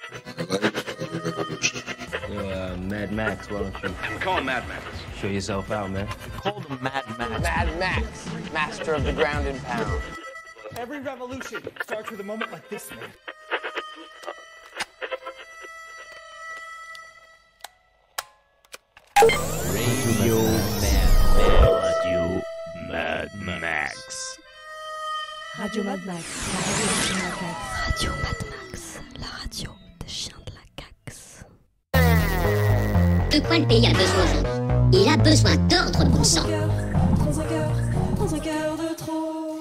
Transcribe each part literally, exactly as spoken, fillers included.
Uh, Mad Max, why don't you? I'm calling Mad Max. Show yourself out, man. Call them Mad Max. Mad Max, master of the ground and pound. Every revolution starts with a moment like this, man. Radio Mad Max. Radio Mad Max. Radio Mad Max. Radio Mad Max. La radio des chiens de la Cax. De quoi le pays a besoin aujourd'hui? Il a besoin d'ordre, bon sang. trente-cinq heures, trente-cinq heures de trop.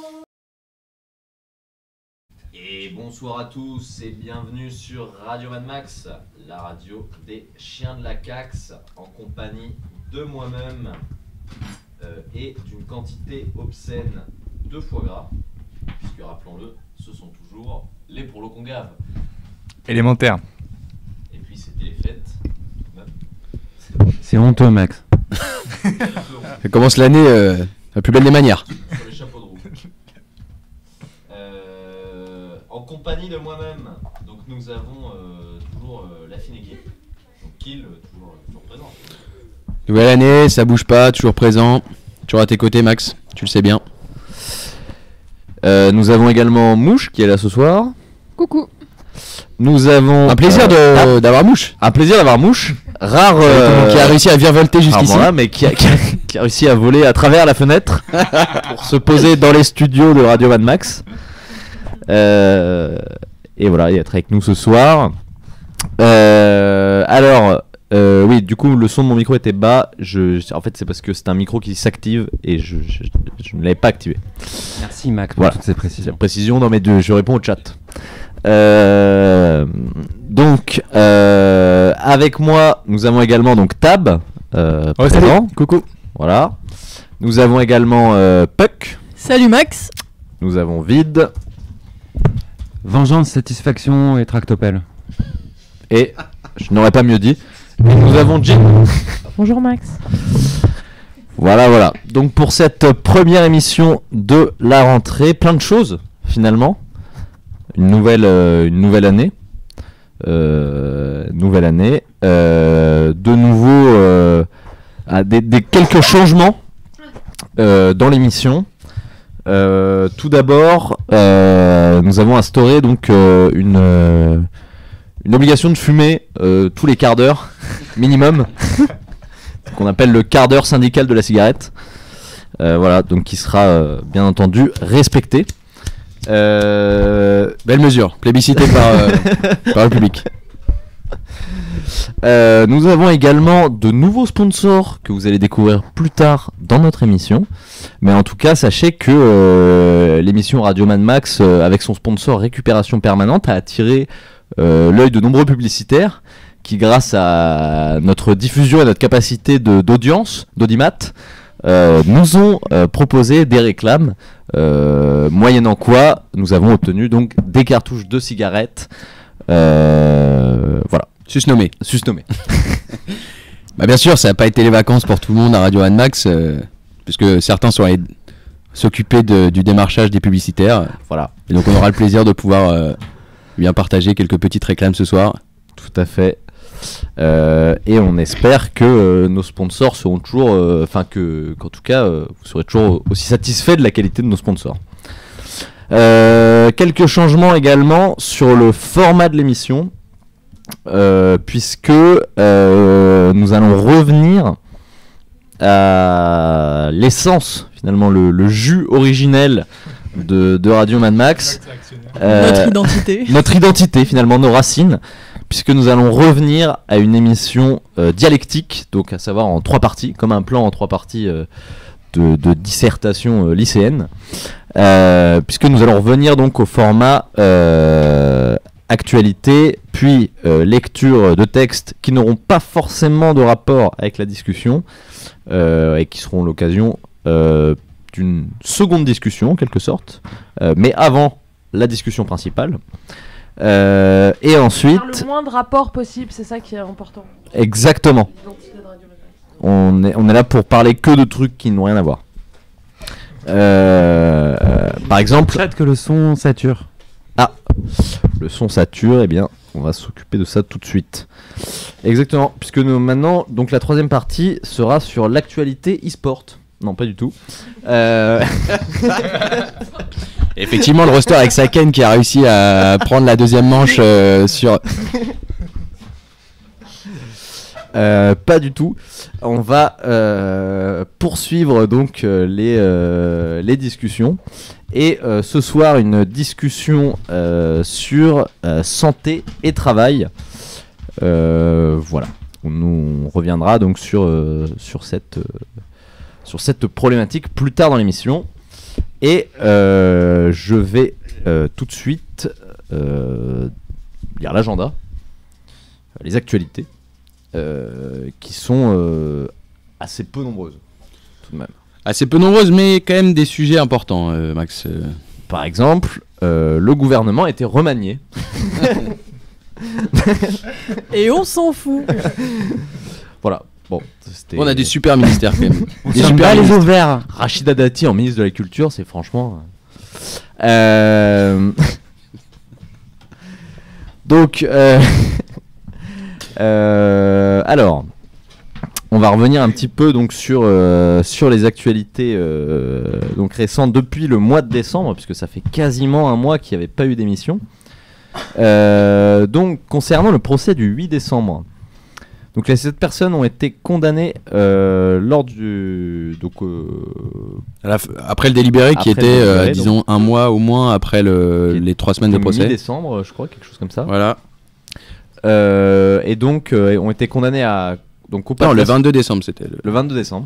Et bonsoir à tous et bienvenue sur Radio Mad Max, la radio des chiens de la Cax, en compagnie de moi-même euh, et d'une quantité obscène de foie gras, puisque rappelons-le, ce sont toujours les pour le congave. Élémentaire. Et puis c'était les fêtes. C'est honteux, Max. Ça commence l'année euh, la plus belle des manières. Sur les chapeaux de roue. Euh, en compagnie de moi-même, donc nous avons euh, toujours euh, la fine équipe. Donc Kill, euh, toujours, euh, toujours présent. Nouvelle année, ça bouge pas, toujours présent. Toujours à tes côtés, Max, tu le sais bien. Euh, nous avons également Mouche qui est là ce soir. Coucou. Nous avons Un plaisir euh, de, d'avoir Mouche. Un plaisir d'avoir Mouche. Rare. Euh, qui a réussi à virevolter jusqu'ici. Voilà, mais qui a, qui, a, qui a réussi à voler à travers la fenêtre pour se poser dans les studios de Radio Mad Max. Euh, et voilà, et être avec nous ce soir. Euh, alors, euh, oui, du coup, le son de mon micro était bas. Je, en fait, c'est parce que c'est un micro qui s'active et je, je, je ne l'avais pas activé. Merci Max pour Voilà, toutes ces précisions. Précision, non mais de, je réponds au chat. Euh, donc, euh, avec moi, nous avons également donc Tab, euh, Oh, présent. salut. Coucou. Voilà. Nous avons également euh, Puck. Salut Max. Nous avons Vide. Vengeance, satisfaction et tractopelle. Et je n'aurais pas mieux dit. Et nous avons Jim. Bonjour Max. Voilà, voilà. Donc pour cette première émission de la rentrée, plein de choses finalement. Une nouvelle, euh, une nouvelle année. Euh, nouvelle année. Euh, de nouveau, euh, ah, des, des quelques changements euh, dans l'émission. Euh, tout d'abord, euh, nous avons instauré donc euh, une, euh, une obligation de fumer euh, tous les quarts d'heure minimum, qu'on appelle le quart d'heure syndical de la cigarette. Euh, voilà, donc qui sera euh, bien entendu respecté. Euh... Belle mesure, plébiscitée par, euh, par le public. Euh, nous avons également de nouveaux sponsors que vous allez découvrir plus tard dans notre émission. Mais en tout cas, sachez que euh, l'émission Radio Mad Max, euh, avec son sponsor Récupération Permanente, a attiré euh, l'œil de nombreux publicitaires qui, grâce à notre diffusion et notre capacité de, d'audience, d'audimat, euh, nous ont euh, proposé des réclames. Euh, moyennant quoi, nous avons obtenu donc des cartouches de cigarettes. Euh, voilà. Susnommé. Susnommé. Bah bien sûr, ça n'a pas été les vacances pour tout le monde à Radio Mad Max, euh, puisque certains sont allés s'occuper de, du démarchage des publicitaires. Voilà. Et donc on aura le plaisir de pouvoir euh, bien partager quelques petites réclames ce soir. Tout à fait. Euh, et on espère que euh, nos sponsors seront toujours, enfin euh, que, qu'en tout cas, euh, vous serez toujours aussi satisfaits de la qualité de nos sponsors. Euh, quelques changements également sur le format de l'émission, euh, puisque euh, nous allons revenir à l'essence, finalement le, le jus originel de, de Radio Mad Max. Euh, notre identité. Notre identité, finalement, nos racines. Puisque nous allons revenir à une émission euh, dialectique, donc à savoir en trois parties, comme un plan en trois parties euh, de, de dissertation euh, lycéenne, euh, puisque nous allons revenir donc au format euh, actualité, puis euh, lecture de textes qui n'auront pas forcément de rapport avec la discussion, euh, et qui seront l'occasion euh, d'une seconde discussion en quelque sorte, euh, mais avant la discussion principale. Euh, et ensuite, Faire le moins de rapports possible, c'est ça qui est important. Exactement. On est, on est là pour parler que de trucs qui n'ont rien à voir. Euh, euh, par exemple. Peut-être que le son sature. Ah, le son sature, eh bien, on va s'occuper de ça tout de suite. Exactement, puisque nous maintenant, donc la troisième partie sera sur l'actualité e-sport. Non, pas du tout. Euh... Effectivement, le roster avec Saken qui a réussi à prendre la deuxième manche euh, sur. Euh, pas du tout. On va euh, poursuivre donc euh, les, euh, les discussions. Et euh, ce soir, une discussion euh, sur euh, santé et travail. Euh, voilà. On, on reviendra donc sur, euh, sur, cette, euh, sur cette problématique plus tard dans l'émission. Et euh, je vais euh, tout de suite euh, lire l'agenda, les actualités. Euh, qui sont euh, assez peu nombreuses tout de même. Assez peu nombreuses mais quand même des sujets importants euh, Max. euh. Par exemple euh, le gouvernement a été remanié. Et on s'en fout. Voilà. Bon, on a des super ministères quand même. Des super les ouverts. Rachida Dati en ministre de la Culture, c'est franchement euh... donc euh... Euh, alors, on va revenir un petit peu donc sur euh, sur les actualités euh, donc récentes depuis le mois de décembre, puisque ça fait quasiment un mois qu'il n'y avait pas eu d'émission. Euh, donc, concernant le procès du huit décembre, donc les sept personnes ont été condamnées euh, lors du donc euh, à la f- après le délibéré qui était le délibéré, euh, disons donc, un mois au moins après le, les trois semaines de procès. Mi-décembre, je crois, quelque chose comme ça. Voilà. Euh, et donc euh, ont été condamnés à donc au non, le vingt-deux décembre c'était le, le vingt-deux décembre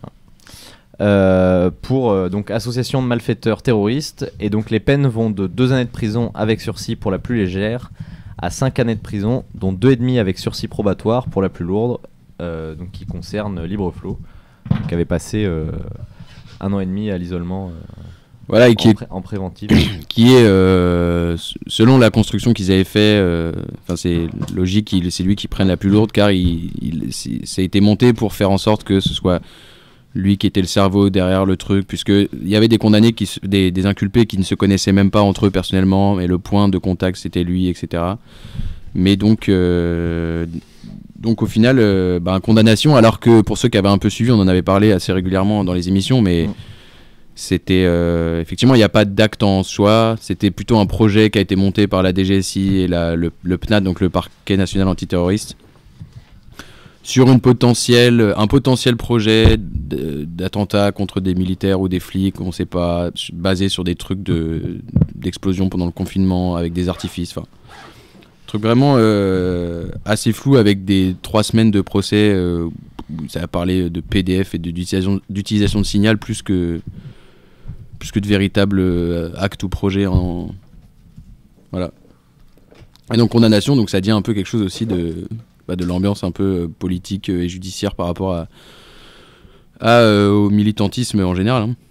euh, pour euh, donc association de malfaiteurs terroristes, et donc les peines vont de deux années de prison avec sursis pour la plus légère à cinq années de prison dont deux et demi avec sursis probatoire pour la plus lourde, euh, donc qui concerne Libreflow qui avait passé euh, un an et demi à l'isolement euh, voilà, et qui en, est pré- en préventif, qui est euh, selon la construction qu'ils avaient fait, enfin euh, c'est logique, il, c'est lui qui prenne la plus lourde car il, il, ça a été monté pour faire en sorte que ce soit lui qui était le cerveau derrière le truc, puisque il y avait des condamnés qui, des, des inculpés qui ne se connaissaient même pas entre eux personnellement, et le point de contact c'était lui, et cetera. Mais donc euh, donc au final, euh, bah, condamnation, alors que pour ceux qui avaient un peu suivi, on en avait parlé assez régulièrement dans les émissions, mais mmh. C'était euh, effectivement, il n'y a pas d'acte en soi. C'était plutôt un projet qui a été monté par la D G S I et la, le, le P N A D, donc le Parquet national antiterroriste, sur une potentielle, un potentiel projet d'attentat contre des militaires ou des flics, on ne sait pas, basé sur des trucs de, d'explosion pendant le confinement avec des artifices. Enfin, truc vraiment euh, assez flou avec des trois semaines de procès. Euh, où ça a parlé de P D F et de, d'utilisation, d'utilisation de signal plus que plus que de véritables euh, actes ou projets en voilà. Et donc condamnation, donc ça dit un peu quelque chose aussi de bah, de l'ambiance un peu euh, politique euh, et judiciaire par rapport à, à euh, au militantisme en général. Hein.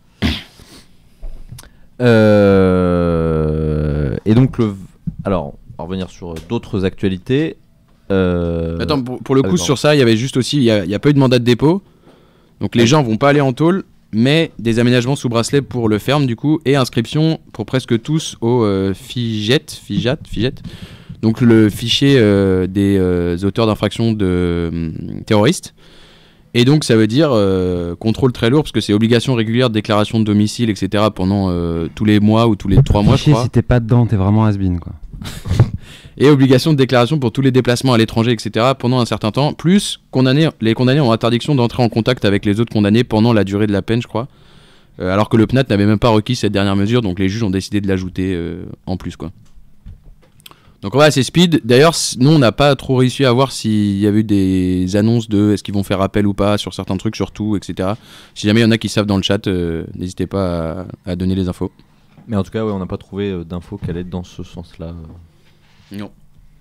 Euh... Et donc le alors on va revenir sur d'autres actualités. Euh... Attends, pour, pour le coup, Attends. sur ça, il y avait juste aussi, il n'y a, a pas eu de mandat de dépôt. Donc les gens vont pas aller en tôle, mais des aménagements sous bracelet pour le ferme, du coup, et inscription pour presque tous au euh, FIGET, FIGAT, FIGET, donc le fichier euh, des euh, auteurs d'infractions de euh, terroristes. Et donc ça veut dire euh, contrôle très lourd, parce que c'est obligation régulière de déclaration de domicile, et cetera pendant euh, tous les mois ou tous les trois mois, je crois. Si t'es pas dedans, t'es vraiment has-been, quoi. Et obligation de déclaration pour tous les déplacements à l'étranger, et cetera pendant un certain temps, plus condamnés, les condamnés ont interdiction d'entrer en contact avec les autres condamnés pendant la durée de la peine, je crois. Euh, alors que le P N A D n'avait même pas requis cette dernière mesure, donc les juges ont décidé de l'ajouter euh, en plus, quoi. Donc voilà, c'est speed. D'ailleurs, nous on n'a pas trop réussi à voir s'il y a eu des annonces de est-ce qu'ils vont faire appel ou pas sur certains trucs, surtout, et cetera. Si jamais il y en a qui savent dans le chat, euh, n'hésitez pas à, à donner les infos. Mais en tout cas, ouais, on n'a pas trouvé euh, d'infos qui allaient dans ce sens-là. Non.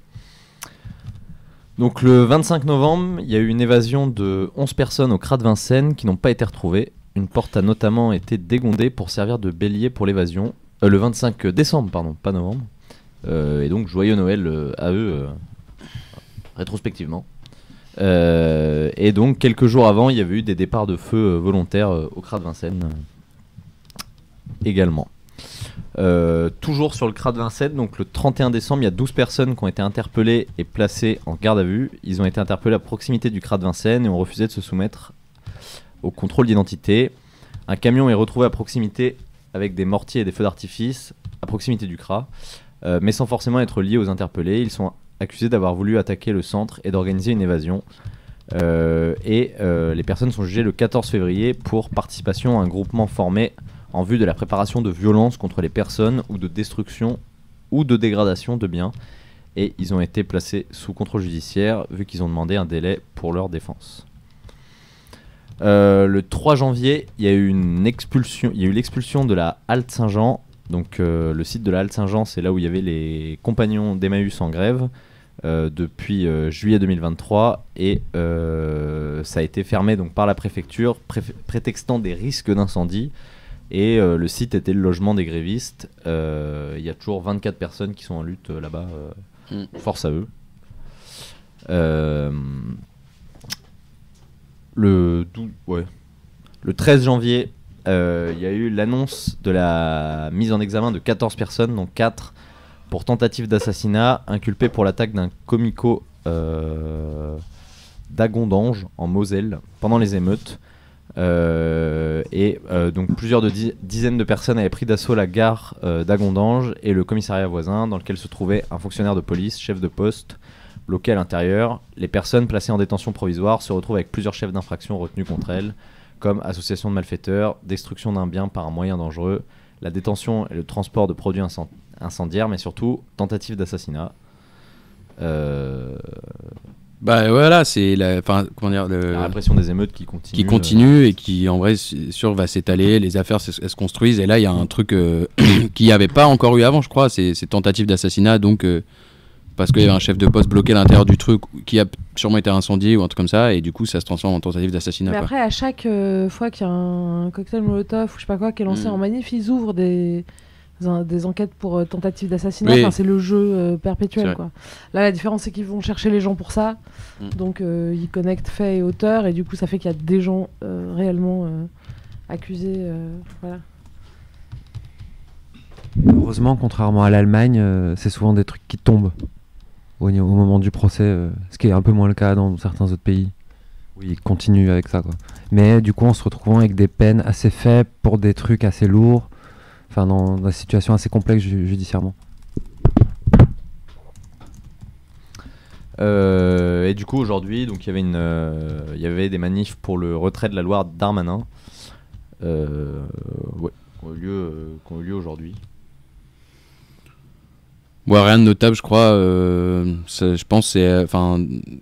Donc le vingt-cinq novembre, il y a eu une évasion de onze personnes au Crat de Vincennes qui n'ont pas été retrouvées. Une porte a notamment été dégondée pour servir de bélier pour l'évasion. Euh, le vingt-cinq décembre, pardon, pas novembre. Euh, et donc joyeux Noël euh, à eux, euh, rétrospectivement. Euh, et donc quelques jours avant, il y avait eu des départs de feu euh, volontaires euh, au Crat de Vincennes euh, également. Euh, toujours sur le C R A de Vincennes, donc le trente et un décembre, il y a douze personnes qui ont été interpellées et placées en garde à vue. Ils ont été interpellés à proximité du C R A de Vincennes et ont refusé de se soumettre au contrôle d'identité. Un camion est retrouvé à proximité avec des mortiers et des feux d'artifice à proximité du C R A, euh, mais sans forcément être liés aux interpellés. Ils sont accusés d'avoir voulu attaquer le centre et d'organiser une évasion. Euh, et euh, les personnes sont jugées le quatorze février pour participation à un groupement formé en vue de la préparation de violences contre les personnes ou de destruction ou de dégradation de biens. Et ils ont été placés sous contrôle judiciaire vu qu'ils ont demandé un délai pour leur défense. Euh, le trois janvier, il y a eu une expulsion, il y a eu l'expulsion de la Halte Saint-Jean. Donc euh, le site de la Halte Saint-Jean, c'est là où il y avait les compagnons d'Emmaüs en grève euh, depuis euh, juillet deux mille vingt-trois et euh, ça a été fermé donc par la préfecture pré- prétextant des risques d'incendie. Et euh, le site était le logement des grévistes. Euh, Il y a toujours vingt-quatre personnes qui sont en lutte euh, là-bas. Euh, mm. Force à eux. Euh, le, douze, ouais. le treize janvier, il euh, y a eu l'annonce de la mise en examen de quatorze personnes, dont quatre pour tentative d'assassinat, inculpées pour l'attaque d'un comico euh, d'Agondange en Moselle pendant les émeutes. Euh, et euh, donc plusieurs de di- dizaines de personnes avaient pris d'assaut la gare euh, d'Agondange et le commissariat voisin dans lequel se trouvait un fonctionnaire de police, chef de poste, bloqué à l'intérieur. Les personnes placées en détention provisoire se retrouvent avec plusieurs chefs d'infraction retenus contre elles, comme association de malfaiteurs, destruction d'un bien par un moyen dangereux, la détention et le transport de produits incend- incendiaires, mais surtout tentative d'assassinat. Euh... Bah voilà, c'est la, enfin, comment dire, le, la répression des émeutes qui continue. Qui continue euh... et qui, en vrai, c'est sûr, va s'étaler. Les affaires elles se construisent. Et là, il y a un truc euh, qu'il n'y avait pas encore eu avant, je crois. C'est, c'est tentative d'assassinat. Donc, euh, parce qu'il y avait un chef de poste bloqué à l'intérieur du truc qui a sûrement été incendié ou un truc comme ça. Et du coup, ça se transforme en tentative d'assassinat. Mais quoi. après, à chaque euh, fois qu'il y a un cocktail Molotov ou je sais pas quoi qui est lancé mmh. en manif, ils ouvrent des. des enquêtes pour euh, tentative d'assassinat, oui. Enfin, c'est le jeu euh, perpétuel quoi. Là la différence c'est qu'ils vont chercher les gens pour ça, mm. donc euh, ils connectent faits et auteurs et du coup ça fait qu'il y a des gens euh, réellement euh, accusés euh, voilà. Heureusement, contrairement à l'Allemagne, euh, c'est souvent des trucs qui tombent au, au moment du procès, euh, ce qui est un peu moins le cas dans certains autres pays où ils continuent avec ça quoi. Mais du coup on se retrouve avec des peines assez faibles pour des trucs assez lourds. Enfin, dans, dans des situations assez complexes ju- judiciairement. Euh, et du coup, aujourd'hui, donc il y avait une, euh, il y avait des manifs pour le retrait de la loi Darmanin, euh, ouais, qui ont eu lieu, euh, qui ont eu lieu aujourd'hui. Ouais, rien de notable, je crois. Euh, ça, je pense, c'est, enfin,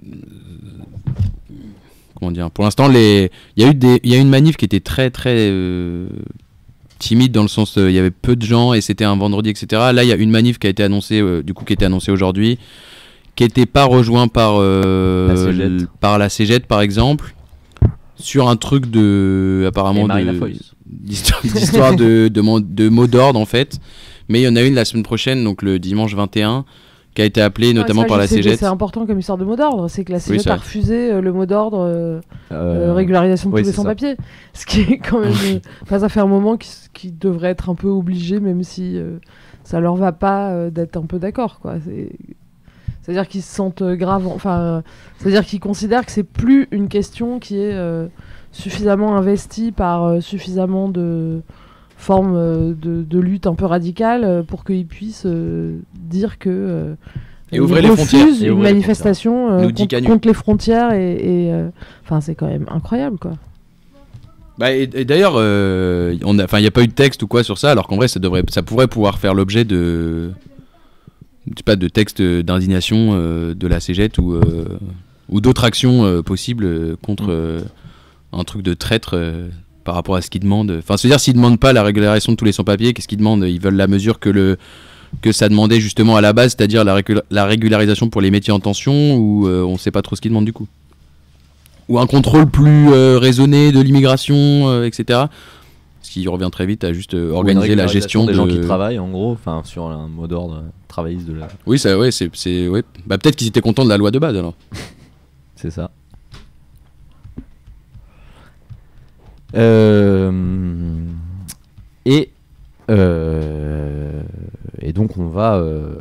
comment dire. Pour l'instant, les, il y a eu des, il y a eu une manif qui était très, très euh, timide dans le sens, il euh, y avait peu de gens et c'était un vendredi, et cetera. Là, il y a une manif qui a été annoncée, euh, du coup, qui a été annoncée aujourd'hui, qui n'était pas rejoint par euh, la Cégette. l- par la Cégette, par exemple, sur un truc de, apparemment, de, d'histoire, d'histoire de, de, de, de mots d'ordre en fait. Mais il y en a une la semaine prochaine, donc le dimanche vingt et un, qui a été appelée notamment ça, par la Cégette. C'est important comme histoire de mot d'ordre, c'est que la Cégette oui, a refusé euh, le mot d'ordre euh, Euh, euh, régularisation de oui, tous les c'est ça. sans-papiers, ce qui est quand même, euh, enfin, ça fait un moment qu'ils qui devraient être un peu obligés, même si euh, ça leur va pas euh, d'être un peu d'accord, quoi. C'est... C'est-à-dire qu'ils se sentent euh, grave, enfin, euh, c'est-à-dire qu'ils considèrent que c'est plus une question qui est euh, suffisamment investie par euh, suffisamment de formes euh, de, de lutte un peu radicale euh, pour qu'ils puissent euh, dire que euh, Et ouvrez les frontières. refusent Et une ouvrez les manifestation euh, Nous dit contre, Cagnou. contre les frontières et, et, euh, enfin c'est quand même incroyable quoi. Bah, et, et d'ailleurs, euh, on a, enfin, il n'y a pas eu de texte ou quoi sur ça, alors qu'en vrai, ça devrait, ça pourrait pouvoir faire l'objet de, je sais pas, de textes d'indignation euh, de la Cégette ou euh, ou d'autres actions euh, possibles euh, contre euh, un truc de traître euh, par rapport à ce qu'ils demandent. Enfin, c'est-à-dire s'ils demandent pas la régularisation de tous les sans-papiers, qu'est-ce qu'ils demandent ? Ils veulent la mesure que le que ça demandait justement à la base, c'est-à-dire la, régula- la régularisation pour les métiers en tension, ou euh, on sait pas trop ce qu'ils demandent du coup. Ou un contrôle plus euh, raisonné de l'immigration, euh, et cetera. Ce qui revient très vite à juste euh, organiser la gestion des de... gens qui travaillent, en gros, enfin sur un mot d'ordre travailliste de la. Oui, ça, ouais, c'est, c'est, ouais. Bah, peut-être qu'ils étaient contents de la loi de base alors. C'est ça. Euh... Et euh... et donc on va euh,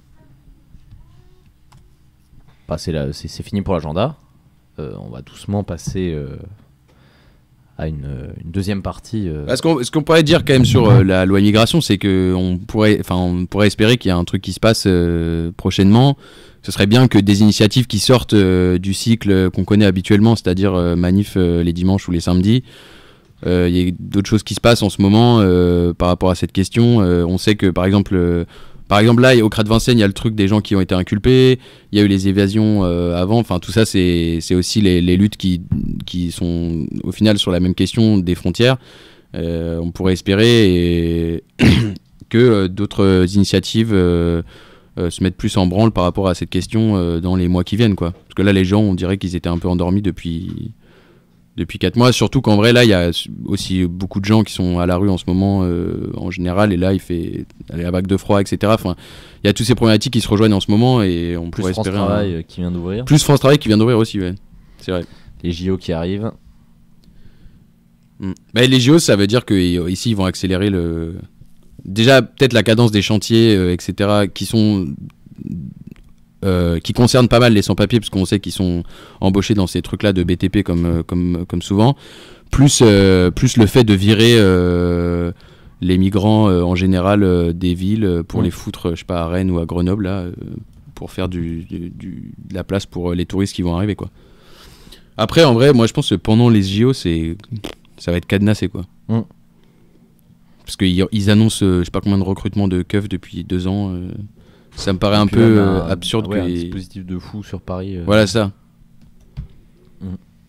passer là, c'est, c'est fini pour l'agenda. Euh, on va doucement passer euh, à une, une deuxième partie. Euh... Ce qu'on, ce qu'on pourrait dire quand même sur euh, la loi immigration, c'est qu'on pourrait, enfin, on pourrait espérer qu'il y a un truc qui se passe euh, prochainement. Ce serait bien que des initiatives qui sortent euh, du cycle qu'on connaît habituellement, c'est-à-dire euh, manif euh, les dimanches ou les samedis. Il euh, y a d'autres choses qui se passent en ce moment euh, par rapport à cette question. Euh, on sait que par exemple, euh, par exemple là, au C R A de Vincennes, il y a le truc des gens qui ont été inculpés. Il y a eu les évasions euh, avant. Enfin, tout ça, c'est, c'est aussi les, les luttes qui, qui sont au final sur la même question des frontières. Euh, on pourrait espérer et que euh, d'autres initiatives euh, euh, se mettent plus en branle par rapport à cette question euh, dans les mois qui viennent, quoi. Parce que là, les gens, on dirait qu'ils étaient un peu endormis depuis... depuis quatre mois, surtout qu'en vrai là il y a aussi beaucoup de gens qui sont à la rue en ce moment euh, en général, et là il fait la vague de froid, etc. Enfin, il y a toutes ces problématiques qui se rejoignent en ce moment, et on plus pourrait France espérer Travail un... qui vient d'ouvrir, plus France Travail qui vient d'ouvrir aussi, ouais. C'est vrai, les J O qui arrivent. mm. Mais les J O, ça veut dire qu'ici ils vont accélérer le déjà peut-être la cadence des chantiers, euh, etc., qui sont Euh, qui concerne pas mal les sans-papiers, parce qu'on sait qu'ils sont embauchés dans ces trucs-là de B T P comme, euh, comme, comme souvent, plus, euh, plus le fait de virer euh, les migrants euh, en général euh, des villes pour mmh. les foutre, je sais pas, à Rennes ou à Grenoble, là, euh, pour faire du, du, du, de la place pour les touristes qui vont arriver, quoi. Après, en vrai, moi je pense que pendant les J O, c'est... ça va être cadenassé, quoi. Mmh. Parce qu'ils ils annoncent euh, je sais pas combien de recrutements de keufs depuis deux ans. Euh... Ça me paraît un peu un, euh, absurde. Ouais, que... un dispositif de fou sur Paris. Euh... Voilà ça. Mmh.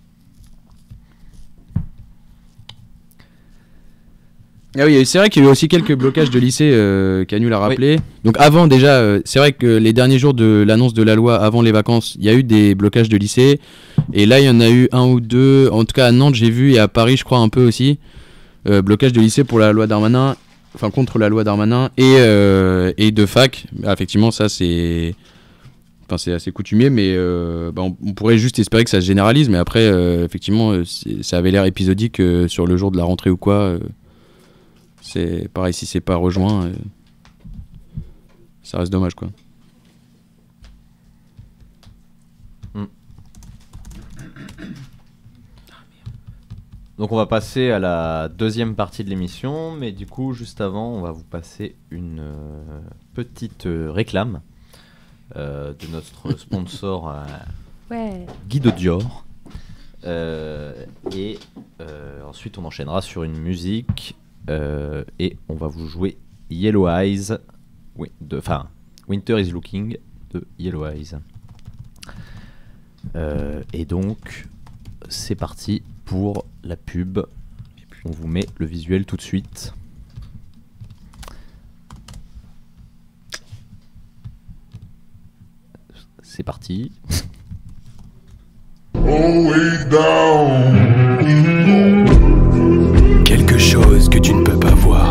Ah oui, c'est vrai qu'il y a eu aussi quelques blocages de lycées, euh, Canu l'a rappelé. Oui. Donc avant déjà, euh, c'est vrai que les derniers jours de l'annonce de la loi, avant les vacances, il y a eu des blocages de lycées. Et là, il y en a eu un ou deux. En tout cas, à Nantes, j'ai vu, et à Paris, je crois un peu aussi. Euh, blocage de lycée pour la loi Darmanin. Enfin, contre la loi Darmanin et, euh, et de fac. Bah, effectivement, ça, c'est... Enfin, c'est assez coutumier, mais euh, bah, on, on pourrait juste espérer que ça se généralise. Mais après, euh, effectivement, ça avait l'air épisodique euh, sur le jour de la rentrée ou quoi. Euh, c'est pareil, si c'est pas rejoint, euh, ça reste dommage, quoi. Mm. Donc on va passer à la deuxième partie de l'émission, mais du coup juste avant on va vous passer une euh, petite euh, réclame euh, de notre sponsor euh, ouais. Guido Dior, euh, et euh, ensuite on enchaînera sur une musique euh, et on va vous jouer Yellow Eyes, oui, de, enfin Winter is Looking de Yellow Eyes. Euh, et donc c'est parti pour la pub. On vous met le visuel tout de suite. C'est parti. Quelque chose que tu ne peux pas voir.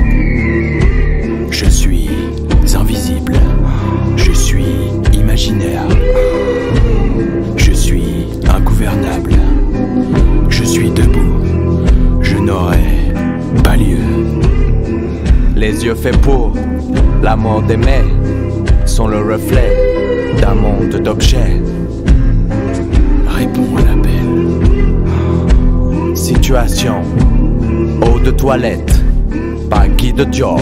Je suis invisible. Je suis imaginaire. Je suis ingouvernable. Je suis debout, je n'aurai pas lieu. Les yeux faits pour l'amour d'aimer sont le reflet d'un monde d'objets. Réponds à l'appel. Situation, eau de toilette, par Guido Dior.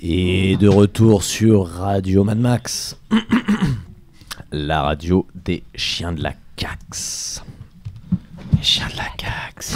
Et de retour sur Radio Mad Max, la radio des chiens de la Cax. Les chiens de la Cax.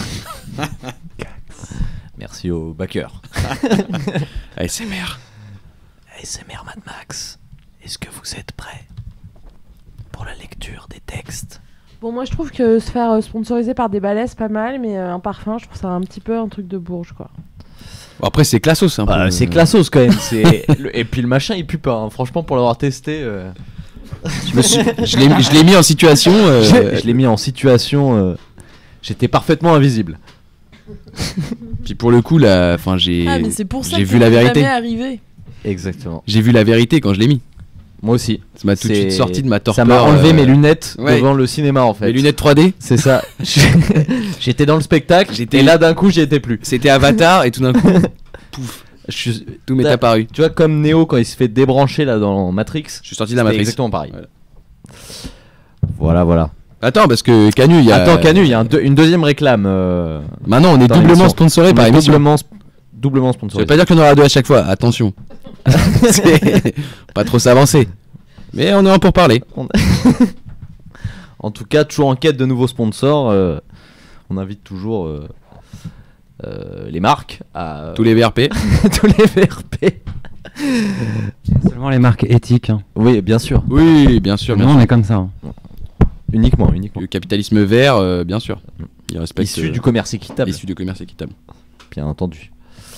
Merci au backer. A S M R. A S M R Mad Max. Est-ce que vous êtes prêts pour la lecture des textes? Bon, moi je trouve que se faire euh, sponsoriser par des balais c'est pas mal, mais euh, un parfum, je trouve ça un petit peu un truc de bourge, quoi. Bon, après, c'est classos. Hein, bah, c'est classos quand même. C'est... Et puis le machin il pue pas. Hein. Franchement, pour l'avoir testé. Euh... je, me suis... je, l'ai... je l'ai mis en situation. Euh... Je... je l'ai mis en situation. Euh... J'étais parfaitement invisible. Puis pour le coup, là, enfin, j'ai. Ah, mais c'est pour ça j'ai que vu la vérité. jamais arrivé. Exactement. J'ai vu la vérité quand je l'ai mis. Moi aussi. Ça m'a tout de suite sorti de ma torpeur. Ça m'a enlevé euh... mes lunettes ouais. devant le cinéma en fait. Mes lunettes trois D. C'est ça. J'étais dans le spectacle. J'étais... Et là d'un coup j'y étais plus. C'était Avatar et tout d'un coup, pouf. Je suis... Tout m'est apparu. Tu vois, comme Neo quand il se fait débrancher là dans Matrix. Je suis sorti de la Matrix. Exactement pareil. Voilà, voilà. voilà. Attends, parce que Canu, il y a. Attends, Canu, il y a un de... une deuxième réclame. Euh... Maintenant, on est doublement sponsoré par émission. Doublement, sp... doublement sponsoré. Ça veut pas dire qu'on aura deux à chaque fois. Attention. C'est... Pas trop s'avancer. Mais on est en pour parler. En tout cas, toujours en quête de nouveaux sponsors. Euh... On invite toujours. Euh... Euh, les marques à... tous les V R P tous les V R P seulement les marques éthiques hein. Oui bien sûr oui bien sûr bien sûr. On est comme ça hein. uniquement uniquement le capitalisme vert euh, bien sûr il respecte issu euh, du commerce équitable issu du commerce équitable bien entendu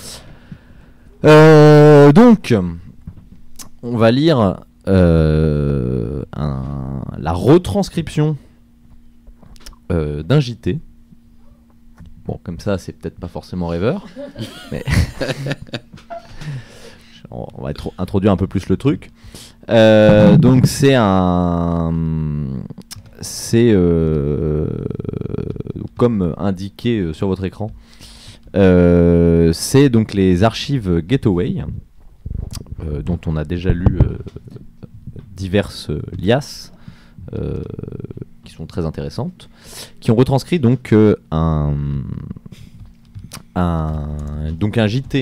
euh, donc on va lire euh, un, la retranscription euh, d'un J T. Bon, comme ça, c'est peut-être pas forcément rêveur, mais on va être introduire un peu plus le truc. Euh, donc c'est un, c'est euh, comme indiqué sur votre écran, euh, c'est donc les archives Getaway, euh, dont on a déjà lu euh, diverses liasses. Euh, qui sont très intéressantes, qui ont retranscrit donc euh, un, un donc un J T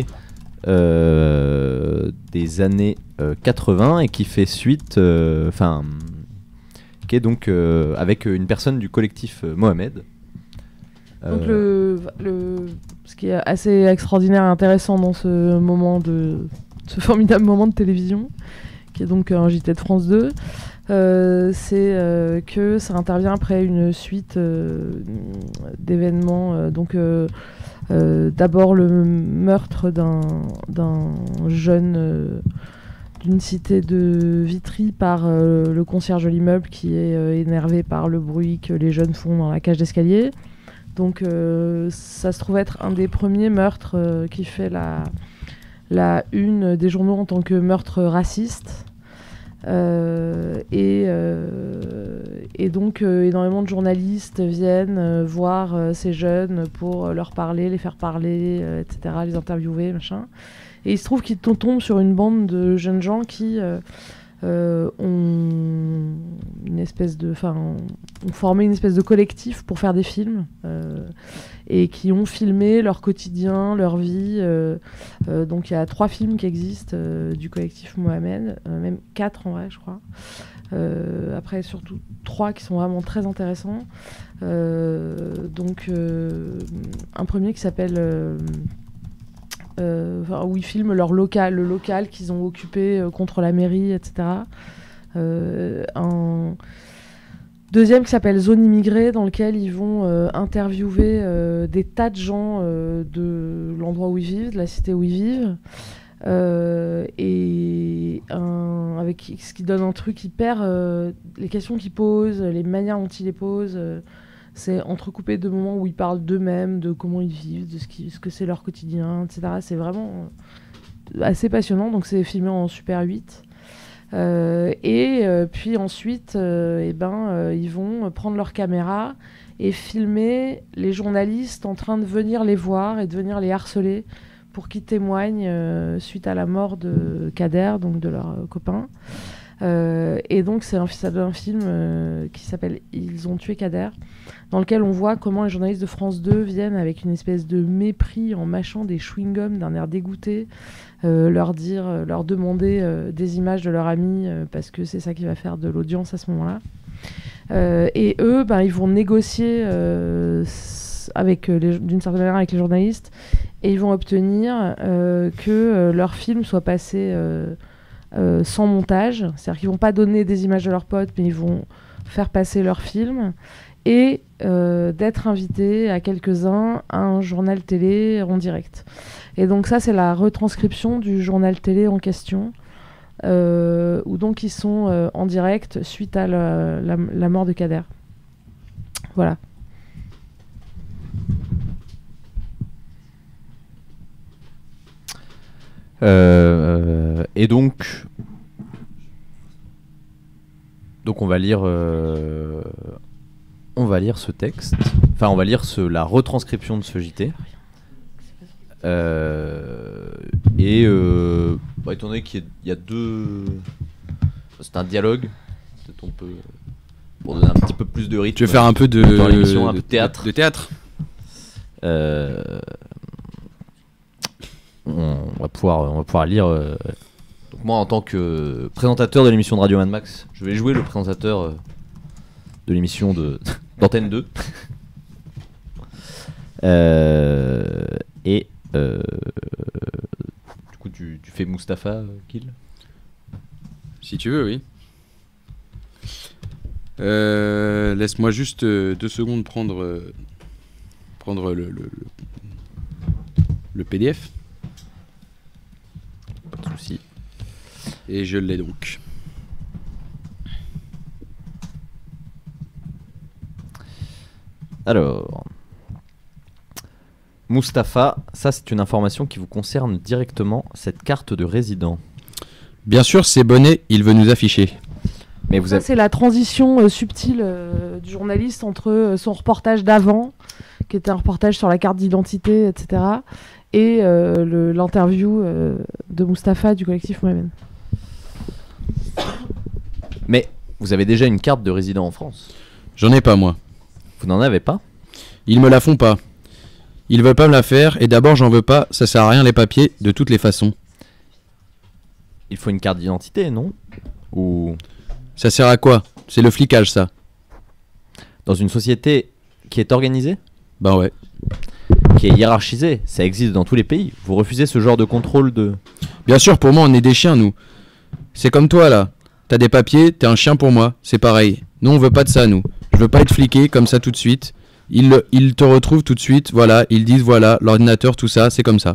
euh, des années euh, quatre-vingts et qui fait suite, enfin, euh, qui est donc euh, avec une personne du collectif euh, Mohamed. Donc euh, le, le, ce qui est assez extraordinaire et intéressant dans ce moment de, ce formidable moment de télévision, qui est donc un J T de France deux. Euh, c'est euh, que ça intervient après une suite euh, d'événements. Euh, donc, euh, euh, d'abord le meurtre d'un, d'un jeune euh, d'une cité de Vitry par euh, le concierge de l'immeuble qui est euh, énervé par le bruit que les jeunes font dans la cage d'escalier. Donc, euh, ça se trouve être un des premiers meurtres euh, qui fait la, la une des journaux en tant que meurtre raciste. Euh, et, euh, et donc euh, énormément de journalistes viennent euh, voir euh, ces jeunes pour euh, leur parler, les faire parler, euh, et cetera, les interviewer, machin. Et il se trouve qu'ils tombent sur une bande de jeunes gens qui euh, euh, ont une espèce de, enfin, ont formé une espèce de collectif pour faire des films euh, et qui ont filmé leur quotidien, leur vie. Euh, euh, donc il y a trois films qui existent euh, du collectif Mohamed, euh, même quatre en vrai, je crois. Euh, après surtout trois qui sont vraiment très intéressants. Euh, donc euh, un premier qui s'appelle euh, Euh, où ils filment leur local, le local qu'ils ont occupé euh, contre la mairie, et cetera. Euh, un deuxième qui s'appelle Zone immigrée, dans lequel ils vont euh, interviewer euh, des tas de gens euh, de l'endroit où ils vivent, de la cité où ils vivent. Euh, et un, avec ce qui donne un truc hyper... Euh, les questions qu'ils posent, les manières dont ils les posent... Euh, c'est entrecoupé de moments où ils parlent d'eux-mêmes, de comment ils vivent, de ce, qui, ce que c'est leur quotidien, et cetera. C'est vraiment assez passionnant, donc c'est filmé en Super huit. Euh, et euh, puis ensuite, euh, eh ben, euh, ils vont prendre leur caméra et filmer les journalistes en train de venir les voir et de venir les harceler pour qu'ils témoignent euh, suite à la mort de Kader, donc de leur euh, copain. Euh, et donc c'est un, un film euh, qui s'appelle Ils ont tué Kader, dans lequel on voit comment les journalistes de France deux viennent avec une espèce de mépris en mâchant des chewing-gums d'un air dégoûté, euh, leur dire, euh, leur demander euh, des images de leur ami euh, parce que c'est ça qui va faire de l'audience à ce moment-là. Euh, et eux, ben, ils vont négocier euh, avec, euh, les, d'une certaine manière avec les journalistes et ils vont obtenir euh, que euh, leur film soit passé euh, euh, sans montage. C'est-à-dire qu'ils vont pas donner des images de leurs potes, mais ils vont faire passer leur film et euh, d'être invités à quelques-uns à un journal télé en direct. Et donc ça, c'est la retranscription du journal télé en question. Euh, où donc ils sont euh, en direct suite à la, la, la mort de Kader. Voilà. Euh, et donc, donc on va lire, euh, on va lire ce texte. Enfin, on va lire ce, la retranscription de ce J T. Euh, et euh, bah, étant donné qu'il y a, il y a deux, c'est un dialogue, peut-être on peut, pour donner un petit peu plus de rythme. Tu veux faire un peu de dans l'émission, un peu de de théâtre. De théâtre. Euh, on va pouvoir, on va pouvoir lire. Euh, donc moi, en tant que présentateur de l'émission de Radio Mad Max, je vais jouer le présentateur euh, de l'émission de d'Antenne deux. euh, et Euh, du coup, tu, tu fais Mustapha, euh, Kill ? Si tu veux, oui. Euh, laisse-moi juste euh, deux secondes prendre, euh, prendre le, le, le, le P D F. Pas de soucis. Et je l'ai donc. Alors... Mustapha, ça c'est une information qui vous concerne directement, cette carte de résident. Bien sûr, c'est Bonnet, il veut nous afficher. Mais vous ça, avez... c'est la transition euh, subtile euh, du journaliste entre euh, son reportage d'avant, qui était un reportage sur la carte d'identité, et cetera, et euh, le, l'interview euh, de Mustapha du collectif Mohamed. Mais vous avez déjà une carte de résident en France ? J'en ai pas, moi. Vous n'en avez pas ? Ils me la font pas. Ils veulent pas me la faire, et d'abord j'en veux pas, ça sert à rien les papiers, de toutes les façons. Il faut une carte d'identité, non ? Ou... Ça sert à quoi ? C'est le flicage, ça. Dans une société qui est organisée ? Bah ouais. Qui est hiérarchisée, ça existe dans tous les pays. Vous refusez ce genre de contrôle de... Bien sûr, pour moi on est des chiens, nous. C'est comme toi, là. T'as des papiers, t'es un chien pour moi, c'est pareil. Nous on veut pas de ça, nous. Je veux pas être fliqué comme ça tout de suite. Ils, ils te retrouvent tout de suite, voilà, ils disent voilà, l'ordinateur, tout ça, c'est comme ça.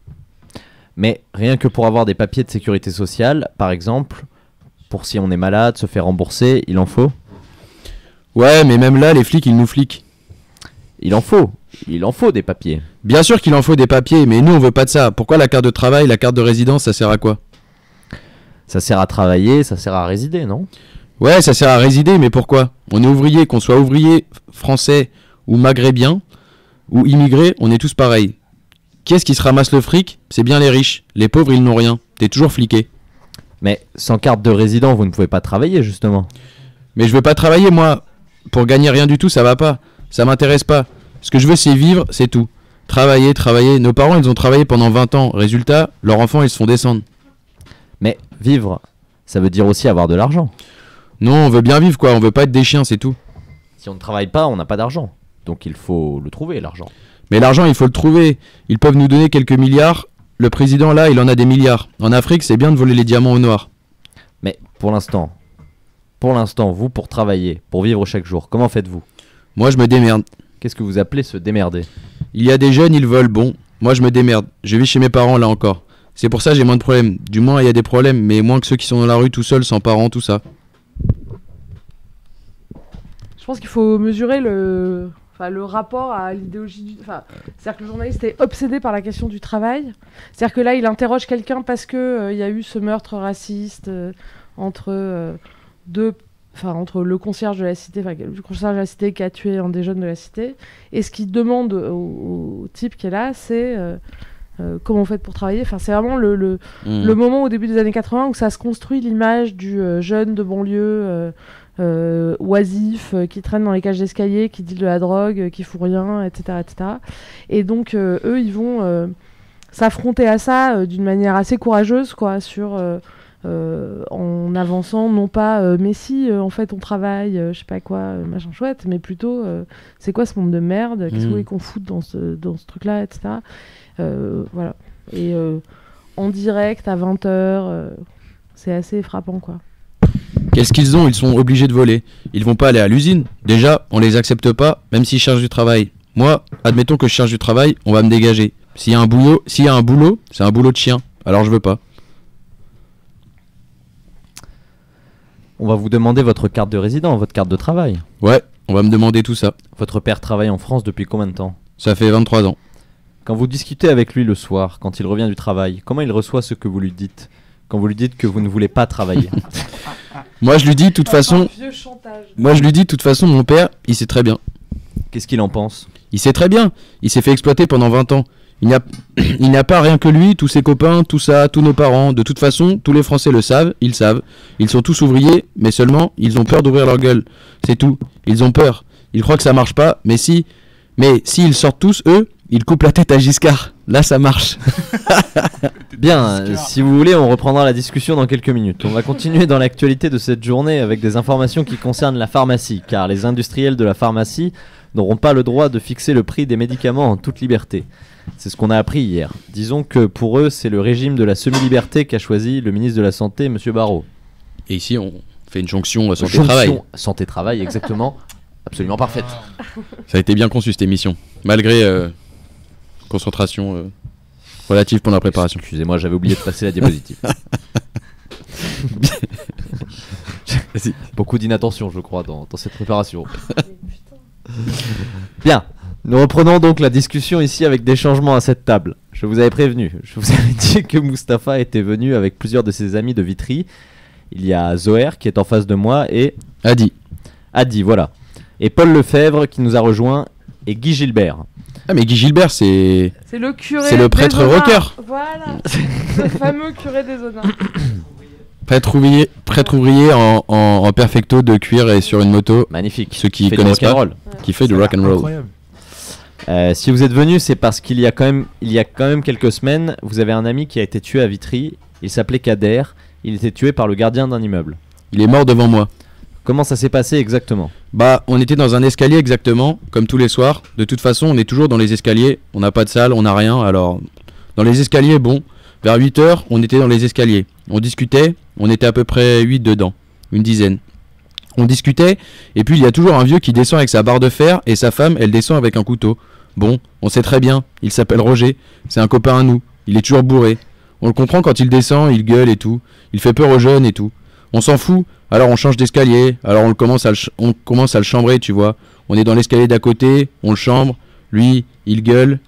Mais rien que pour avoir des papiers de sécurité sociale, par exemple, pour si on est malade, se faire rembourser, il en faut ? Ouais, mais même là, les flics, ils nous fliquent. Il en faut, il en faut des papiers. Bien sûr qu'il en faut des papiers, mais nous on veut pas de ça. Pourquoi la carte de travail, la carte de résidence, ça sert à quoi ? Ça sert à travailler, ça sert à résider, non ? Ouais, ça sert à résider, mais pourquoi ? On est ouvrier, qu'on soit ouvrier français ou maghrébien, ou immigré, on est tous pareils. Qui est-ce qui se ramasse le fric ? C'est bien les riches. Les pauvres, ils n'ont rien. T'es toujours fliqué. Mais sans carte de résident, vous ne pouvez pas travailler, justement. Mais je veux pas travailler, moi. Pour gagner rien du tout, ça va pas. Ça m'intéresse pas. Ce que je veux, c'est vivre, c'est tout. Travailler, travailler. Nos parents, ils ont travaillé pendant vingt ans. Résultat, leurs enfants, ils se font descendre. Mais vivre, ça veut dire aussi avoir de l'argent. Non, on veut bien vivre, quoi. On veut pas être des chiens, c'est tout. Si on ne travaille pas, on n'a pas d'argent. Donc il faut le trouver, l'argent. Mais l'argent, il faut le trouver. Ils peuvent nous donner quelques milliards. Le président, là, il en a des milliards. En Afrique, c'est bien de voler les diamants au noir. Mais pour l'instant, pour l'instant, vous, pour travailler, pour vivre chaque jour, comment faites-vous ? Moi, je me démerde. Qu'est-ce que vous appelez se démerder ? Il y a des jeunes, ils volent, bon. Moi, je me démerde. Je vis chez mes parents, là encore. C'est pour ça que j'ai moins de problèmes. Du moins, il y a des problèmes, mais moins que ceux qui sont dans la rue tout seuls, sans parents, tout ça. Je pense qu'il faut mesurer le... Enfin, le rapport à l'idéologie du... Enfin, c'est-à-dire que le journaliste est obsédé par la question du travail. C'est-à-dire que là, il interroge quelqu'un parce qu'il euh, y a eu ce meurtre raciste euh, entre euh, deux... Enfin, entre le concierge de la cité, enfin, le concierge de la cité qui a tué un des jeunes de la cité. Et ce qu'il demande au, au type qui est là, c'est... Euh, euh, comment vous faites pour travailler. Enfin, c'est vraiment le, le, Mmh. le moment au début des années quatre-vingts où ça se construit l'image du euh, jeune de banlieue euh, euh, oisif euh, qui traîne dans les cages d'escalier, qui deal de la drogue, euh, qui fout rien, et cetera, et cetera. Et donc euh, eux, ils vont euh, s'affronter à ça euh, d'une manière assez courageuse, quoi, sur euh, euh, en avançant non pas euh, mais si euh, en fait on travaille, euh, je sais pas quoi, euh, machin chouette, mais plutôt euh, c'est quoi ce monde de merde, qu'est-ce que Mmh. vous voulez qu'on foute dans ce dans ce truc là, et cetera. Euh, voilà. Et euh, en direct à vingt heures, euh, c'est assez frappant, quoi. Qu'est-ce qu'ils ont? Ils sont obligés de voler. Ils vont pas aller à l'usine. Déjà, on les accepte pas, même s'ils cherchent du travail. Moi, admettons que je cherche du travail, on va me dégager. S'il y a un boulot, s'il y a un boulot, c'est un boulot de chien. Alors je veux pas. On va vous demander votre carte de résident, votre carte de travail. Ouais, on va me demander tout ça. Votre père travaille en France depuis combien de temps? Ça fait vingt-trois ans. Quand vous discutez avec lui le soir, quand il revient du travail, comment il reçoit ce que vous lui dites? Quand vous lui dites que vous ne voulez pas travailler? Moi, je lui dis, de toute façon. Vieux chantage. Moi, je lui dis, de toute façon, mon père, il sait très bien. Qu'est-ce qu'il en pense? Il sait très bien. Il s'est fait exploiter pendant vingt ans. Il n'y a, il n'y a pas rien que lui, tous ses copains, tout ça, tous nos parents. De toute façon, tous les Français le savent, ils savent. Ils sont tous ouvriers, mais seulement, ils ont peur d'ouvrir leur gueule. C'est tout. Ils ont peur. Ils croient que ça marche pas, mais si. Mais si ils sortent tous, eux, ils coupent la tête à Giscard. Là, ça marche. Bien, euh, si vous voulez, on reprendra la discussion dans quelques minutes. On va continuer dans l'actualité de cette journée avec des informations qui concernent la pharmacie, car les industriels de la pharmacie n'auront pas le droit de fixer le prix des médicaments en toute liberté. C'est ce qu'on a appris hier. Disons que pour eux, c'est le régime de la semi-liberté qu'a choisi le ministre de la Santé, M. Barrot. Et ici, on fait une jonction santé-travail. Santé-travail, exactement. Absolument parfaite. Ça a été bien conçu cette émission, malgré euh, concentration euh, relative pendant la préparation. Excusez-moi, j'avais oublié de passer la diapositive. Beaucoup d'inattention, je crois, dans, dans cette préparation. Bien, nous reprenons donc la discussion ici avec des changements à cette table. Je vous avais prévenu, je vous avais dit que Mustapha était venu avec plusieurs de ses amis de Vitry. Il y a Zoher qui est en face de moi et... Adi. Adi, voilà. Et Paul Lefebvre qui nous a rejoint et Guy Gilbert. Ah mais Guy Gilbert c'est... C'est le curé C'est le prêtre des Onards. rocker. Voilà, le fameux curé des Onards. Prêtre ouvrier, prêtre ouvrier en, en, en perfecto de cuir et sur une moto. Magnifique. Ceux qui Qui fait du connaissent pas, rock'n'roll. qui fait du rock and roll. Incroyable. Euh, si vous êtes venu, c'est parce qu'il y a quand même, il y a quand même quelques semaines, vous avez un ami qui a été tué à Vitry. Il s'appelait Kader. Il était tué par le gardien d'un immeuble. Il est mort devant moi. Comment ça s'est passé exactement? Bah, on était dans un escalier exactement, comme tous les soirs. De toute façon, on est toujours dans les escaliers. On n'a pas de salle, on n'a rien. Alors, dans les escaliers, bon, vers huit heures, on était dans les escaliers. On discutait, on était à peu près huit dedans, une dizaine. On discutait, et puis il y a toujours un vieux qui descend avec sa barre de fer, et sa femme, elle descend avec un couteau. Bon, on sait très bien, il s'appelle Roger, c'est un copain à nous, il est toujours bourré. On le comprend quand il descend, il gueule et tout, il fait peur aux jeunes et tout. On s'en fout, alors on change d'escalier, alors on, le commence à le ch- on commence à le chambrer, tu vois. On est dans l'escalier d'à côté, on le chambre, lui, il gueule.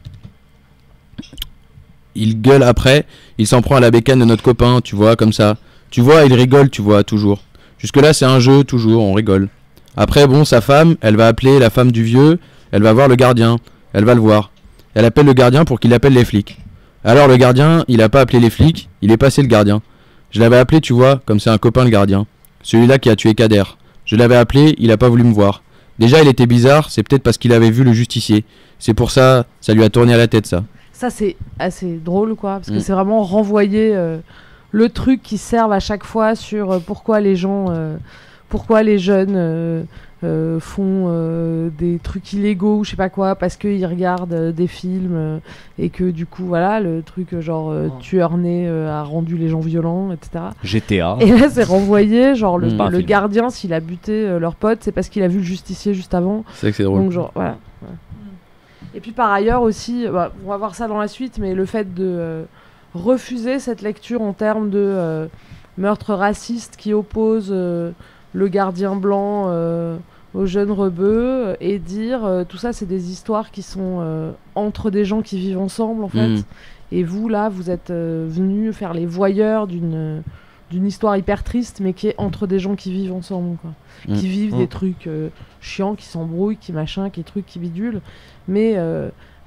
Il gueule après, il s'en prend à la bécane de notre copain, tu vois, comme ça. Tu vois, il rigole, tu vois, toujours. Jusque-là, c'est un jeu, toujours, on rigole. Après, bon, sa femme, elle va appeler la femme du vieux, elle va voir le gardien, elle va le voir. Elle appelle le gardien pour qu'il appelle les flics. Alors le gardien, il a pas appelé les flics, il est passé le gardien. Je l'avais appelé, tu vois, comme c'est un copain le gardien. Celui-là qui a tué Kader. Je l'avais appelé, il a pas voulu me voir. Déjà, il était bizarre, c'est peut-être parce qu'il avait vu le justicier. C'est pour ça, ça lui a tourné à la tête, ça. Ça, c'est assez drôle, quoi, parce que Mm. c'est vraiment renvoyer euh, le truc qui serve à chaque fois sur euh, pourquoi les gens, euh, pourquoi les jeunes euh, euh, font euh, des trucs illégaux ou je sais pas quoi, parce qu'ils regardent euh, des films euh, et que du coup, voilà, le truc euh, genre euh, tueur né euh, a rendu les gens violents, et cetera. G T A. Et là, c'est renvoyé, genre le, Mm. Pas un le film. gardien, s'il a buté euh, leur pote, c'est parce qu'il a vu le justicier juste avant. C'est vrai que c'est drôle. Donc genre voilà. Ouais. Et puis par ailleurs aussi, bah, on va voir ça dans la suite, mais le fait de euh, refuser cette lecture en termes de euh, meurtre raciste qui oppose euh, le gardien blanc euh, aux jeunes rebeux euh, et dire euh, tout ça c'est des histoires qui sont euh, entre des gens qui vivent ensemble en fait. Mm. Et vous là, vous êtes euh, venus faire les voyeurs d'une d'une histoire hyper triste, mais qui est entre des gens qui vivent ensemble, quoi. Mm. Qui vivent Mm. des trucs euh, chiants, qui s'embrouillent, qui machin, qui trucs, qui bidulent. Mais euh,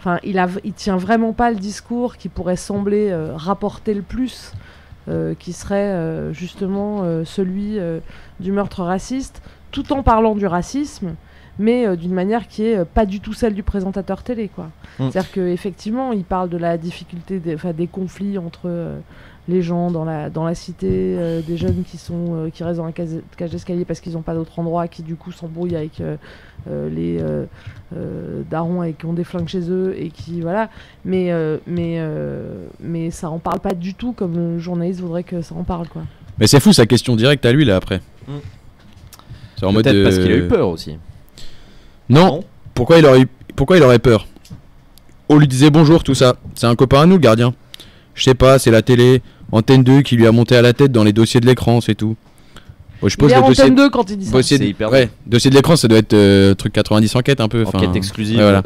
Enfin, il, a, il tient vraiment pas le discours qui pourrait sembler euh, rapporter le plus, euh, qui serait euh, justement euh, celui euh, du meurtre raciste, tout en parlant du racisme, mais euh, d'une manière qui est euh, pas du tout celle du présentateur télé, quoi. Mm. C'est-à-dire qu'effectivement, il parle de la difficulté, des, des conflits entre euh, les gens dans la, dans la cité, euh, des jeunes qui, sont, euh, qui restent dans la cage, cage d'escalier parce qu'ils n'ont pas d'autre endroit, qui du coup s'embrouillent avec euh, euh, les euh, euh, darons et qui ont des flingues chez eux, et qui voilà. Mais, euh, mais, euh, mais ça en parle pas du tout comme le journaliste voudrait que ça en parle, quoi. Mais c'est fou sa question directe à lui là après. Mm. C'est en Peut-être mode, euh... parce qu'il a eu peur aussi. Non. Non. Pourquoi il aurait eu... Pourquoi il aurait peur? On lui disait bonjour, tout ça. C'est un copain à nous, le gardien. Je sais pas, c'est la télé, Antenne deux qui lui a monté à la tête dans les dossiers de l'écran, c'est tout. Bon, je il est à Antenne deux quand il dit ça. Dossier de... C'est hyper ouais, dossier de l'écran, ça doit être euh, truc quatre-vingt-dix enquête un peu. Enquête exclusive. Ouais, voilà.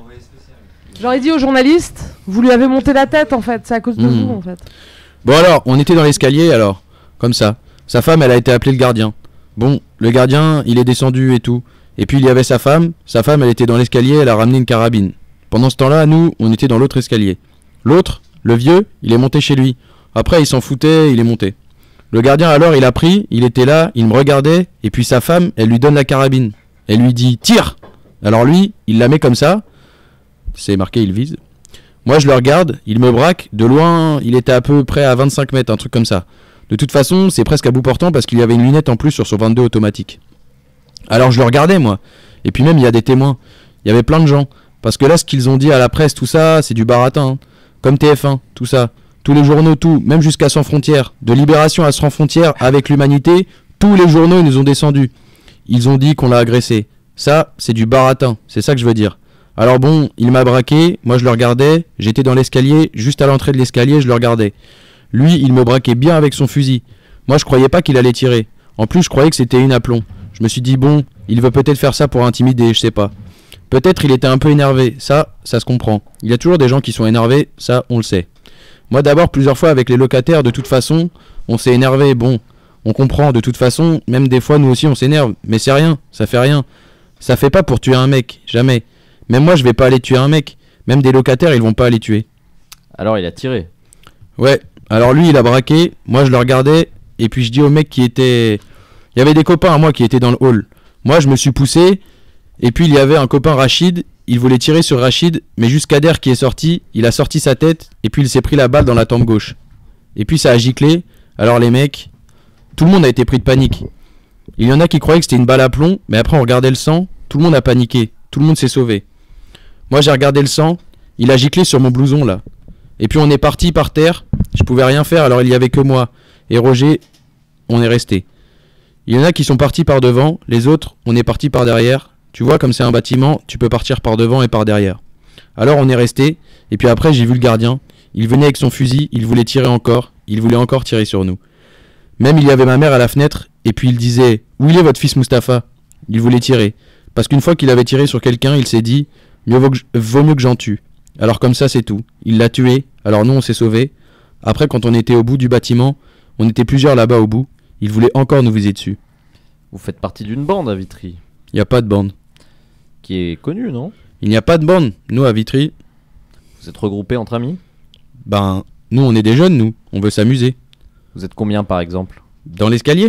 J'aurais dit aux journalistes, vous lui avez monté la tête en fait, c'est à cause de Mmh. vous en fait. Bon alors, on était dans l'escalier alors, comme ça. Sa femme, elle a été appelée le gardien. Bon, le gardien, il est descendu et tout. Et puis il y avait sa femme. Sa femme, elle était dans l'escalier, elle a ramené une carabine. Pendant ce temps-là, nous, on était dans l'autre escalier. L'autre, le vieux, il est monté chez lui. Après, il s'en foutait, il est monté. Le gardien, alors, il a pris, il était là, il me regardait, et puis sa femme, elle lui donne la carabine. Elle lui dit « Tire !» Alors lui, il la met comme ça. C'est marqué, il vise. Moi, je le regarde, il me braque. De loin, il était à peu près à vingt-cinq mètres, un truc comme ça. De toute façon, c'est presque à bout portant parce qu'il y avait une lunette en plus sur son vingt-deux automatique. Alors, je le regardais, moi. Et puis même, il y a des témoins. Il y avait plein de gens. Parce que là, ce qu'ils ont dit à la presse, tout ça, c'est du baratin. Hein. Comme T F un, tout ça. Tous les journaux, tout, même jusqu'à Sans Frontières. De Libération à Sans Frontières, avec l'Humanité, tous les journaux, ils nous ont descendus. Ils ont dit qu'on l'a agressé. Ça, c'est du baratin. C'est ça que je veux dire. Alors bon, il m'a braqué, moi je le regardais. J'étais dans l'escalier, juste à l'entrée de l'escalier, je le regardais. Lui, il me braquait bien avec son fusil. Moi, je croyais pas qu'il allait tirer. En plus, je croyais que c'était une aplomb. Je me suis dit, bon, il veut peut-être faire ça pour intimider, je sais pas. Peut-être il était un peu énervé, ça, ça se comprend. Il y a toujours des gens qui sont énervés, ça, on le sait. Moi d'abord, plusieurs fois avec les locataires, de toute façon, on s'est énervé, bon, on comprend, de toute façon, même des fois, nous aussi, on s'énerve. Mais c'est rien, ça fait rien. Ça fait pas pour tuer un mec, jamais. Même moi, je vais pas aller tuer un mec. Même des locataires, ils vont pas aller tuer. Alors il a tiré. Ouais, alors lui, il a braqué, moi je le regardais, et puis je dis au mec qui était... Il y avait des copains à moi qui étaient dans le hall. Moi, je me suis poussé... Et puis il y avait un copain Rachid, il voulait tirer sur Rachid, mais juste Kader qui est sorti, il a sorti sa tête, et puis il s'est pris la balle dans la tempe gauche. Et puis ça a giclé, alors les mecs, tout le monde a été pris de panique. Il y en a qui croyaient que c'était une balle à plomb, mais après on regardait le sang, tout le monde a paniqué, tout le monde s'est sauvé. Moi j'ai regardé le sang, il a giclé sur mon blouson là. Et puis on est parti par terre, je pouvais rien faire, alors il y avait que moi. Et Roger, on est resté. Il y en a qui sont partis par devant, les autres, on est partis par derrière. Tu vois, comme c'est un bâtiment, tu peux partir par devant et par derrière. Alors on est resté, et puis après j'ai vu le gardien. Il venait avec son fusil, il voulait tirer encore, il voulait encore tirer sur nous. Même il y avait ma mère à la fenêtre, et puis il disait « Où il est votre fils Mustapha ?» Il voulait tirer. Parce qu'une fois qu'il avait tiré sur quelqu'un, il s'est dit « Mieux vaut, que je... vaut mieux que j'en tue. » Alors comme ça c'est tout. Il l'a tué, alors nous on s'est sauvés. Après quand on était au bout du bâtiment, on était plusieurs là-bas au bout, il voulait encore nous viser dessus. Vous faites partie d'une bande à Vitry. Il n'y a pas de bande. Qui est connue, non? Il n'y a pas de bande, nous à Vitry. Vous êtes regroupés entre amis? Ben, nous on est des jeunes, nous, on veut s'amuser. Vous êtes combien par exemple? Dans l'escalier?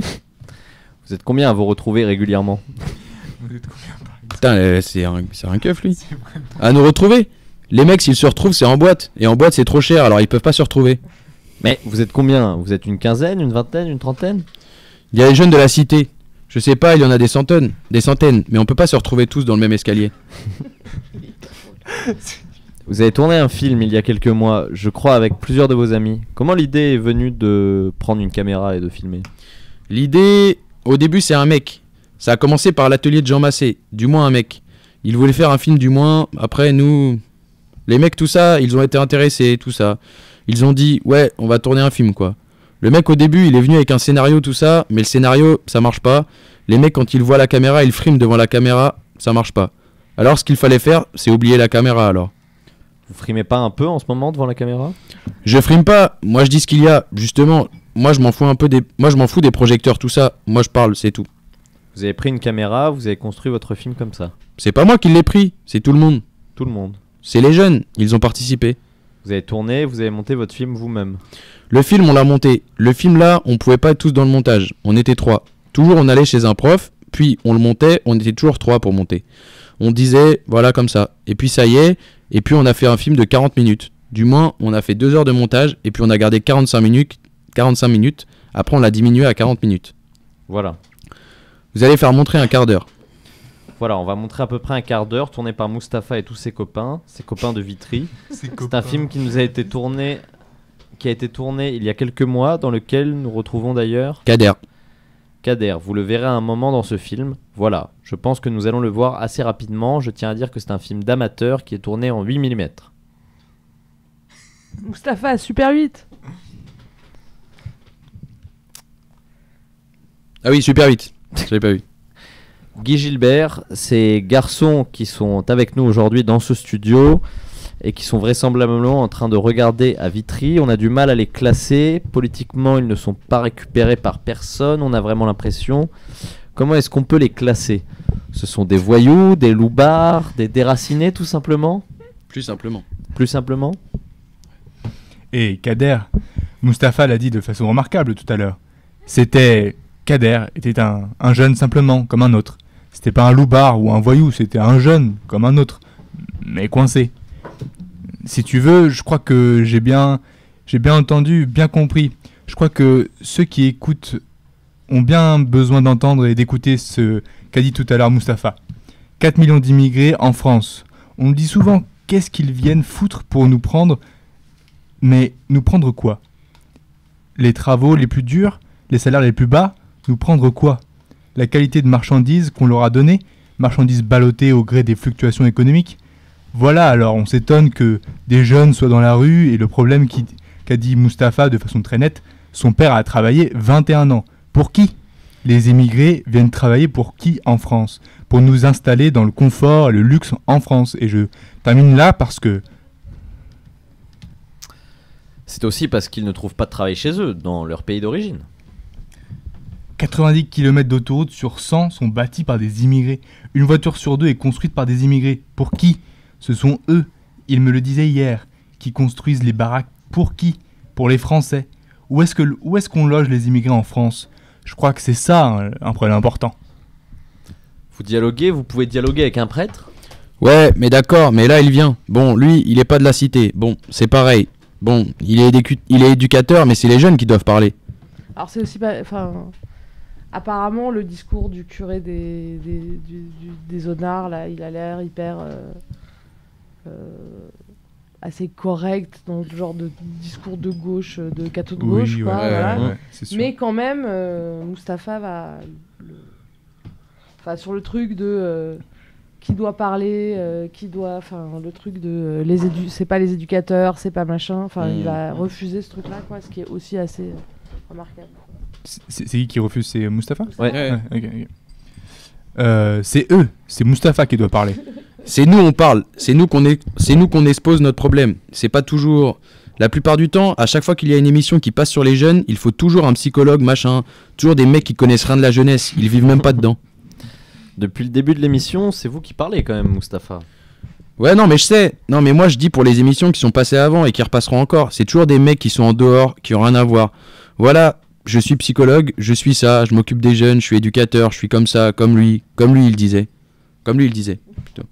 Vous êtes combien à vous retrouver régulièrement? Vous êtes combien par exemple? Putain, euh, c'est un, c'est un keuf lui. À nous retrouver? Les mecs s'ils se retrouvent c'est en boîte, et en boîte c'est trop cher, alors ils peuvent pas se retrouver. Mais vous êtes combien? Vous êtes une quinzaine, une vingtaine, une trentaine? Il y a les jeunes de la cité. Je sais pas, il y en a des centaines, des centaines, mais on peut pas se retrouver tous dans le même escalier. Vous avez tourné un film il y a quelques mois, je crois avec plusieurs de vos amis. Comment l'idée est venue de prendre une caméra et de filmer? L'idée, au début c'est un mec. Ça a commencé par l'atelier de Jean Massé, du moins un mec. Il voulait faire un film du moins, après nous... Les mecs tout ça, ils ont été intéressés, tout ça. Ils ont dit, ouais, on va tourner un film quoi. Le mec au début il est venu avec un scénario tout ça, mais le scénario ça marche pas. Les mecs quand ils voient la caméra ils friment devant la caméra, ça marche pas. Alors ce qu'il fallait faire c'est oublier la caméra alors. Vous frimez pas un peu en ce moment devant la caméra? Je frime pas, moi je dis ce qu'il y a, justement, moi je m'en fous un peu des... Moi je m'en fous des projecteurs tout ça, moi je parle c'est tout. Vous avez pris une caméra, vous avez construit votre film comme ça? C'est pas moi qui l'ai pris, c'est tout le monde. Tout le monde? C'est les jeunes, ils ont participé. Vous avez tourné, vous avez monté votre film vous-même. Le film, on l'a monté. Le film là, on pouvait pas être tous dans le montage. On était trois. Toujours, on allait chez un prof, puis on le montait. On était toujours trois pour monter. On disait, voilà comme ça. Et puis ça y est. Et puis on a fait un film de quarante minutes. Du moins, on a fait deux heures de montage. Et puis on a gardé quarante-cinq minutes. quarante-cinq minutes. Après, on l'a diminué à quarante minutes. Voilà. Vous allez faire montrer un quart d'heure. Voilà, on va montrer à peu près un quart d'heure, tourné par Mustapha et tous ses copains, ses copains de Vitry. C'est un film qui nous a été tourné, qui a été tourné il y a quelques mois, dans lequel nous retrouvons d'ailleurs Kader. Kader, vous le verrez à un moment dans ce film. Voilà, je pense que nous allons le voir assez rapidement. Je tiens à dire que c'est un film d'amateur qui est tourné en huit millimètres. Mustapha, Super huit. Ah oui, Super huit. Je l'ai pas vu. Guy Gilbert, ces garçons qui sont avec nous aujourd'hui dans ce studio et qui sont vraisemblablement en train de regarder à Vitry, on a du mal à les classer. Politiquement, ils ne sont pas récupérés par personne, on a vraiment l'impression. Comment est-ce qu'on peut les classer? Ce sont des voyous, des loupards, des déracinés tout simplement? Plus simplement. Plus simplement? Et Kader, Mustapha l'a dit de façon remarquable tout à l'heure. C'était... Kader était un, un jeune simplement, comme un autre. C'était pas un loupard ou un voyou, c'était un jeune, comme un autre, mais coincé. Si tu veux, je crois que j'ai bien, j'ai bien entendu, bien compris. Je crois que ceux qui écoutent ont bien besoin d'entendre et d'écouter ce qu'a dit tout à l'heure Mustapha. quatre millions d'immigrés en France. On nous dit souvent qu'est-ce qu'ils viennent foutre pour nous prendre, mais nous prendre quoi? Les travaux les plus durs, les salaires les plus bas? Nous prendre quoi? La qualité de marchandises qu'on leur a donnée, marchandises ballottées au gré des fluctuations économiques? Voilà, alors on s'étonne que des jeunes soient dans la rue et le problème qui, qu'a dit Mustapha de façon très nette, son père a travaillé vingt et un ans. Pour qui? Les émigrés viennent travailler pour qui en France? Pour nous installer dans le confort et le luxe en France. Et je termine là parce que... C'est aussi parce qu'ils ne trouvent pas de travail chez eux, dans leur pays d'origine. quatre-vingt-dix kilomètres d'autoroute sur cent sont bâtis par des immigrés. Une voiture sur deux est construite par des immigrés. Pour qui? Ce sont eux, ils me le disaient hier, qui construisent les baraques. Pour qui? Pour les Français. Où est-ce que, où est-ce qu'on loge les immigrés en France? Je crois que c'est ça un, un problème important. Vous dialoguez, vous pouvez dialoguer avec un prêtre? Ouais, mais d'accord, mais là il vient. Bon, lui, il est pas de la cité. Bon, c'est pareil. Bon, il est, édu- il est éducateur, mais c'est les jeunes qui doivent parler. Alors c'est aussi pas... Enfin... Apparemment, le discours du curé des, des, du, du, des Onards, là, il a l'air hyper euh, euh, assez correct dans le genre de discours de gauche, de catho de gauche, oui, quoi, ouais, voilà. ouais, ouais, c'est sûr. Mais quand même, euh, Mustapha va, le... enfin sur le truc de euh, qui doit parler, euh, qui doit, enfin le truc de euh, les édu... c'est pas les éducateurs, c'est pas machin, enfin mmh. il va refuser ce truc-là, quoi, ce qui est aussi assez euh, remarquable. C'est, c'est qui qui refuse? C'est Mustapha? Ouais. ouais, ouais. Okay, okay. Euh, c'est eux, c'est Mustapha qui doit parler. C'est nous on parle, c'est nous qu'on est, c'est nous qu'on expose notre problème. C'est pas toujours. La plupart du temps, à chaque fois qu'il y a une émission qui passe sur les jeunes, il faut toujours un psychologue, machin, toujours des mecs qui connaissent rien de la jeunesse, ils vivent même pas dedans. Depuis le début de l'émission, c'est vous qui parlez quand même, Mustapha. Ouais, non, mais je sais. Non, mais moi je dis pour les émissions qui sont passées avant et qui repasseront encore, c'est toujours des mecs qui sont en dehors, qui ont rien à voir. Voilà. Je suis psychologue, je suis ça, je m'occupe des jeunes, je suis éducateur, je suis comme ça, comme lui, comme lui il disait. Comme lui il disait, plutôt.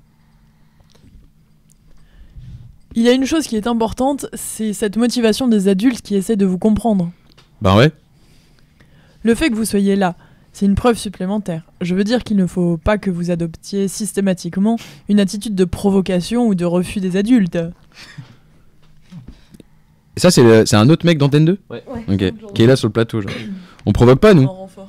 Il y a une chose qui est importante, c'est cette motivation des adultes qui essaient de vous comprendre. Ben ouais. Le fait que vous soyez là, c'est une preuve supplémentaire. Je veux dire qu'il ne faut pas que vous adoptiez systématiquement une attitude de provocation ou de refus des adultes. Et ça, c'est, le, c'est un autre mec d'Antenne deux? Ouais. Ok, qui est là sur le plateau, genre. On provoque pas, nous?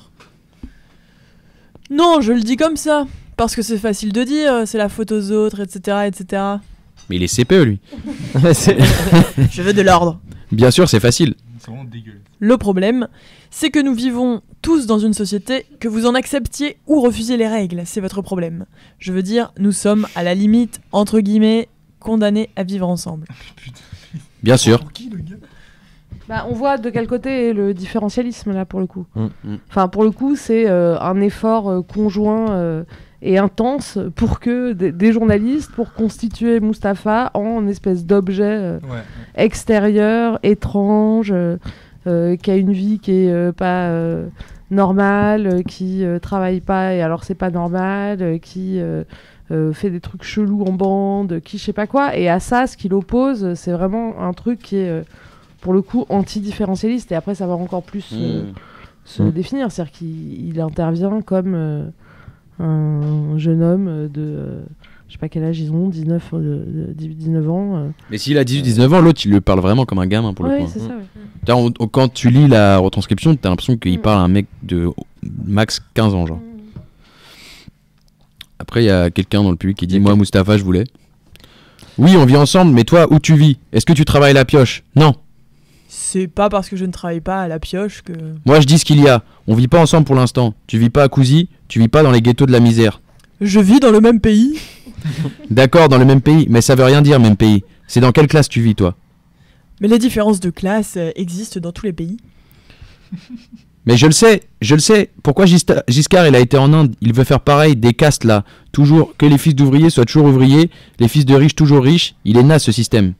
Non, je le dis comme ça. Parce que c'est facile de dire, c'est la faute aux autres, et cetera, et cetera. Mais il est C P E, lui. Je veux de l'ordre. Bien sûr, c'est facile. C'est vraiment dégueulasse. Le problème, c'est que nous vivons tous dans une société, que vous en acceptiez ou refusiez les règles, c'est votre problème. Je veux dire, nous sommes à la limite, entre guillemets, condamnés à vivre ensemble. Bien sûr. Bah, on voit de quel côté est le différentialisme là pour le coup. Mmh. Enfin pour le coup c'est euh, un effort euh, conjoint euh, et intense pour que des, des journalistes pour constituer Mustapha en espèce d'objet euh, Ouais. extérieur, étrange, euh, euh, qui a une vie qui est euh, pas euh, normale, euh, qui euh, travaille pas et alors c'est pas normal, euh, qui euh, euh, fait des trucs chelous en bande, qui je sais pas quoi. Et à ça, ce qu'il oppose, c'est vraiment un truc qui est euh, pour le coup anti-différentialiste. Et après, ça va encore plus euh, Mmh. se Mmh. définir, c'est-à-dire qu'il il intervient comme euh, un jeune homme de, euh, je sais pas quel âge ils ont, dix-neuf, euh, dix-huit dix-neuf ans. euh. Mais s'il a dix-huit dix-neuf ans, l'autre il lui parle vraiment comme un gamin pour le Ouais, coup. c'est hein. ça, ouais. T'as- on- on- Quand tu lis la retranscription, t'as l'impression qu'il parle à un mec de max quinze ans, genre. Après, il y a quelqu'un dans le public qui dit moi, Mustapha, je voulais. Oui, on vit ensemble, mais toi, où tu vis? Est-ce que tu travailles à la pioche? Non. C'est pas parce que je ne travaille pas à la pioche que. Moi, je dis ce qu'il y a. On vit pas ensemble pour l'instant. Tu vis pas à Cousy, tu vis pas dans les ghettos de la misère. Je vis dans le même pays. D'accord, dans le même pays, mais ça veut rien dire, même pays. C'est dans quelle classe tu vis, toi? Mais les différences de classe euh, existent dans tous les pays. Mais je le sais, je le sais. Pourquoi Gista- Giscard, il a été en Inde? Il veut faire pareil, des castes là. Toujours, que les fils d'ouvriers soient toujours ouvriers, les fils de riches toujours riches. Il est naze ce système.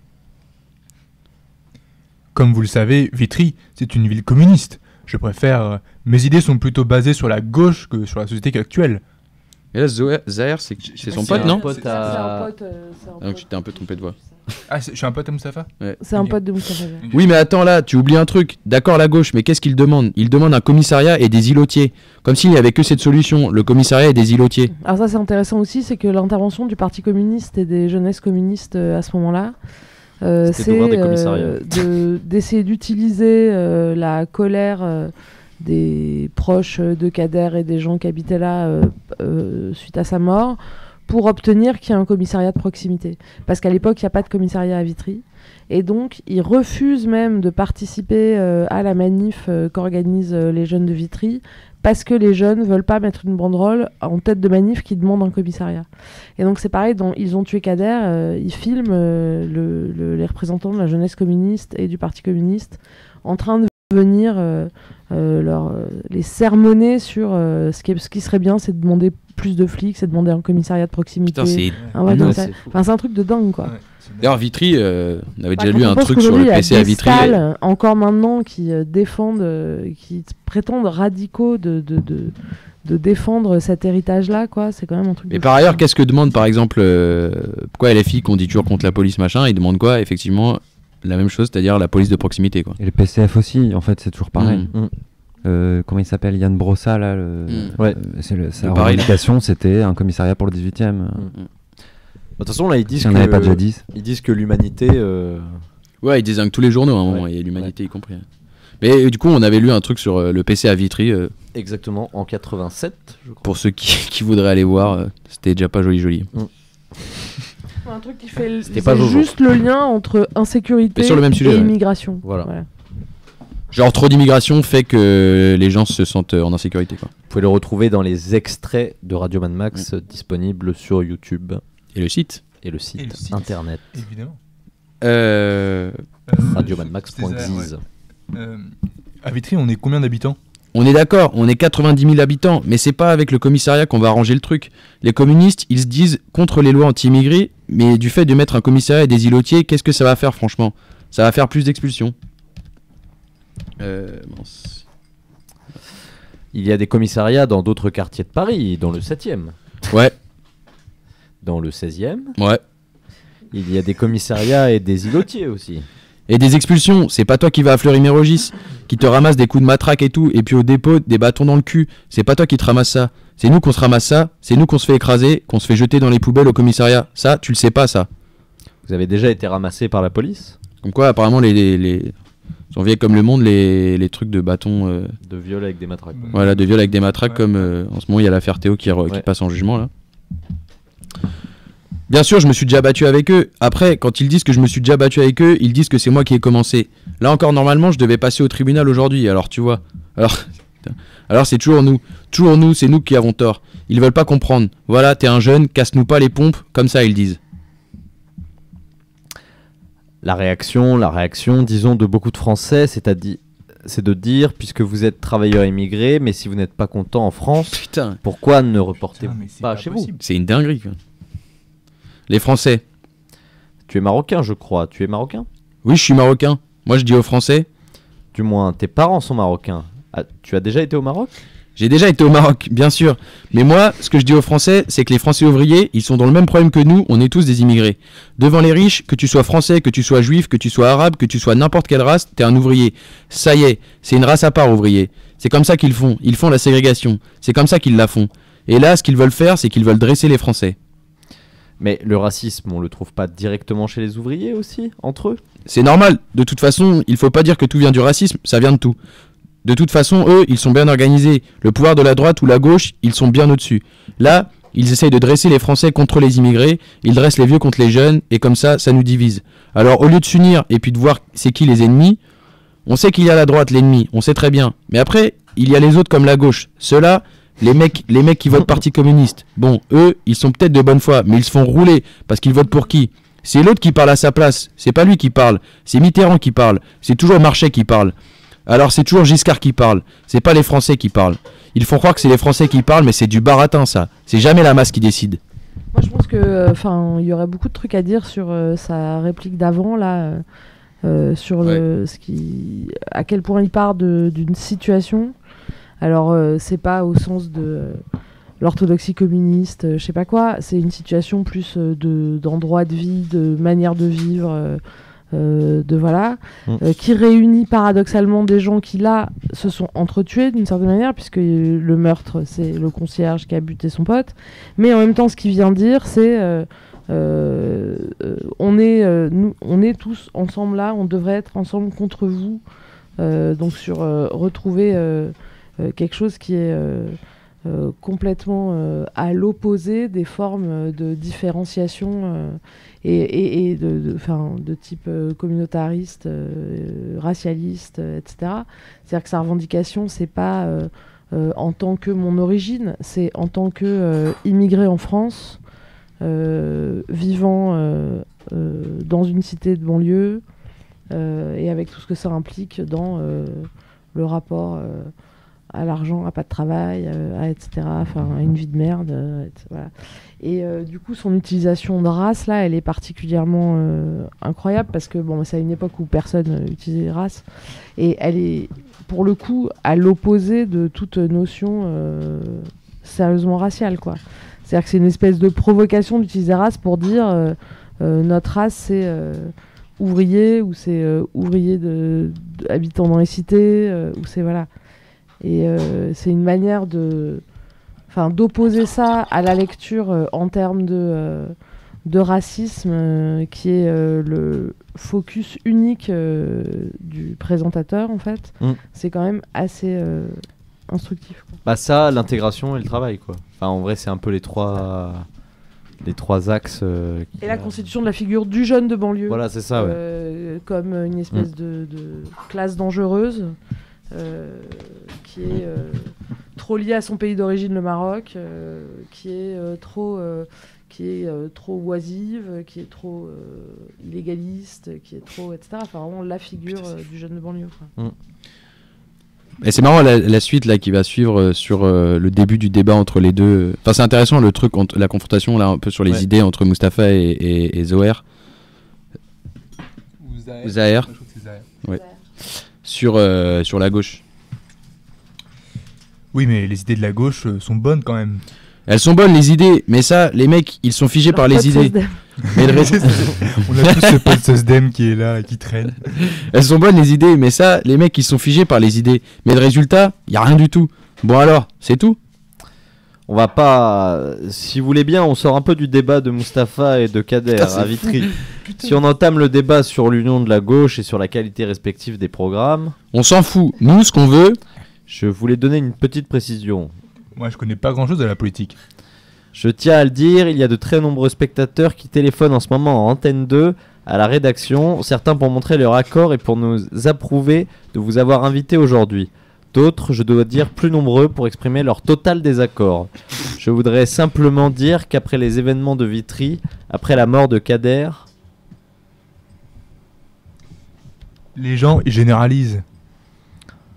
Comme vous le savez, Vitry, c'est une ville communiste. Je préfère... euh, mes idées sont plutôt basées sur la gauche que sur la société actuelle. Et là, Zoé- Zahir, c'est c'est son C'est pote, un non pote C'est un pote, euh, c'est un Ah, donc pote. tu t'es un peu trompé de voix. Ah, c'est- je suis un pote à Mustapha Ouais. C'est un Ok. pote de Mustapha. ouais. Oui, mais attends là, tu oublies un truc. D'accord, la gauche, mais qu'est-ce qu'il demande? Il demande un commissariat et des îlotiers. Comme s'il n'y avait que cette solution, le commissariat et des îlotiers. Alors ça c'est intéressant aussi, c'est que l'intervention du Parti communiste et des jeunesses communistes euh, à ce moment-là, euh, C'était c'est d'ouvrir des euh, commissariats. de- d'essayer d'utiliser euh, la colère euh, des proches de Kader et des gens qui habitaient là euh, euh, suite à sa mort pour obtenir qu'il y ait un commissariat de proximité. Parce qu'à l'époque, il n'y a pas de commissariat à Vitry. Et donc, ils refusent même de participer euh, à la manif euh, qu'organisent euh, les jeunes de Vitry parce que les jeunes veulent pas mettre une banderole en tête de manif qui demande un commissariat. Et donc, c'est pareil, dans Ils ont tué Kader, euh, ils filment euh, le- le- les représentants de la jeunesse communiste et du Parti communiste en train de venir euh, euh, leur, euh, les sermonner sur euh, ce, qui est- ce qui serait bien, c'est de demander plus de flics, c'est de demander un commissariat de proximité. Putain, c'est- un vrai Ouais, commissariat. c'est fou. Enfin, c'est un truc de dingue, quoi. D'ailleurs, Vitry, euh, on avait Bah, déjà quand lu on un pense truc sur qu'aujourd'hui, le il y a P C à des Vitry. salles, euh, encore maintenant, qui euh, défendent, euh, qui prétendent radicaux de, de, de, de défendre cet héritage-là, quoi. C'est quand même un truc. Mais de par fou. ailleurs, qu'est-ce que demande par exemple euh, pourquoi L F I qu'on dit toujours contre la police machin, ils demandent quoi? Effectivement, la même chose, c'est-à-dire la police de proximité, quoi. Et le P C F aussi, en fait, c'est toujours pareil. Mm. Euh, comment il s'appelle, Yann Brossa, là, le... Mm. ouais. c'est le, sa Le pareil. revendication, c'était un commissariat pour le dix-huitième. De toute façon, là, ils disent Si on que n'avait pas déjà dit. ils disent que l'humanité. euh, Ouais, ils désignent tous les journaux à un moment, Ouais. et l'humanité y compris. Mais euh, du coup, on avait lu un truc sur euh, le P C à Vitry. euh, Exactement, en quatre-vingt-sept, je crois. pour ceux qui, qui voudraient aller voir, euh, c'était déjà pas joli joli. Un truc qui fait C'était pas c'est Jojo. juste le lien entre insécurité Mais sur le même sujet, et ouais. immigration. Voilà. Genre trop d'immigration fait que les gens se sentent euh, en insécurité, quoi. Vous pouvez le retrouver dans les extraits de Radio Mad Max euh, disponibles sur YouTube. Et le site. Et le site, Et le site, internet. Évidemment. Euh... radiomadmax point diz. Euh, à Vitry, on est combien d'habitants? On est d'accord, on est quatre-vingt-dix mille habitants, mais c'est pas avec le commissariat qu'on va arranger le truc. Les communistes, ils se disent contre les lois anti-immigrés, mais du fait de mettre un commissariat et des îlotiers, qu'est-ce que ça va faire franchement? Ça va faire plus d'expulsions. Euh, mince. Il y a des commissariats dans d'autres quartiers de Paris, dans le septième. Ouais. Dans le seizième. Ouais. Il y a des commissariats et des îlotiers aussi. Et des expulsions, c'est pas toi qui vas à Fleury-Mérogis, qui te ramasse des coups de matraque et tout, et puis au dépôt, des bâtons dans le cul. C'est pas toi qui te ramasse ça. C'est nous qu'on se ramasse ça, c'est nous qu'on se fait écraser, qu'on se fait jeter dans les poubelles au commissariat. Ça, tu le sais pas, ça. Vous avez déjà été ramassé par la police? Comme quoi, apparemment, les... les, les... sont vieilles comme le monde, les, les trucs de bâtons... euh, De viol avec des matraques. Voilà, de viol avec des matraques, comme euh, en ce moment, il y a l'affaire Théo qui, re- qui Ouais. passe en jugement, là. Bien sûr, je me suis déjà battu avec eux. Après, quand ils disent que je me suis déjà battu avec eux, ils disent que c'est moi qui ai commencé. Là encore, normalement, je devais passer au tribunal aujourd'hui, alors tu vois. Alors, alors c'est toujours nous. Toujours nous, c'est nous qui avons tort. Ils veulent pas comprendre. Voilà, t'es un jeune, casse-nous pas les pompes, comme ça ils disent. La réaction, la réaction, disons, de beaucoup de Français, c'est-à-dire, c'est de dire, puisque vous êtes travailleur immigré, mais si vous n'êtes pas content en France, Putain. pourquoi ne reportez-vous Putain, mais c'est pas, pas chez possible. vous? C'est une dinguerie. Quoi. Les Français. Tu es marocain, je crois. Tu es marocain? Oui, je suis marocain. Moi, je dis aux Français. Du moins, tes parents sont marocains. Ah, tu as déjà été au Maroc? J'ai déjà été au Maroc, bien sûr. Mais moi, ce que je dis aux Français, c'est que les Français ouvriers, ils sont dans le même problème que nous, on est tous des immigrés. Devant les riches, que tu sois français, que tu sois juif, que tu sois arabe, que tu sois n'importe quelle race, t'es un ouvrier. Ça y est, c'est une race à part, ouvrier. C'est comme ça qu'ils font, ils font la ségrégation. C'est comme ça qu'ils la font. Et là, ce qu'ils veulent faire, c'est qu'ils veulent dresser les Français. Mais le racisme, on le trouve pas directement chez les ouvriers aussi, entre eux? C'est normal. De toute façon, il faut pas dire que tout vient du racisme, ça vient de tout. De toute façon, eux, ils sont bien organisés. Le pouvoir de la droite ou la gauche, ils sont bien au-dessus. Là, ils essayent de dresser les Français contre les immigrés, ils dressent les vieux contre les jeunes, et comme ça, ça nous divise. Alors, au lieu de s'unir et puis de voir c'est qui les ennemis, on sait qu'il y a la droite, l'ennemi, on sait très bien. Mais après, il y a les autres comme la gauche. Ceux-là, les mecs, les mecs qui votent Parti communiste. Bon, eux, ils sont peut-être de bonne foi, mais ils se font rouler, parce qu'ils votent pour qui? C'est l'autre qui parle à sa place, c'est pas lui qui parle, c'est Mitterrand qui parle, c'est toujours Marchais qui parle. Alors c'est toujours Giscard qui parle, c'est pas les Français qui parlent. Ils font croire que c'est les Français qui parlent, mais c'est du baratin ça. C'est jamais la masse qui décide. Moi je pense que, enfin, il y aurait beaucoup de trucs à dire sur euh, sa réplique d'avant là, euh, sur le, ce qui, à quel point il part de- d'une situation. Alors euh, c'est pas au sens de euh, l'orthodoxie communiste, euh, je sais pas quoi. C'est une situation plus euh, de d'endroit de vie, de manière de vivre. euh, Euh, de voilà, Mm. euh, qui réunit paradoxalement des gens qui là se sont entretués d'une certaine manière, puisque le meurtre c'est le concierge qui a buté son pote, mais en même temps ce qu'il vient dire c'est euh, euh, euh, on est euh, nous, on est tous ensemble là, on devrait être ensemble contre vous, euh, donc sur euh, retrouver euh, euh, quelque chose qui est euh, euh, complètement euh, à l'opposé des formes de différenciation euh, et, et, et de, de, 'fin, de type euh, communautariste, euh, racialiste, euh, et cetera. C'est-à-dire que sa revendication, c'est pas euh, euh, en tant que mon origine, c'est en tant que euh, immigré en France, euh, vivant euh, euh, dans une cité de banlieue, euh, et avec tout ce que ça implique dans euh, le rapport euh, à l'argent, à pas de travail, euh, à et cetera. Enfin, à une vie de merde. Euh, et, voilà. Et euh, du coup, son utilisation de race, là, elle est particulièrement euh, incroyable parce que bon, c'est à une époque où personne euh, utilisait les races. Et elle est, pour le coup, à l'opposé de toute notion euh, sérieusement raciale, quoi. C'est-à-dire que c'est une espèce de provocation d'utiliser race pour dire euh, euh, notre race, c'est euh, ouvrier, ou c'est euh, ouvrier de, de, habitant dans les cités, euh, ou c'est voilà. Et euh, c'est une manière de, enfin, d'opposer ça à la lecture euh, en termes de, euh, de racisme, euh, qui est euh, le focus unique euh, du présentateur, en fait. Mm. C'est quand même assez euh, instructif, quoi. Bah ça, l'intégration et le travail, quoi. Enfin, en vrai, c'est un peu les trois, les trois axes. euh, qui- Et la constitution de la figure du jeune de banlieue. Voilà, c'est ça, ouais. euh, comme une espèce Mm. de, de classe dangereuse. Euh, qui est euh, trop lié à son pays d'origine, le Maroc, euh, qui est euh, trop, euh, qui est euh, trop oisive, qui est trop euh, illégaliste, qui est trop, et cetera. Enfin, vraiment la figure euh, du jeune de banlieue, quoi. Mm. Et c'est marrant la, la suite là qui va suivre euh, sur euh, le début du débat entre les deux. Enfin, c'est intéressant le truc, entre, la confrontation là un peu sur les Ouais. idées entre Mustapha et, et, et Zoher. Ou Zahir. Zahir. Je trouve que c'est Zahir. Ouais. Sur, euh, sur la gauche. Oui, mais les idées de la gauche euh, sont bonnes quand même. Elles sont bonnes les idées, mais ça, les mecs, ils sont figés par les idées. Mais le reste- On a tous ce pote Sosdem qui est là et qui traîne. Elles sont bonnes les idées, mais ça, les mecs, ils sont figés par les idées. Mais le résultat, il y a rien du tout. Bon alors, c'est tout. On va pas. Si vous voulez bien, on sort un peu du débat de Mustapha et de Kader Putain, c'est à fou. Vitry. Si on entame le débat sur l'union de la gauche et sur la qualité respective des programmes. On s'en fout. Nous, ce qu'on veut. Je voulais donner une petite précision. Moi, je connais pas grand chose de la politique. Je tiens à le dire, il y a de très nombreux spectateurs qui téléphonent en ce moment en Antenne deux à la rédaction, certains pour montrer leur accord et pour nous approuver de vous avoir invité aujourd'hui. D'autres, je dois dire, plus nombreux pour exprimer leur total désaccord. Je voudrais simplement dire qu'après les événements de Vitry, après la mort de Kader... Les gens, ils généralisent.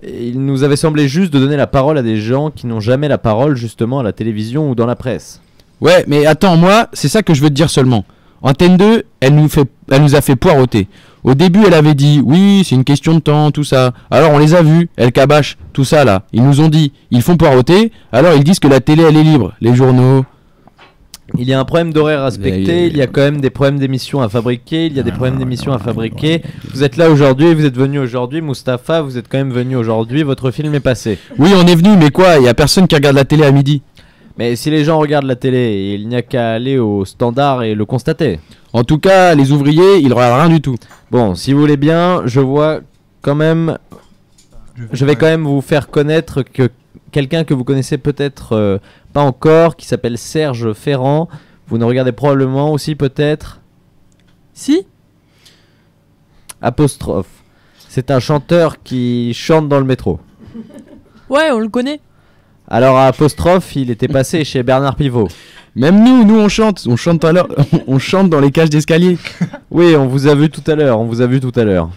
Et il nous avait semblé juste de donner la parole à des gens qui n'ont jamais la parole justement à la télévision ou dans la presse. Ouais, mais attends, moi, c'est ça que je veux te dire seulement. Antenne deux, elle nous, fait, elle nous a fait poireauter. Au début, elle avait dit, oui, c'est une question de temps, tout ça. Alors, on les a vus, elle cabache, tout ça, là. Ils nous ont dit, ils font poireauter, alors ils disent que la télé, elle est libre. Les journaux... Il y a un problème d'horaire à respecter, il y a quand même des problèmes d'émissions à fabriquer, il y a des problèmes d'émissions à fabriquer. Vous êtes là aujourd'hui, vous êtes venu aujourd'hui, Mustapha, vous êtes quand même venu aujourd'hui, votre film est passé. Oui, on est venu, mais quoi, il y a personne qui regarde la télé à midi. Mais si les gens regardent la télé, il n'y a qu'à aller au standard et le constater. En tout cas, les ouvriers, ils regardent rien du tout. Bon, si vous voulez bien, je vois quand même... Je vais quand même vous faire connaître que quelqu'un que vous connaissez peut-être euh, pas encore, qui s'appelle Serge Ferrand. Vous ne regardez probablement aussi peut-être... Si. Apostrophe. C'est un chanteur qui chante dans le métro. Ouais, on le connaît. Alors à Apostrophe, il était passé chez Bernard Pivot. Même nous, nous on chante, on chante à l'heure, on chante dans les cages d'escalier. Oui, on vous a vu tout à l'heure, on vous a vu tout à l'heure.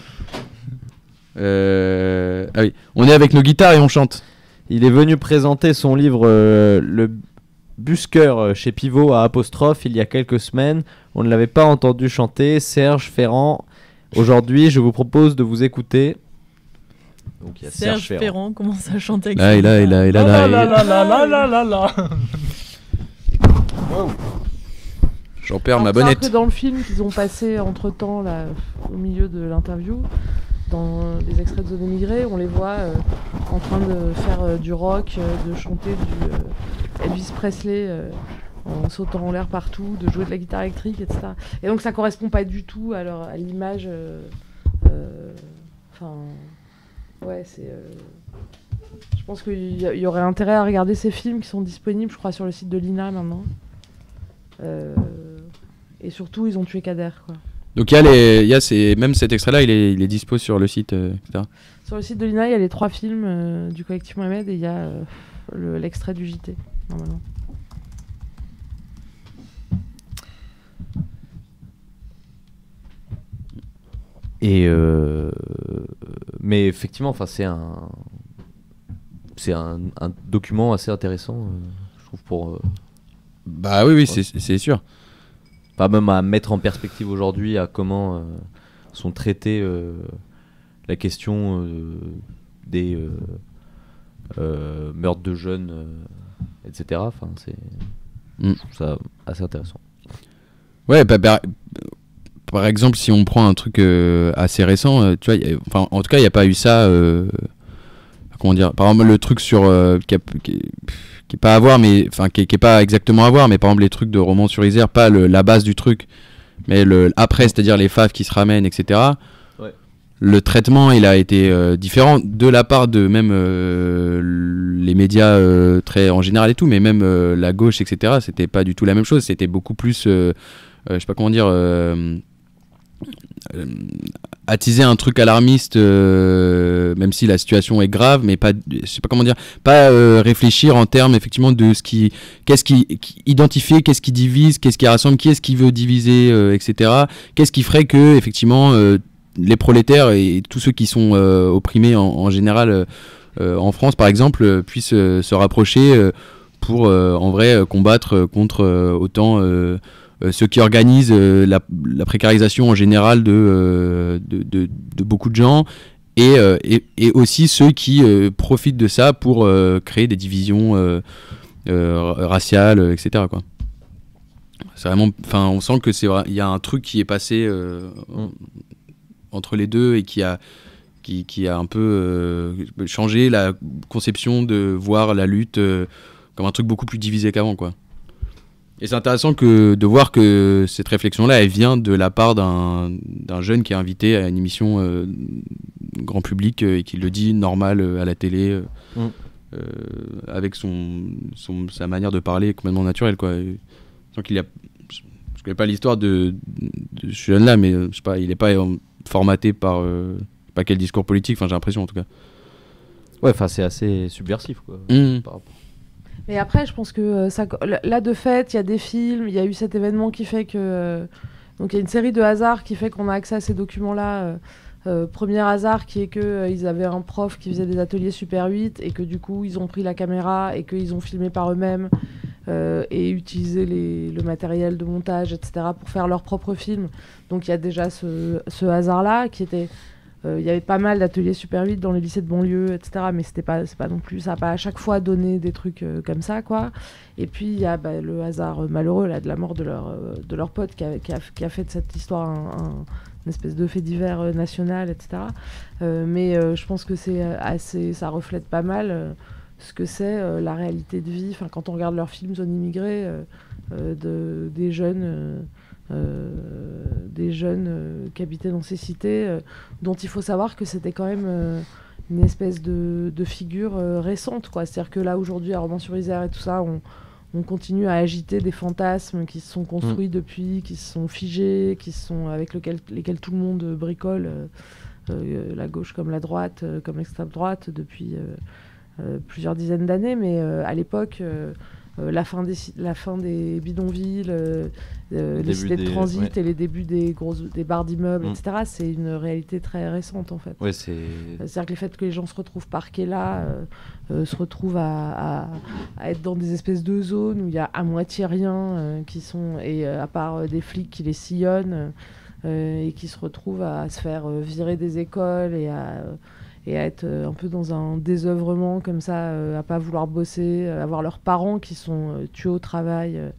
Euh... Ah oui, on est avec nos guitares et on chante. Il est venu présenter son livre euh, Le Busqueur chez Pivot à Apostrophe il y a quelques semaines. On ne l'avait pas entendu chanter. Serge Ferrand. Aujourd'hui, je vous propose de vous écouter. Donc, il y a Serge, Serge Ferrand. Ferrand commence à chanter avec Là, son il a, il a, il a, guitare. là, La il- la la la la la la. J'en perds ma Alors, c'est un bonnette. peu dans le film qu'ils ont passé entre temps là, au milieu de l'interview, dans les extraits de Zone émigrée, on les voit euh, en train de faire euh, du rock, euh, de chanter du euh, Elvis Presley euh, en sautant en l'air partout, de jouer de la guitare électrique, et cetera. Et donc ça correspond pas du tout à, leur, à l'image. Enfin, euh, ouais, c'est. Euh, je pense qu'il y, y aurait intérêt à regarder ces films qui sont disponibles, je crois, sur le site de l'I N A maintenant. Euh, et surtout, ils ont tué Kader, quoi. Donc il y a les, il y a ces, même cet extrait-là, il est, il est dispo sur le site, euh, et cetera. Sur le site de l'I N A, il y a les trois films euh, du collectif Mohamed et il y a euh, le- l'extrait du J T, normalement. Et euh, mais effectivement, enfin c'est un c'est un, un document assez intéressant, euh, je trouve pour. Euh, bah oui, oui, c'est, c'est sûr. Pas même à mettre en perspective aujourd'hui à comment euh, sont traitées euh, la question euh, des euh, euh, meurtres de jeunes, euh, et cetera. Enfin, c'est, Mm. je trouve ça assez intéressant. Ouais, bah, bah, par exemple, si on prend un truc euh, assez récent, euh, tu vois, y a- enfin, en tout cas, il n'y a pas eu ça. euh, comment dire? Par exemple, le truc sur euh, qui, a- qui est- qui est pas à voir, mais enfin, qui, est- qui est pas exactement à voir, mais par exemple, les trucs de Romans sur Isère, pas le, la base du truc, mais le après, c'est-à-dire les faves qui se ramènent, et cetera. Ouais. Le traitement, il a été euh, différent de la part de même euh, les médias euh, très en général et tout, mais même euh, la gauche, et cetera. C'était pas du tout la même chose. C'était beaucoup plus, euh, euh, je sais pas comment dire, euh, euh, attiser un truc alarmiste, euh, même si la situation est grave, mais pas, je sais pas comment dire, pas euh, réfléchir en termes effectivement de ce qui, qu'est-ce qui, qui identifier, qu'est-ce qui divise, qu'est-ce qui rassemble, qui est-ce qui veut diviser, euh, et cetera. Qu'est-ce qui ferait que effectivement euh, les prolétaires et tous ceux qui sont euh, opprimés en, en général euh, euh, en France par exemple euh, puissent euh, se rapprocher euh, pour euh, en vrai euh, combattre euh, contre euh, autant euh, euh, ceux qui organisent euh, la, la précarisation en général de, euh, de, de, de beaucoup de gens et, euh, et, et aussi ceux qui euh, profitent de ça pour euh, créer des divisions euh, euh, raciales, euh, et cetera quoi. C'est vraiment, enfin, on sent que c'est vrai, il y a un truc qui est passé euh, en- entre les deux et qui a qui, qui a un peu euh, changé la conception de voir la lutte euh, comme un truc beaucoup plus divisé qu'avant quoi. Et c'est intéressant que de voir que cette réflexion là elle vient de la part d'un d'un jeune qui est invité à une émission euh, grand public euh, et qui le dit normal euh, à la télé euh, Mm. euh, avec son, son sa manière de parler complètement naturelle quoi. Et, sans qu'il y a, je, je connais pas l'histoire de, de ce jeune là mais euh, je sais pas, il est pas euh, formaté par euh, pas quel discours politique, enfin j'ai l'impression en tout cas. Ouais, enfin c'est assez subversif quoi. Mmh. par rapport- Mais après, je pense que euh, ça, là, de fait, il y a des films, il y a eu cet événement qui fait que. euh, donc, il y a une série de hasards qui fait qu'on a accès à ces documents-là euh, Euh, premier hasard qui est que euh, ils avaient un prof qui faisait des ateliers Super huit et que du coup ils ont pris la caméra et qu'ils ont filmé par eux-mêmes euh, et utilisé les, le matériel de montage, et cetera pour faire leur propre film. Donc il y a déjà ce, ce hasard-là qui était... Il euh, y avait pas mal d'ateliers Super huit dans les lycées de banlieue, et cetera. Mais c'était pas, c'est pas non plus, ça n'a pas à chaque fois donné des trucs euh, comme ça, quoi. Et puis il y a bah, le hasard euh, malheureux là, de la mort de leur, euh, de leur pote qui a, qui, a, qui a fait de cette histoire un, un, une espèce de fait divers euh, national, et cetera. Euh, mais euh, je pense que c'est assez, ça reflète pas mal euh, ce que c'est euh, la réalité de vie. Enfin, quand on regarde leurs films Zone immigrée, euh, euh, de, des jeunes. Euh, Euh, des jeunes euh, qui habitaient dans ces cités, euh, dont il faut savoir que c'était quand même euh, une espèce de, de figure euh, récente, quoi. C'est-à-dire que là, aujourd'hui, à Romans-sur-Isère et tout ça, on, on continue à agiter des fantasmes qui se sont construits mmh. depuis, qui se sont figés, qui sont, avec lequel, lesquels tout le monde bricole, euh, euh, la gauche comme la droite, euh, comme l'extrême droite, depuis euh, euh, plusieurs dizaines d'années. Mais euh, à l'époque... Euh, Euh, la, fin des, la fin des bidonvilles, euh, euh, les cités de transit ouais. et les débuts des, grosses, des barres d'immeubles, mmh. et cetera, c'est une réalité très récente en fait. Ouais, c'est... C'est-à-dire que le fait que les gens se retrouvent parqués là, euh, euh, se retrouvent à, à, à être dans des espèces de zones où il y a à moitié rien, euh, qui sont, et euh, à part euh, des flics qui les sillonnent, euh, et qui se retrouvent à se faire euh, virer des écoles et à... Euh, et à être euh, un peu dans un désœuvrement comme ça, euh, à pas vouloir bosser, euh, avoir leurs parents qui sont euh, tués au travail euh,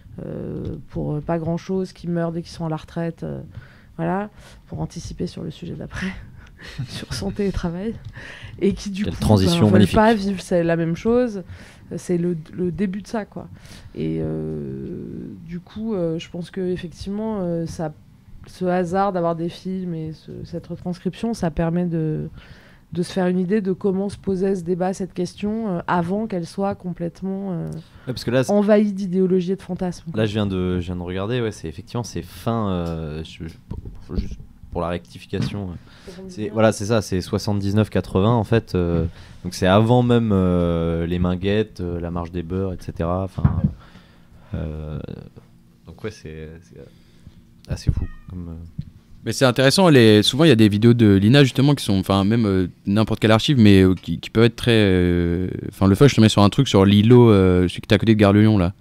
euh, pour euh, pas grand-chose, qui meurent dès qu'ils sont à la retraite, euh, voilà, pour anticiper sur le sujet d'après, sur santé et travail, et qui du Quelle coup transition ne veulent magnifique. pas vivre c'est la même chose, c'est le, le début de ça, quoi. Et euh, du coup, euh, je pense qu'effectivement, euh, ça, ce hasard d'avoir des films et ce, cette retranscription, ça permet de... de se faire une idée de comment se posait ce débat, cette question, euh, avant qu'elle soit complètement euh, ouais, parce que là, envahie d'idéologie et de fantasmes. Là, je viens de, je viens de regarder, ouais, c'est effectivement, c'est fin, euh, je, je, juste pour la rectification, c'est, voilà, c'est ça, c'est soixante-dix-neuf quatre-vingts en fait, euh, mmh. donc c'est avant même euh, les Minguettes, euh, la marche des beurs, et cetera. Enfin, euh, donc ouais, c'est, c'est assez fou comme... Euh... Mais c'est intéressant, les... souvent il y a des vidéos de Lina justement qui sont, enfin même euh, n'importe quelle archive, mais euh, qui, qui peuvent être très... Enfin euh... le feu, je te mets sur un truc sur l'îlot, euh, celui qui est à côté de Gare-de-Lyon là.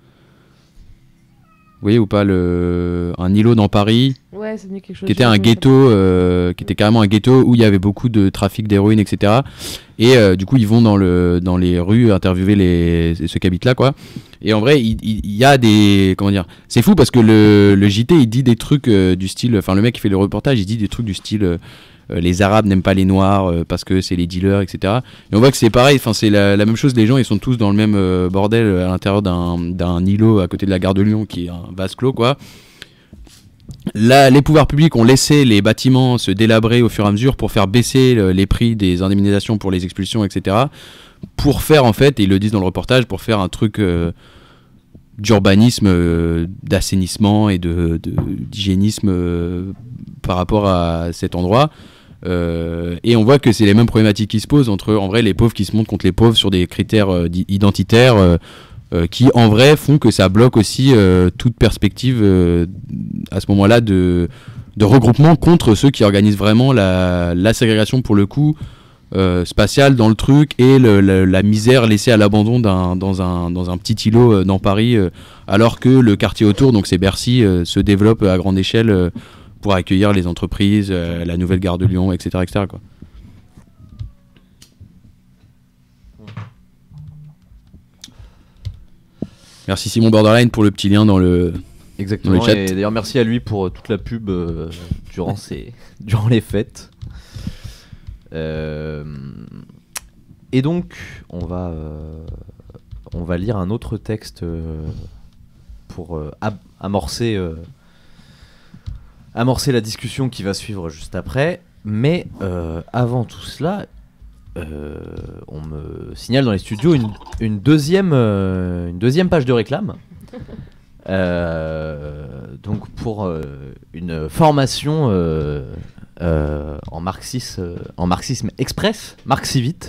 Vous voyez ou pas, le... un îlot dans Paris, ouais, c'est quelque chose qui était un ghetto, euh, qui était carrément un ghetto où il y avait beaucoup de trafic d'héroïne, et cetera. Et euh, du coup ils vont dans, le... dans les rues interviewer les... ceux qui habitent là, quoi. Et en vrai, il, il, il y a des... Comment dire ? C'est fou parce que le, le J T, il dit des trucs euh, du style... Enfin, le mec qui fait le reportage, il dit des trucs du style... Euh, euh, les Arabes n'aiment pas les Noirs euh, parce que c'est les dealers, et cetera. Et on voit que c'est pareil, c'est la, la même chose. Les gens, ils sont tous dans le même euh, bordel à l'intérieur d'un, d'un îlot à côté de la gare de Lyon, qui est un vase clos, quoi. Là, les pouvoirs publics ont laissé les bâtiments se délabrer au fur et à mesure pour faire baisser le, les prix des indemnisations pour les expulsions, et cetera. Pour faire, en fait, et ils le disent dans le reportage, pour faire un truc... Euh, d'urbanisme, euh, d'assainissement et de, de, d'hygiénisme euh, par rapport à cet endroit. Euh, et on voit que c'est les mêmes problématiques qui se posent entre, en vrai, les pauvres qui se montent contre les pauvres sur des critères euh, identitaires euh, euh, qui, en vrai, font que ça bloque aussi euh, toute perspective euh, à ce moment-là de, de regroupement contre ceux qui organisent vraiment la, la ségrégation, pour le coup, Euh, spatiale dans le truc, et le, le, la misère laissée à l'abandon d'un, dans, un, dans un petit îlot euh, dans Paris, euh, alors que le quartier autour, donc c'est Bercy, euh, se développe à grande échelle euh, pour accueillir les entreprises, euh, la nouvelle gare de Lyon, et cetera, et cetera, quoi. Merci Simon Borderline pour le petit lien dans le, Exactement, dans le chat. Et d'ailleurs merci à lui pour euh, toute la pub euh, durant, ces, durant les fêtes. Euh, et donc, on va, euh, on va lire un autre texte euh, pour euh, ab- amorcer, euh, amorcer la discussion qui va suivre juste après. Mais euh, avant tout cela, euh, on me signale dans les studios une, une, deuxième, euh, une deuxième page de réclame. Euh, donc pour euh, une formation euh, euh, en, marxisme, euh, en marxisme express, Marxivite,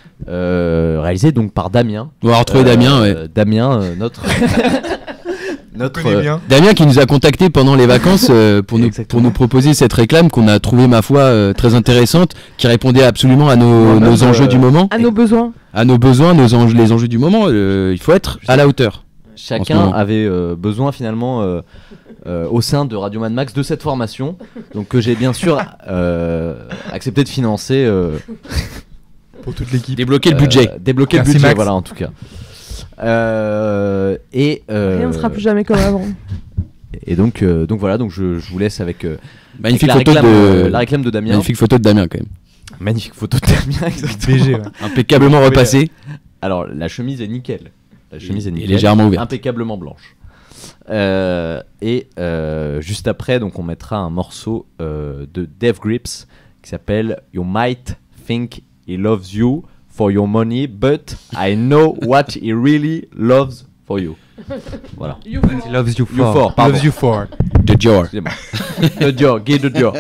euh, réalisée donc par Damien. On va retrouver euh, Damien, ouais. Damien, euh, notre Notre connaît bien. Damien qui nous a contacté pendant les vacances euh, pour, nous, pour nous proposer cette réclame qu'on a trouvée, ma foi, euh, très intéressante, qui répondait absolument à nos, Moi-même, nos enjeux euh, du moment. À nos besoins. À nos besoins, nos enjeux, les enjeux du moment. euh, il faut être à la hauteur. en ce Chacun moment. avait euh, besoin finalement euh, euh, au sein de Radio Mad Max de cette formation, donc que j'ai bien sûr euh, accepté de financer. Euh, Pour toute l'équipe. Débloquer le budget. euh, débloquer Merci, le budget, Max. voilà en tout cas. Euh, et euh, Rien ne sera plus jamais comme avant. Et donc, euh, donc voilà, donc je, je vous laisse avec, euh, Magnifique avec photo la, réclame, de euh, la réclame de Damien. Magnifique photo de Damien quand même. Magnifique photo de Damien, exactement. B G, ouais. Impeccablement repassé. Alors la chemise est nickel. La chemise est Et nickel. légèrement ouverte. Impeccablement blanche. Euh, et euh, juste après, donc on mettra un morceau euh, de Dev Grips qui s'appelle You Might Think He Loves You for Your Money, but I know what he really loves for you. Voilà. You He loves you You for. for, pardon. Loves you for. De Dior. Excusez-moi. De Dior, Guy de Dior.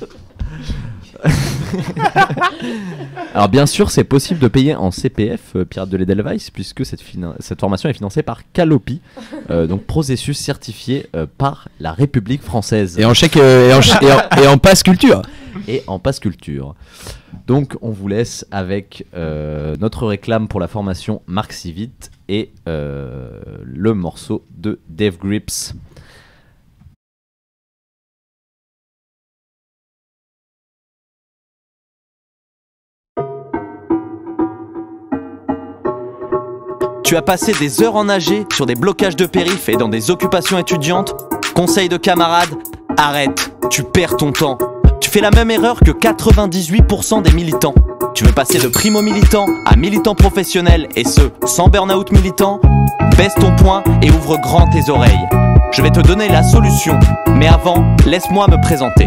Alors bien sûr, c'est possible de payer en C P F euh, Pirate de l'Edelweiss puisque cette, fina- cette formation est financée par Calopi, euh, donc processus certifié euh, par la République française. Et en chèque euh, et, en, ch- et, en, et en passe culture. Et en passe culture. Donc on vous laisse avec euh, notre réclame pour la formation Marc Civit et euh, le morceau de Dev Grips. Tu as passé des heures en A G sur des blocages de périph' et dans des occupations étudiantes. Conseil de camarades, arrête, tu perds ton temps. Tu fais la même erreur que quatre-vingt-dix-huit pour cent des militants. Tu veux passer de primo-militant à militant professionnel et ce, sans burn-out militant. Baisse ton poing et ouvre grand tes oreilles. Je vais te donner la solution, mais avant, laisse-moi me présenter.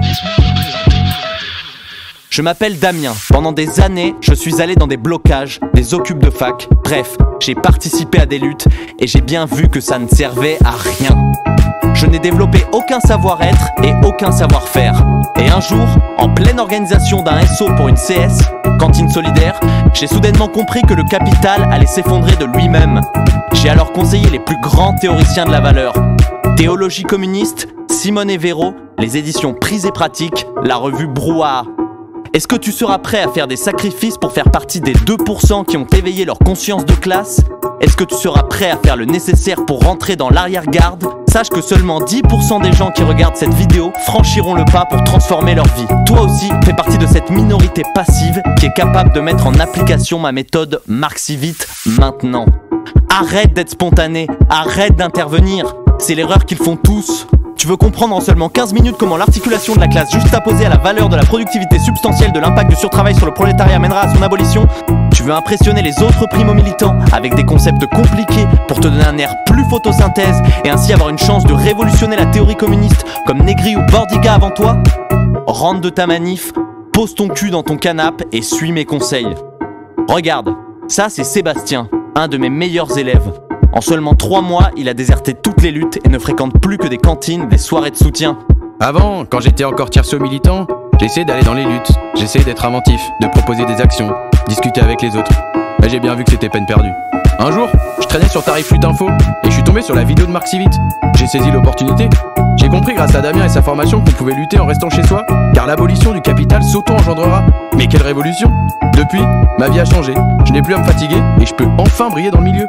Je m'appelle Damien. Pendant des années, je suis allé dans des blocages, des occupes de fac. Bref, j'ai participé à des luttes et j'ai bien vu que ça ne servait à rien. Je n'ai développé aucun savoir-être et aucun savoir-faire. Et un jour, en pleine organisation d'un S O pour une C S, cantine solidaire, j'ai soudainement compris que le capital allait s'effondrer de lui-même. J'ai alors conseillé les plus grands théoriciens de la valeur. Théologie communiste, Simone et Véro, les éditions Prise et Pratique, la revue Brouhaha. Est-ce que tu seras prêt à faire des sacrifices pour faire partie des deux pour cent qui ont éveillé leur conscience de classe? Est-ce que tu seras prêt à faire le nécessaire pour rentrer dans l'arrière-garde? Sache que seulement dix pour cent des gens qui regardent cette vidéo franchiront le pas pour transformer leur vie. Toi aussi, fais partie de cette minorité passive qui est capable de mettre en application ma méthode Marc Civit maintenant. Arrête d'être spontané, arrête d'intervenir. C'est l'erreur qu'ils font tous. Tu veux comprendre en seulement quinze minutes comment l'articulation de la classe juxtaposée à la valeur de la productivité substantielle de l'impact du surtravail sur le prolétariat mènera à son abolition? Tu veux impressionner les autres primo-militants avec des concepts compliqués pour te donner un air plus photosynthèse et ainsi avoir une chance de révolutionner la théorie communiste comme Negri ou Bordiga avant toi? Rentre de ta manif, pose ton cul dans ton canapé et suis mes conseils. Regarde, ça c'est Sébastien, un de mes meilleurs élèves. En seulement trois mois, il a déserté toutes les luttes et ne fréquente plus que des cantines, des soirées de soutien. Avant, quand j'étais encore tierceau militant, j'essayais d'aller dans les luttes, j'essayais d'être inventif, de proposer des actions, discuter avec les autres. Là, j'ai bien vu que c'était peine perdue. Un jour, je traînais sur Tarif Lutte Info et je suis tombé sur la vidéo de Marc Civit. J'ai saisi l'opportunité. J'ai compris grâce à Damien et sa formation qu'on pouvait lutter en restant chez soi, car l'abolition du capital s'auto-engendrera. Mais quelle révolution! Depuis, ma vie a changé. Je n'ai plus à me fatiguer et je peux enfin briller dans le milieu.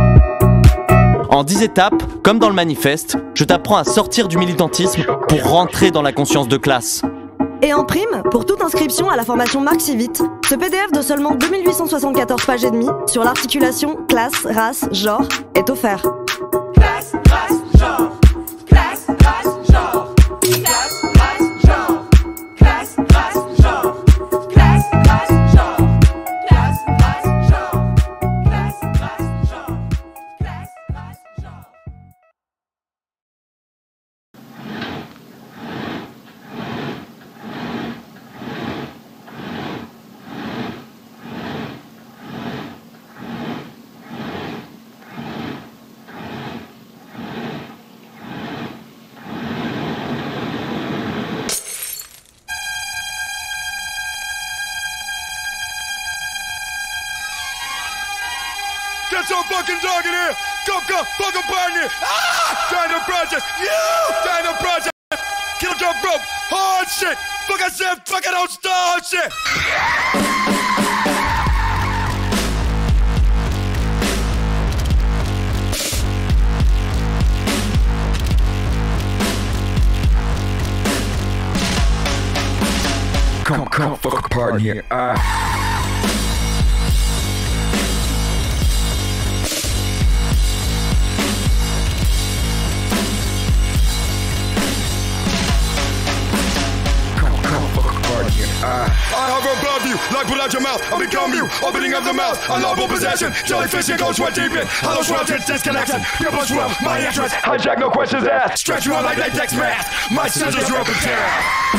En dix étapes, comme dans le manifeste, je t'apprends à sortir du militantisme pour rentrer dans la conscience de classe. Et en prime, pour toute inscription à la formation Marc Civit, ce P D F de seulement deux mille huit cent soixante-quatorze pages et demie sur l'articulation classe, race, genre est offert. Classe, race, genre. Classe, race, genre. Classe, race, genre. Classe, race, genre. Classe, race, genre. Classe, race, genre. Classe, race, genre. Classe, race, genre. so fucking dark in here. Come, come, fucking burn it. Ah! Dino Project. You! Dino Project. Kill your rope. Hard shit. Fuck I said, fucking don't start shit. Come, come, fuck apart in here. Ah. I hover above you, like pull out your mouth. I become you, opening up the mouth. Unlawful possession, jellyfish and goes right deep in. Hollow shrouds and disconnection. Your blood swell, my entrance. Hijack, no questions asked. Stretch you out like latex mask. My scissors are open tear.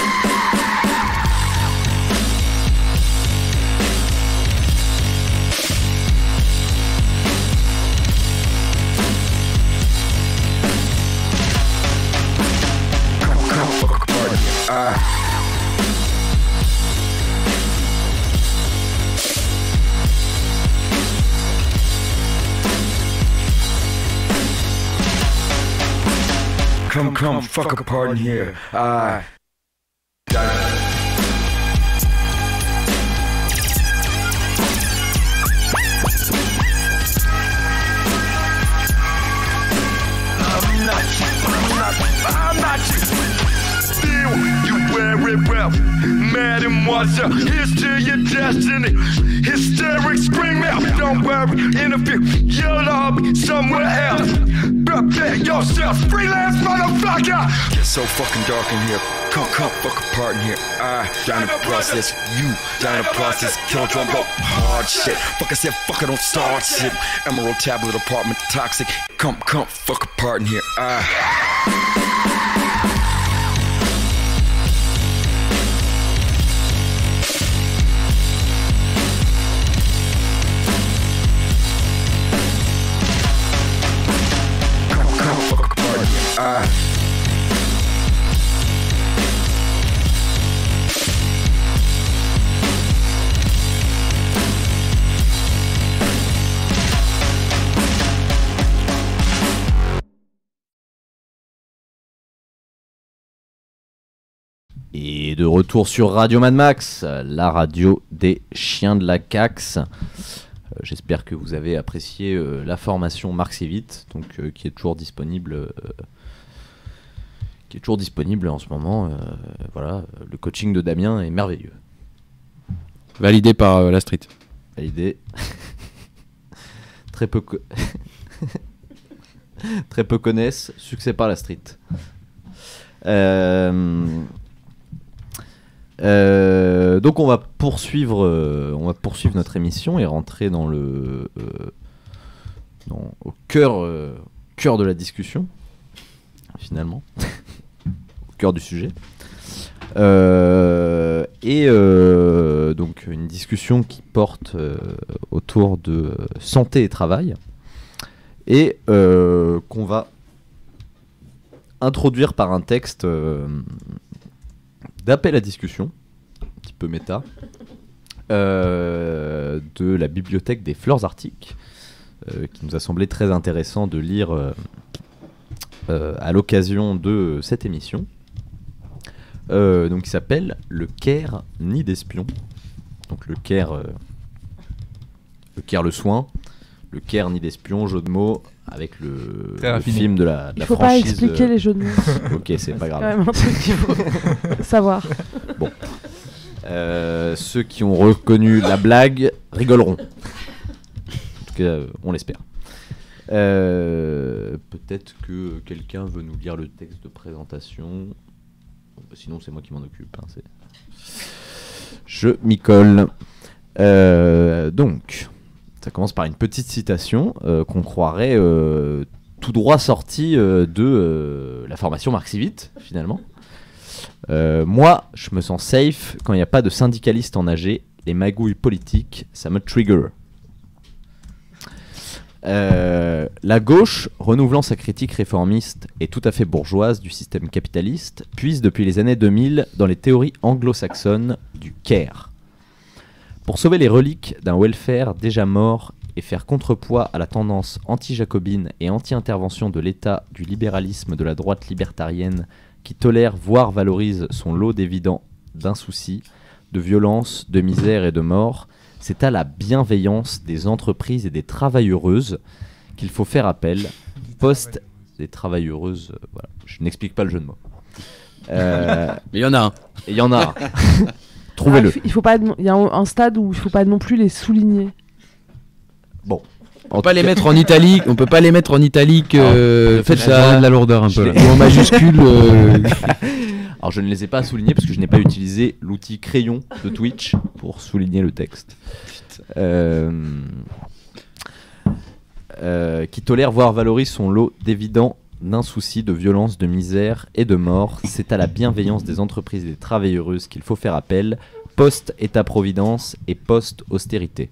Ah. Come, come, fuck apart in here. Ah. I'm not you, I'm not, I'm not you. Still, you wear it well. Madam, what's up? Here's to your destiny. Hysteric, scream out. Don't worry, interview. You'll all be somewhere else. Prepare yourself, freelance motherfucker. It's so fucking dark in here. Come, come, fuck apart in here. Ah, down the process. You, down the process. Kill drum rope. Hard shit. Fuck I said, fuck I don't start shit. Emerald tablet apartment toxic. Come, come, fuck apart in here. Ah. Ah. Et de retour sur Radio Mad Max, la radio des chiens de la Cax. Euh, J'espère que vous avez apprécié euh, la formation Marx et Vite, donc euh, qui est toujours disponible, euh, qui est toujours disponible en ce moment. Euh, voilà, le coaching de Damien est merveilleux. Validé par euh, la street. Validé. Très peu, co- très peu connaissent. Succès par la street. Euh... Euh, donc on va poursuivre, euh, on va poursuivre notre émission et rentrer dans le, euh, dans, au cœur, euh, cœur de la discussion, finalement, au cœur du sujet. Euh, et euh, donc une discussion qui porte euh, autour de santé et travail et euh, qu'on va introduire par un texte. Euh, d'appel à discussion, un petit peu méta, euh, de la bibliothèque des Fleurs Arctiques, euh, qui nous a semblé très intéressant de lire euh, euh, à l'occasion de cette émission, euh, donc qui s'appelle Le Caire Nid d'Espion. Donc le Caire, euh, le Caire le soin, le Caire Nid d'Espion, jeu de mots avec le, le film de la, de la Il faut franchise. pas expliquer euh... les jeux de mots. Ok, c'est pas grave. C'est quand même un truc qu'il faut savoir. Bon. Euh, ceux qui ont reconnu la blague rigoleront. En tout cas, euh, on l'espère. Euh, peut-être que quelqu'un veut nous lire le texte de présentation. Sinon, c'est moi qui m'en occupe. Hein, c'est... Je m'y colle. Euh, donc... Ça commence par une petite citation euh, qu'on croirait euh, tout droit sortie euh, de euh, la formation Marx et Vite, finalement. Euh, moi, je me sens safe quand il n'y a pas de syndicalistes en A G. Les magouilles politiques, ça me trigger. Euh, la gauche, renouvelant sa critique réformiste et tout à fait bourgeoise du système capitaliste, puise depuis les années deux mille dans les théories anglo-saxonnes du care. Pour sauver les reliques d'un welfare déjà mort et faire contrepoids à la tendance anti-jacobine et anti-intervention de l'État du libéralisme de la droite libertarienne qui tolère, voire valorise son lot d'évidents d'insoucis, de violence, de misère et de mort, c'est à la bienveillance des entreprises et des travailleuses qu'il faut faire appel. Post des travailleuses, euh, voilà. Je n'explique pas le jeu de mots. Euh, Mais il y en a un. Il y en a un. Trouvez-le. Ah, il faut pas. Il y a un, un stade où il faut pas non plus les souligner. Bon. On peut pas les mettre en italique, on peut pas les mettre en italique. Euh, faites tout ça de la lourdeur un peu, là. Ou en majuscule. euh, Alors je ne les ai pas soulignés parce que je n'ai pas utilisé l'outil crayon de Twitch pour souligner le texte. Euh, euh, qui tolère, voire valorise son lot d'évidents d'insoucis, de violence, de misère et de mort. C'est à la bienveillance des entreprises et des travailleuses qu'il faut faire appel, post-État-providence et post-austérité.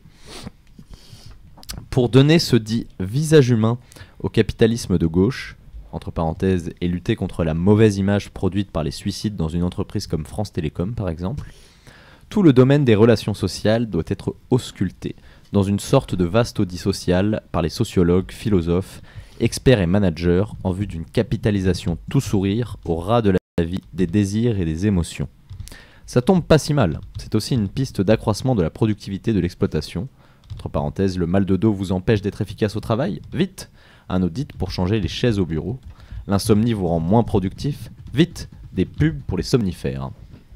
Pour donner ce dit visage humain au capitalisme de gauche, entre parenthèses, et lutter contre la mauvaise image produite par les suicides dans une entreprise comme France Télécom par exemple, tout le domaine des relations sociales doit être ausculté dans une sorte de vaste audit social par les sociologues, philosophes, experts et managers en vue d'une capitalisation tout sourire au ras de la vie, des désirs et des émotions. Ça tombe pas si mal, c'est aussi une piste d'accroissement de la productivité de l'exploitation. Entre parenthèses, le mal de dos vous empêche d'être efficace au travail? Vite! Un audit pour changer les chaises au bureau. L'insomnie vous rend moins productif? Vite! Des pubs pour les somnifères.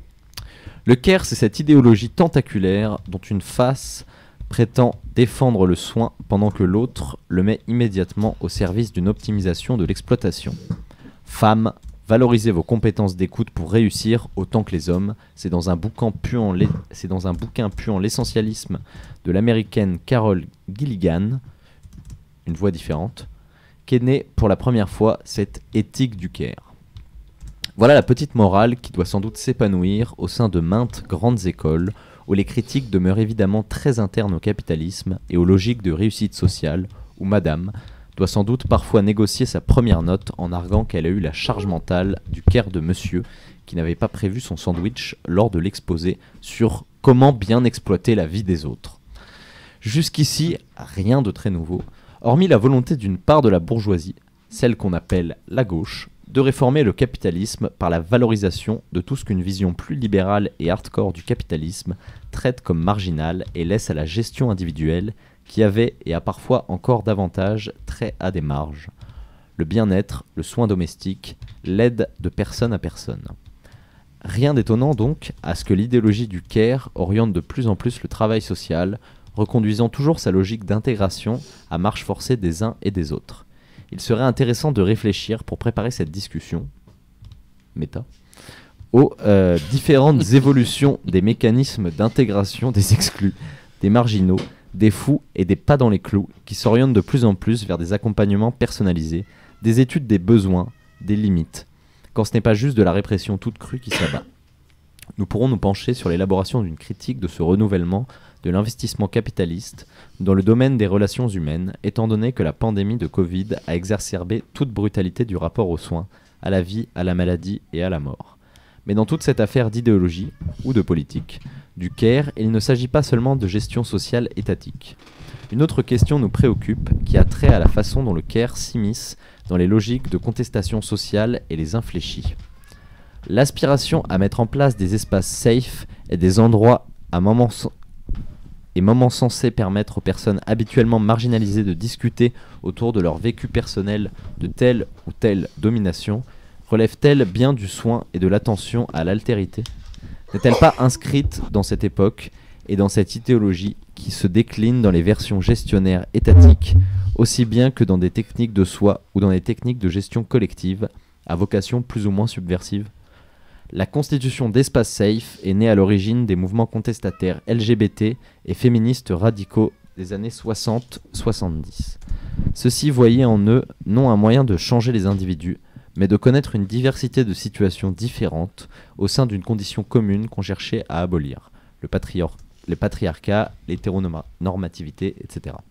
Le care, c'est cette idéologie tentaculaire dont une face prétend défendre le soin pendant que l'autre le met immédiatement au service d'une optimisation de l'exploitation. Femmes, valorisez vos compétences d'écoute pour réussir autant que les hommes. C'est dans un bouquin puant l'é- c'est dans un bouquin puant l'essentialisme de l'américaine Carol Gilligan, une voix différente, qu'est née pour la première fois cette éthique du care. Voilà la petite morale qui doit sans doute s'épanouir au sein de maintes grandes écoles où les critiques demeurent évidemment très internes au capitalisme et aux logiques de réussite sociale, où madame doit sans doute parfois négocier sa première note en arguant qu'elle a eu la charge mentale du care de monsieur qui n'avait pas prévu son sandwich lors de l'exposé sur comment bien exploiter la vie des autres. Jusqu'ici, rien de très nouveau, hormis la volonté d'une part de la bourgeoisie, celle qu'on appelle la gauche, de réformer le capitalisme par la valorisation de tout ce qu'une vision plus libérale et hardcore du capitalisme traite comme marginal et laisse à la gestion individuelle qui avait et a parfois encore davantage trait à des marges. Le bien-être, le soin domestique, l'aide de personne à personne. Rien d'étonnant donc à ce que l'idéologie du care oriente de plus en plus le travail social, reconduisant toujours sa logique d'intégration à marche forcée des uns et des autres. Il serait intéressant de réfléchir pour préparer cette discussion, méta, aux euh, différentes évolutions des mécanismes d'intégration des exclus, des marginaux, des fous et des pas dans les clous qui s'orientent de plus en plus vers des accompagnements personnalisés, des études des besoins, des limites, quand ce n'est pas juste de la répression toute crue qui s'abat. Nous pourrons nous pencher sur l'élaboration d'une critique de ce renouvellement de l'investissement capitaliste dans le domaine des relations humaines, étant donné que la pandémie de Covid a exacerbé toute brutalité du rapport aux soins, à la vie, à la maladie et à la mort. Mais dans toute cette affaire d'idéologie, ou de politique, du care, il ne s'agit pas seulement de gestion sociale étatique. Une autre question nous préoccupe, qui a trait à la façon dont le care s'immisce dans les logiques de contestation sociale et les infléchit. L'aspiration à mettre en place des espaces safe et des endroits à moments et moments censés permettre aux personnes habituellement marginalisées de discuter autour de leur vécu personnel de telle ou telle domination, relève-t-elle bien du soin et de l'attention à l'altérité? N'est-elle pas inscrite dans cette époque et dans cette idéologie qui se décline dans les versions gestionnaires étatiques, aussi bien que dans des techniques de soi ou dans des techniques de gestion collective, à vocation plus ou moins subversive? La constitution d'espace safe est née à l'origine des mouvements contestataires L G B T et féministes radicaux des années soixante soixante-dix. Ceux-ci voyaient en eux non un moyen de changer les individus, mais de connaître une diversité de situations différentes au sein d'une condition commune qu'on cherchait à abolir, le, patrior- le patriarcat, l'hétéronormativité, et cetera.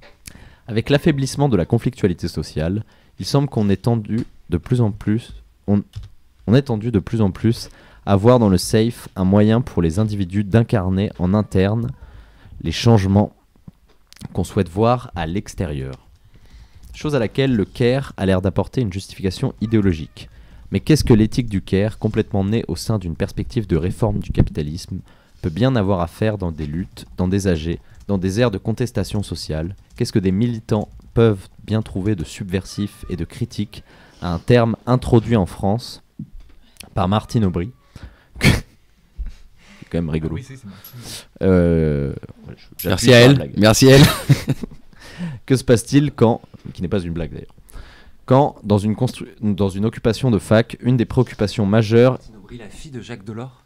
Avec l'affaiblissement de la conflictualité sociale, il semble qu'on ait tendu de plus en plus... On, On est tendu de plus en plus à voir dans le safe un moyen pour les individus d'incarner en interne les changements qu'on souhaite voir à l'extérieur. Chose à laquelle le care a l'air d'apporter une justification idéologique. Mais qu'est-ce que l'éthique du care, complètement née au sein d'une perspective de réforme du capitalisme, peut bien avoir à faire dans des luttes, dans des A G, dans des aires de contestation sociale? Qu'est-ce que des militants peuvent bien trouver de subversif et de critique à un terme introduit en France par Martine Aubry? C'est quand même rigolo. Oui, c'est, c'est Martine. Euh, Merci à elle. Merci à elle. Que se passe-t-il quand, qui n'est pas une blague d'ailleurs, quand dans une, constru... dans une occupation de fac, une des préoccupations majeures... Martine Aubry, la fille de Jacques Delors.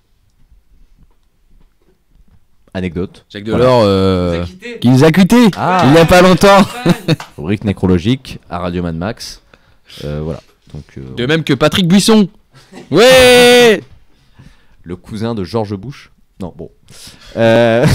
Anecdote. Jacques Delors, voilà. euh, qui nous a quittés ah. il n'y a pas longtemps. Rubrique nécrologique à Radio Mad Max. Euh, voilà. Donc, euh... De même que Patrick Buisson. Ouais. Le cousin de George Bush. Non, bon. Euh...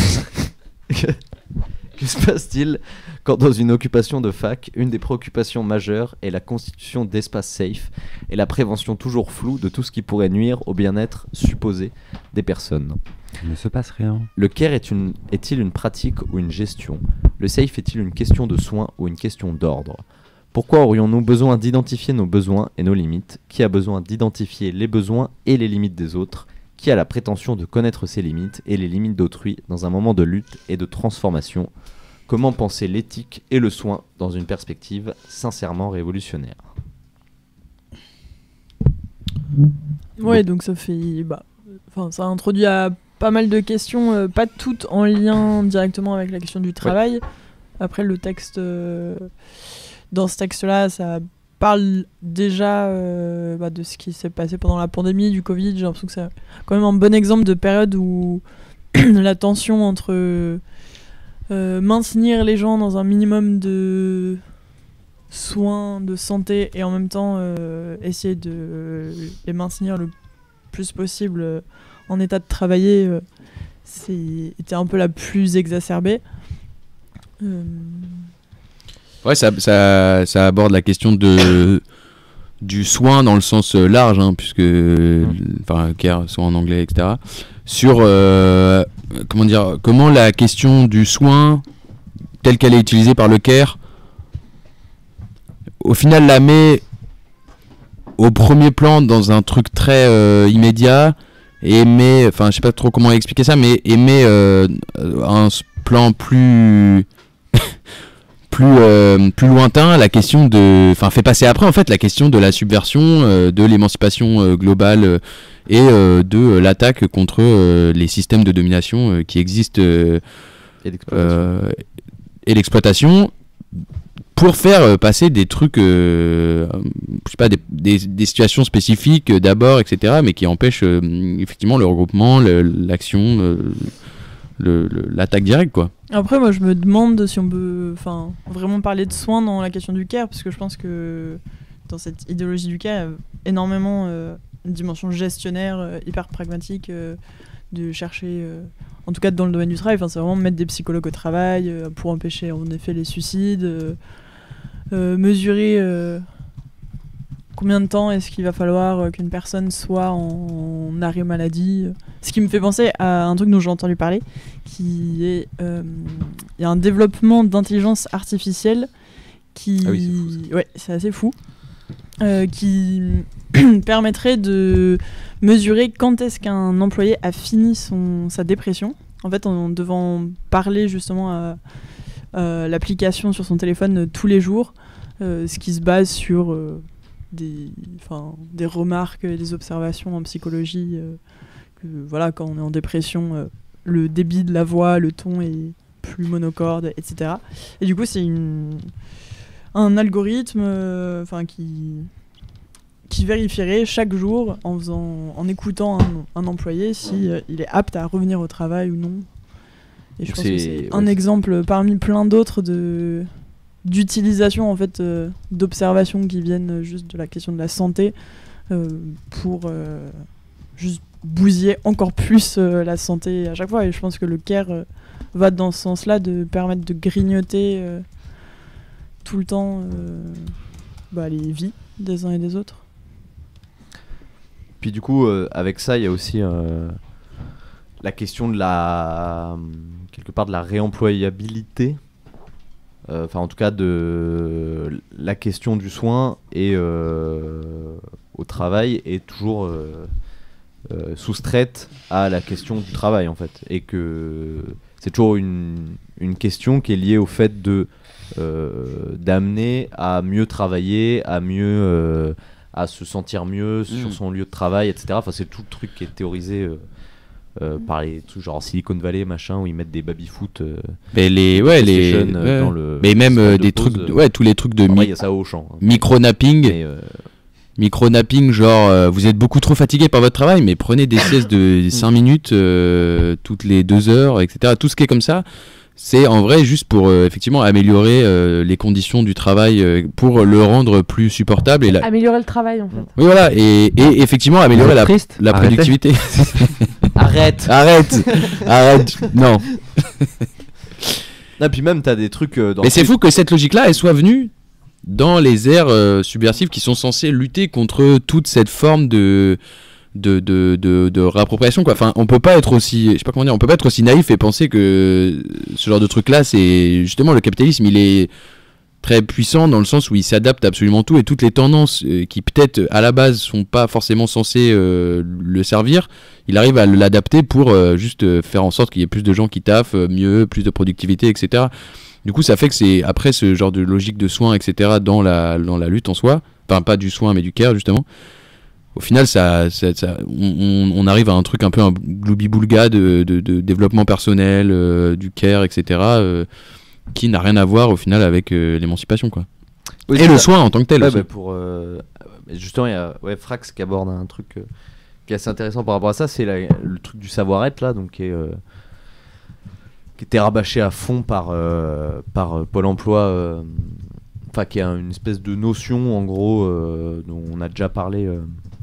que se passe-t-il quand dans une occupation de fac, une des préoccupations majeures est la constitution d'espaces safe et la prévention toujours floue de tout ce qui pourrait nuire au bien-être supposé des personnes? Il ne se passe rien. Le care est une, est-il une pratique ou une gestion? Le safe est-il une question de soin ou une question d'ordre? Pourquoi aurions-nous besoin d'identifier nos besoins et nos limites? Qui a besoin d'identifier les besoins et les limites des autres? Qui a la prétention de connaître ses limites et les limites d'autrui dans un moment de lutte et de transformation? Comment penser l'éthique et le soin dans une perspective sincèrement révolutionnaire? Ouais, donc ça fait... Bah, enfin, ça introduit à pas mal de questions, euh, pas toutes en lien directement avec la question du travail. Ouais. Après, le texte... Euh, dans ce texte-là, ça parle déjà euh, bah, de ce qui s'est passé pendant la pandémie, du Covid. J'ai l'impression que c'est quand même un bon exemple de période où la tension entre euh, maintenir les gens dans un minimum de soins, de santé, et en même temps euh, essayer de les maintenir le plus possible euh, en état de travailler, euh, c'est, était un peu la plus exacerbée. Euh... Ouais, ça, ça, ça aborde la question de, du soin dans le sens large, hein, puisque, enfin, care, soin en anglais, et cetera. Sur, euh, comment dire, comment la question du soin, telle qu'elle est utilisée par le care, au final la met au premier plan dans un truc très euh, immédiat, et met, enfin, je sais pas trop comment expliquer ça, mais et met euh, un plan plus... plus euh, plus lointain la question de enfin fait passer après en fait la question de la subversion euh, de l'émancipation euh, globale euh, et euh, de euh, l'attaque contre euh, les systèmes de domination euh, qui existent euh, et l'exploitation, euh, et l'exploitation pour faire euh, passer des trucs euh, je sais pas des, des, des situations spécifiques euh, d'abord, etc., mais qui empêchent euh, effectivement le regroupement, le, l'action, euh, le, le, l'attaque directe, quoi. Après, moi, je me demande si on peut enfin, vraiment parler de soins dans la question du care, parce que je pense que dans cette idéologie du care, il y a énormément euh, une dimension gestionnaire, euh, hyper pragmatique, euh, de chercher, euh, en tout cas dans le domaine du travail, c'est vraiment mettre des psychologues au travail euh, pour empêcher en effet les suicides, euh, euh, mesurer euh, combien de temps est-ce qu'il va falloir euh, qu'une personne soit en, en arrêt maladie. Ce qui me fait penser à un truc dont j'ai entendu parler, qui est euh, il y a un développement d'intelligence artificielle qui ah oui, c'est fou, ça. Ouais, c'est assez fou, euh, qui permettrait de mesurer quand est-ce qu'un employé a fini son sa dépression, en fait en devant parler justement à, à l'application sur son téléphone tous les jours, euh, ce qui se base sur euh, des enfin des remarques et des observations en psychologie, euh, que voilà, quand on est en dépression, euh, le débit de la voix, le ton est plus monocorde, et cetera. Et du coup, c'est une, un algorithme euh, qui, qui vérifierait chaque jour, en, faisant, en écoutant un, un employé, si euh, il est apte à revenir au travail ou non. Et je pense c'est, que c'est ouais, un c'est... exemple parmi plein d'autres de, d'utilisation, en fait, euh, d'observations qui viennent juste de la question de la santé euh, pour euh, juste bousiller encore plus euh, la santé à chaque fois. Et je pense que le care euh, va dans ce sens-là, de permettre de grignoter euh, tout le temps euh, bah, les vies des uns et des autres. Puis du coup, euh, avec ça, il y a aussi euh, la question de la quelque part de la réemployabilité enfin en tout cas de la question du soin et euh, au travail est toujours euh, euh, soustraite à la question du travail en fait, et que c'est toujours une, une question qui est liée au fait de euh, d'amener à mieux travailler, à mieux euh, à se sentir mieux mmh. sur son lieu de travail, et cetera. Enfin c'est tout le truc qui est théorisé euh, Euh, par les trucs genre Silicon Valley machin où ils mettent des baby-foot euh, mais les ouais les euh, ouais. dans le mais même euh, des pause, trucs de, ouais tous les trucs de mi- mi- y a ça au champ, hein. micro-napping euh... micro-napping genre euh, vous êtes beaucoup trop fatigué par votre travail mais prenez des siestes de cinq minutes euh, toutes les deux heures, etc. Tout ce qui est comme ça, c'est en vrai juste pour euh, effectivement améliorer euh, les conditions du travail euh, pour le rendre plus supportable et la... améliorer le travail en fait. Oui voilà, et, et effectivement améliorer la, la Arrêtez. productivité. Arrête Arrête Arrête Non Non, puis même t'as des trucs euh, dans mais c'est fou que cette logique-là elle soit venue dans les aires euh, subversives qui sont censées lutter contre toute cette forme de de, de, de, de réappropriation quoi. Enfin on peut pas être aussi je sais pas comment dire on peut pas être aussi naïf et penser que ce genre de truc là c'est justement le capitalisme il est très puissant dans le sens où il s'adapte à absolument tout et toutes les tendances euh, qui peut-être à la base sont pas forcément censées euh, le servir, il arrive à l'adapter pour euh, juste euh, faire en sorte qu'il y ait plus de gens qui taffent euh, mieux, plus de productivité, etc. Du coup ça fait que c'est après ce genre de logique de soins, etc. dans la, dans la lutte en soi, enfin pas du soin mais du care justement, au final ça, ça, ça on, on arrive à un truc un peu un gloubi-boulga de, de, de développement personnel, euh, du care, etc. Euh, qui n'a rien à voir au final avec euh, l'émancipation quoi. Oui, et le ça. Soin en tant que tel ouais, aussi. Bah pour, euh, justement il y a ouais, Frax qui aborde un truc euh, qui est assez intéressant par rapport à ça, c'est la, le truc du savoir-être là, donc qui, est, euh, qui était rabâché à fond par, euh, par euh, Pôle emploi, enfin euh, qui a une espèce de notion en gros euh, dont on a déjà parlé euh,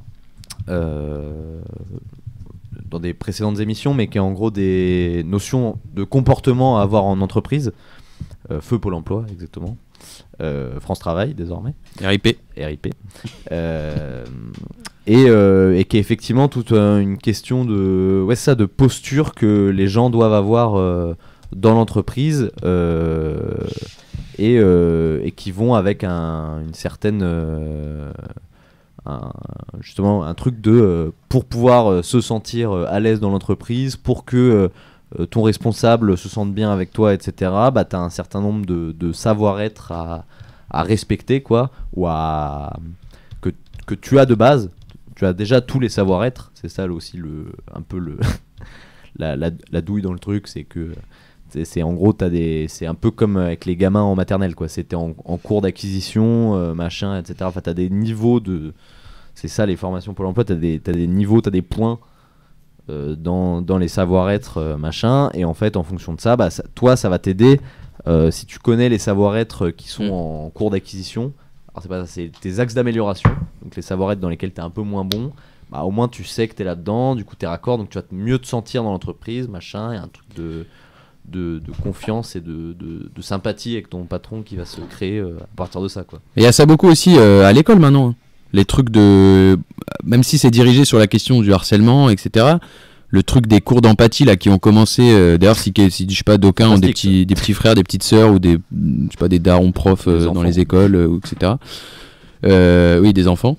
euh, dans des précédentes émissions, mais qui est en gros des notions de comportement à avoir en entreprise. Euh, feu Pôle emploi, exactement. Euh, France Travail, désormais. R I P. R I P. Euh, et, euh, et qui est effectivement toute euh, une question de, ouais, ça, de posture que les gens doivent avoir euh, dans l'entreprise euh, et, euh, et qui vont avec un, une certaine... Euh, un, justement, un truc de... Euh, pour pouvoir euh, se sentir euh, à l'aise dans l'entreprise, pour que... Euh, ton responsable se sente bien avec toi, et cetera, bah, tu as un certain nombre de, de savoir-être à, à respecter, quoi, ou à, que, que tu as de base. Tu as déjà tous les savoir-être, c'est ça là, aussi le, un peu le la, la, la douille dans le truc, c'est que c'est, c'est en gros, t'as des, c'est un peu comme avec les gamins en maternelle, quoi. C'était en, en cours d'acquisition, euh, machin, et cetera. Enfin, tu as des niveaux de... C'est ça les formations Pôle emploi, tu as des, t'as des niveaux, tu as des points Euh, dans, dans les savoir-être euh, machin, et en fait en fonction de ça, bah, ça toi ça va t'aider euh, si tu connais les savoir-être qui sont mmh. en cours d'acquisition. Alors c'est pas ça, c'est tes axes d'amélioration, donc les savoir-être dans lesquels t'es un peu moins bon, bah au moins tu sais que t'es là-dedans, du coup t'es raccord, donc tu vas mieux te sentir dans l'entreprise, machin, et un truc de, de, de confiance et de, de, de sympathie avec ton patron qui va se créer euh, à partir de ça, quoi. Et il y a ça beaucoup aussi euh, à l'école maintenant, hein. Les trucs de... Même si c'est dirigé sur la question du harcèlement, et cetera, le truc des cours d'empathie là qui ont commencé... Euh, d'ailleurs, si, si je sais pas, d'aucuns ont des petits, des petits frères, des petites sœurs ou des, je sais pas, des darons profs euh, dans les écoles, euh, et cetera. Euh, oui, des enfants.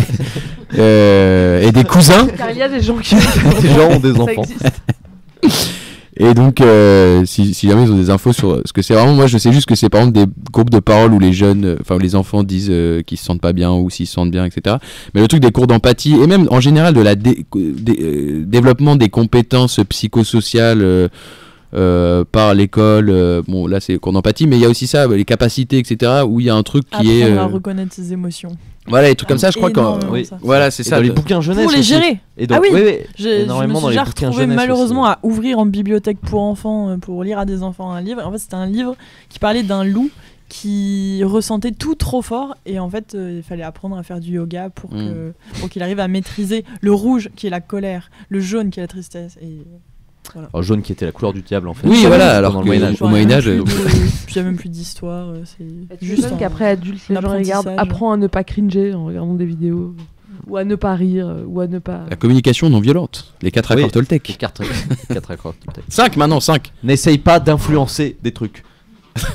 euh, et des cousins. Car il y a des gens qui... des gens ont des enfants. Et donc, euh, si, si jamais ils ont des infos sur ce que c'est vraiment, moi je sais juste que c'est par exemple des groupes de parole où les jeunes, enfin euh, les enfants disent euh, qu'ils se sentent pas bien ou s'ils se sentent bien, et cetera. Mais le truc des cours d'empathie et même en général de la dé- dé- euh, développement des compétences psychosociales euh, euh, par l'école, euh, bon là c'est cours d'empathie, mais il y a aussi ça, les capacités, et cetera. Où il y a un truc qui Apprendre est euh... à reconnaître ses émotions. Voilà, les trucs comme ça, je crois qu'en... Oui. Ça. Voilà, c'est et ça. dans les bouquins jeunesse pour les aussi. gérer. Et donc, ah oui, oui, oui, j'ai, énormément je me suis dans déjà les bouquins retrouvé jeunesse malheureusement aussi. à ouvrir en bibliothèque pour enfants, euh, pour lire à des enfants un livre. En fait, c'était un livre qui parlait d'un loup qui ressentait tout trop fort et en fait euh, il fallait apprendre à faire du yoga pour, Mm. que, pour qu'il arrive à maîtriser le rouge qui est la colère, le jaune qui est la tristesse et voilà. Alors, jaune qui était la couleur du diable en fait. Oui, voilà, alors dans que le Moyen-Âge. au Moyen-Âge, euh, donc... puis il n'y a même plus d'histoire, euh, c'est Juste juste un- qu'après adulte, les un gens regardent, apprentissage. apprend à ne pas cringer en regardant des vidéos, ou à ne pas rire, ou à ne pas... La communication non violente, les quatre Oui, accords Toltec. Les quatre, quatre accords Toltec. cinq maintenant, cinq. N'essaye pas d'influencer des trucs.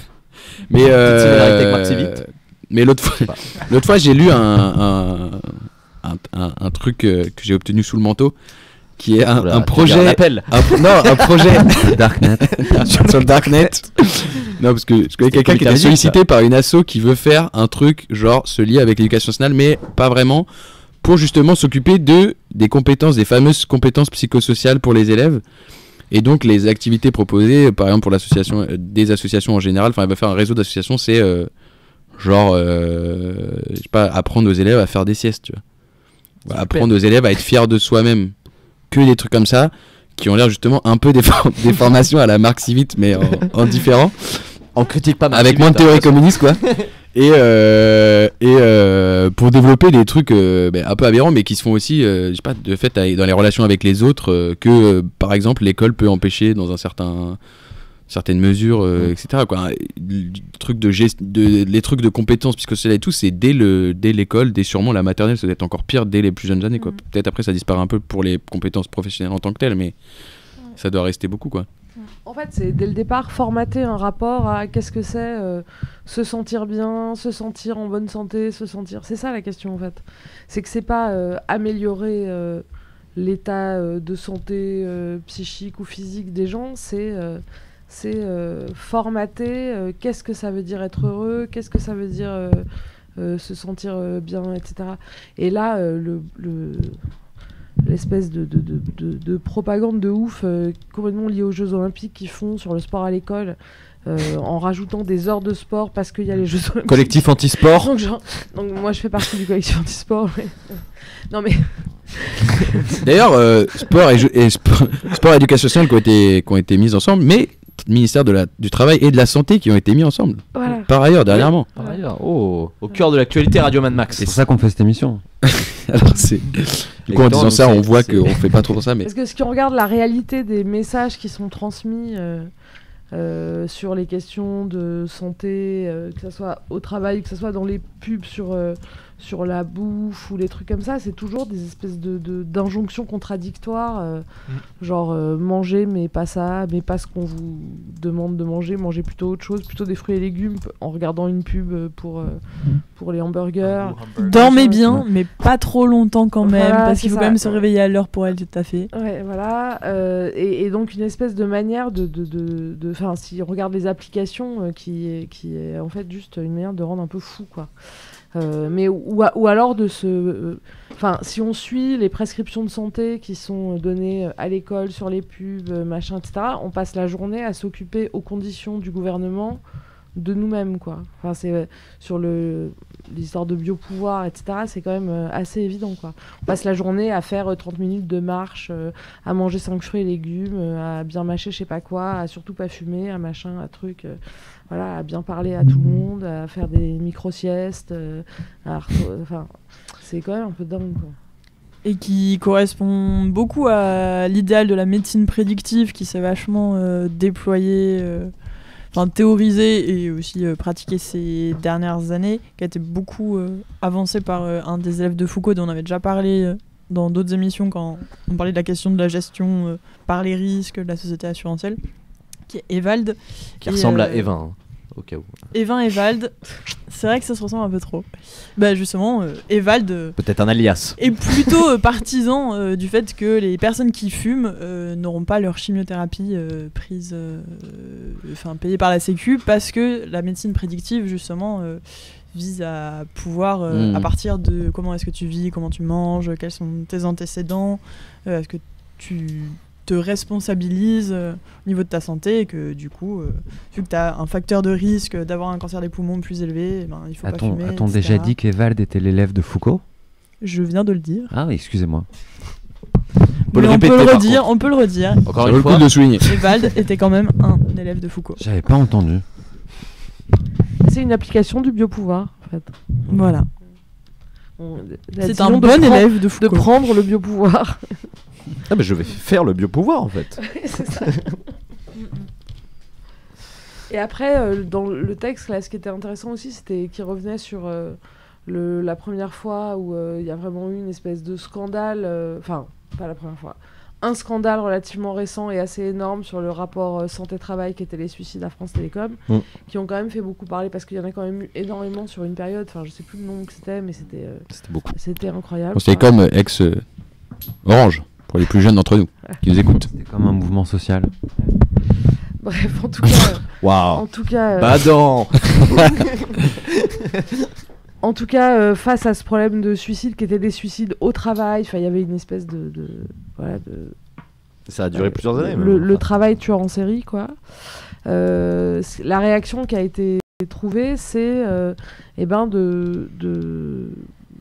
Mais, Petite euh, similarité avec Marc Sivit. mais l'autre fois, l'autre fois, j'ai lu un, un, un, un, un truc euh, que j'ai obtenu sous le manteau, qui est un, Oula, un tu projet. veux dire un appel. un- non, un projet. Darknet. Sur le Darknet. Non, parce que je connais quelqu'un qui était Public sollicité Avis, par une asso qui veut faire un truc genre se lier avec l'éducation nationale, mais pas vraiment, pour justement s'occuper de des compétences, des fameuses compétences psychosociales pour les élèves. Et donc les activités proposées, par exemple pour l'association, euh, des associations en général, enfin elle va faire un réseau d'associations, c'est euh, genre, euh, je sais pas, apprendre aux élèves à faire des siestes, tu vois. Voilà, apprendre aux élèves à être fiers de soi-même. Que des trucs comme ça, qui ont l'air justement un peu des, for- des formations à la Marc Sivit, mais en, en différent. On critique pas Marc Avec Sivit, moins de théorie hein, de toute communiste, quoi. façon. Et, euh, et euh, pour développer des trucs euh, ben, un peu aberrants, mais qui se font aussi, euh, je sais pas, de fait, avec- dans les relations avec les autres, euh, que euh, par exemple l'école peut empêcher dans un certain certaines mesures, euh, et cetera. Quoi. Le truc de gest- de, les trucs de compétences psychosociales et tout, c'est dès le dès l'école, dès sûrement la maternelle, ça doit être encore pire dès les plus jeunes années. Quoi. Peut-être après ça disparaît un peu pour les compétences professionnelles en tant que telles, mais ça doit rester beaucoup, quoi. En fait, c'est dès le départ formater un rapport à qu'est-ce que c'est euh, se sentir bien, se sentir en bonne santé, se sentir. C'est ça la question en fait. C'est que c'est pas euh, améliorer euh, l'état euh, de santé euh, psychique ou physique des gens, c'est euh, c'est euh, formater euh, qu'est-ce que ça veut dire être heureux, qu'est-ce que ça veut dire euh, euh, se sentir euh, bien, et cetera. Et là, euh, le, le l'espèce de, de, de, de, de propagande de ouf euh, complètement liée aux Jeux Olympiques qu'ils font sur le sport à l'école euh, en rajoutant des heures de sport parce qu'il y a les Jeux Olympiques. Collectif anti-sport. donc, genre- donc moi je fais partie du collectif anti-sport. mais- non mais D'ailleurs, euh, sport et, jeux- et sport, sport et éducation sociale qui ont été, qui ont été mis ensemble, mais ministère de la, du Travail et de la Santé qui ont été mis ensemble. Voilà. Par ailleurs, dernièrement. Par ailleurs, oh, au cœur de l'actualité Radio Mad Max. C'est pour ça qu'on fait cette émission. Alors c'est. Du coup, en disant ça, on voit qu'on fait pas trop ça, mais. Parce que si on regarde la réalité des messages qui sont transmis euh, euh, sur les questions de santé, euh, que ce soit au travail, que ce soit dans les pubs sur, euh, sur la bouffe ou les trucs comme ça, c'est toujours des espèces de, de, d'injonctions contradictoires. euh, Mm. Genre euh, manger mais pas ça, mais pas ce qu'on vous demande de manger, manger plutôt autre chose, plutôt des fruits et légumes p- en regardant une pub euh, pour, euh, pour les hamburgers. Dormez bien, mais pas trop longtemps quand même, Voilà, parce c'est qu'il faut ça. quand même se réveiller à l'heure pour elle, tout à fait. Ouais, voilà. euh, et, et donc une espèce de manière de... de, de, de- Enfin, si on regarde les applications, euh, qui, est, qui est en fait juste une manière de rendre un peu fou, quoi. Euh, mais ou, a- ou alors de se... Enfin, si on suit les prescriptions de santé qui sont données à l'école, sur les pubs, euh, machin, et cetera, on passe la journée à s'occuper aux conditions du gouvernement de nous-mêmes, quoi. Enfin, c'est euh, sur le l'histoire de biopouvoir, et cetera, c'est quand même euh, assez évident, quoi. On passe la journée à faire euh, trente minutes de marche, euh, à manger cinq fruits et légumes, euh, à bien mâcher je sais pas quoi, à surtout pas fumer, à machin, à truc, euh, voilà, à bien parler à tout le monde, à faire des micro-siestes, euh, à reto- enfin, c'est quand même un peu dingue, quoi. Et qui correspond beaucoup à l'idéal de la médecine prédictive qui s'est vachement euh, déployée, euh, enfin théorisée et aussi euh, pratiquée ces dernières années, qui a été beaucoup euh, avancée par euh, un des élèves de Foucault dont on avait déjà parlé euh, dans d'autres émissions quand on parlait de la question de la gestion euh, par les risques de la société assurantielle, qui est Ewald. Qui Et, ressemble à euh, Evin, hein, au cas où. Evin Ewald, c'est vrai que ça se ressemble un peu trop. Bah justement, euh, Ewald euh, Peut-être un alias. est plutôt euh, partisan euh, du fait que les personnes qui fument euh, n'auront pas leur chimiothérapie euh, prise, euh, enfin payée par la Sécu, parce que la médecine prédictive justement euh, vise à pouvoir, euh, Mmh. à partir de comment est-ce que tu vis, comment tu manges, quels sont tes antécédents, euh, est-ce que tu te responsabilises euh, au niveau de ta santé et que du coup, euh, vu que tu as un facteur de risque d'avoir un cancer des poumons plus élevé, eh ben, il faut pas A-t-on fumer. a-t-on et cetera. déjà dit qu'Evald était l'élève de Foucault? Je viens de le dire. Ah oui, excusez-moi. On peut Mais le on répéter, peut le par redire, contre. on peut le redire. Encore Ça une vaut le fois. coup de le souligner. Ewald était quand même un élève de Foucault. J'avais pas entendu. C'est une application du biopouvoir, en fait. Voilà. On- C'est décision un de bon prendre- élève de Foucault. De prendre le biopouvoir. Ah bah je vais faire le biopouvoir en fait. C'est ça. Et après, euh, dans le texte, là, ce qui était intéressant aussi, c'était qu'il revenait sur euh, le, la première fois où euh, il y a vraiment eu une espèce de scandale. euh, Enfin, pas la première fois. un scandale relativement récent et assez énorme sur le rapport euh, santé-travail qui était les suicides à France Télécom, Mm. qui ont quand même fait beaucoup parler parce qu'il y en a quand même eu énormément sur une période. Enfin, je sais plus le nom que c'était, mais c'était euh, C'était beaucoup. c'était incroyable. Bon, c'était comme euh, ex euh, Orange, pour les plus jeunes d'entre nous qui nous écoutent. C'était comme un mouvement social. Bref, en tout cas. euh, Waouh. En tout cas. euh, Badant. En tout cas, euh, face à ce problème de suicide qui était des suicides au travail, enfin, il y avait une espèce de, de voilà de. Ça a duré plusieurs années. Le, même. le travail tueur en série, quoi. Euh, c'est- la réaction qui a été trouvée, c'est euh, eh ben de, de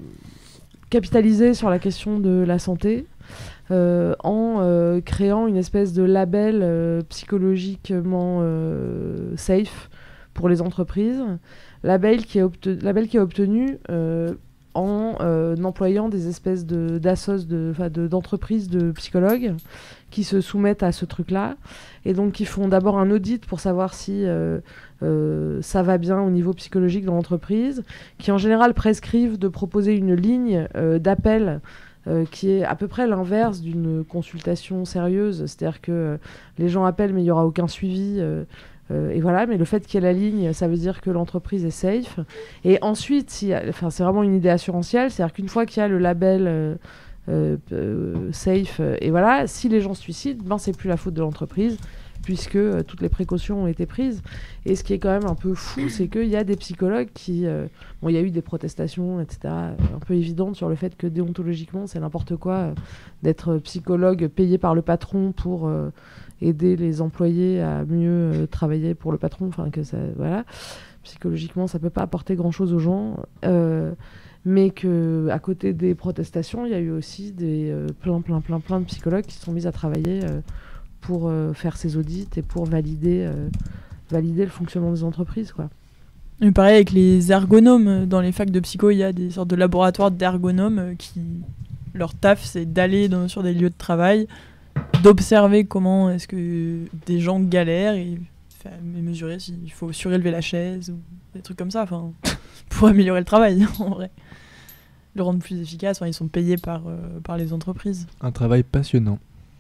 capitaliser sur la question de la santé euh, en euh, créant une espèce de label euh, psychologiquement euh, safe pour les entreprises. Label qui est, obte- label qui est obtenu euh, en euh, employant des espèces de, d'assos, de, 'fin, de, d'entreprises de psychologues qui se soumettent à ce truc-là et donc qui font d'abord un audit pour savoir si euh, euh, ça va bien au niveau psychologique dans l'entreprise, qui en général prescrivent de proposer une ligne euh, d'appel euh, qui est à peu près l'inverse d'une consultation sérieuse, c'est-à-dire que euh, les gens appellent mais il n'y aura aucun suivi. Euh, Euh, et voilà, mais le fait qu'il y ait la ligne, ça veut dire que l'entreprise est safe. Et ensuite, si, enfin, c'est vraiment une idée assurantielle, c'est-à-dire qu'une fois qu'il y a le label euh, euh, euh, safe, euh, et voilà, si les gens se suicident, ben, c'est plus la faute de l'entreprise, puisque euh, toutes les précautions ont été prises. Et ce qui est quand même un peu fou, c'est qu'il y a des psychologues qui... euh, bon, il y a eu des protestations, et cetera, euh, un peu évidentes sur le fait que déontologiquement, c'est n'importe quoi euh, d'être psychologue payé par le patron pour... euh, aider les employés à mieux euh, travailler pour le patron, enfin que ça, voilà, psychologiquement ça peut pas apporter grand chose aux gens, euh, mais que à côté des protestations, il y a eu aussi des euh, plein plein plein plein de psychologues qui se sont mis à travailler euh, pour euh, faire ces audits et pour valider euh, valider le fonctionnement des entreprises, quoi. Mais pareil avec les ergonomes, dans les facs de psycho, il y a des sortes de laboratoires d'ergonomes euh, qui leur taf c'est d'aller dans- sur des lieux de travail, d'observer comment est-ce que des gens galèrent et faire- et mesurer s'il faut surélever la chaise ou des trucs comme ça, enfin, pour améliorer le travail en vrai, le rendre plus efficace. Enfin, ils sont payés par, euh, par les entreprises. Un travail passionnant.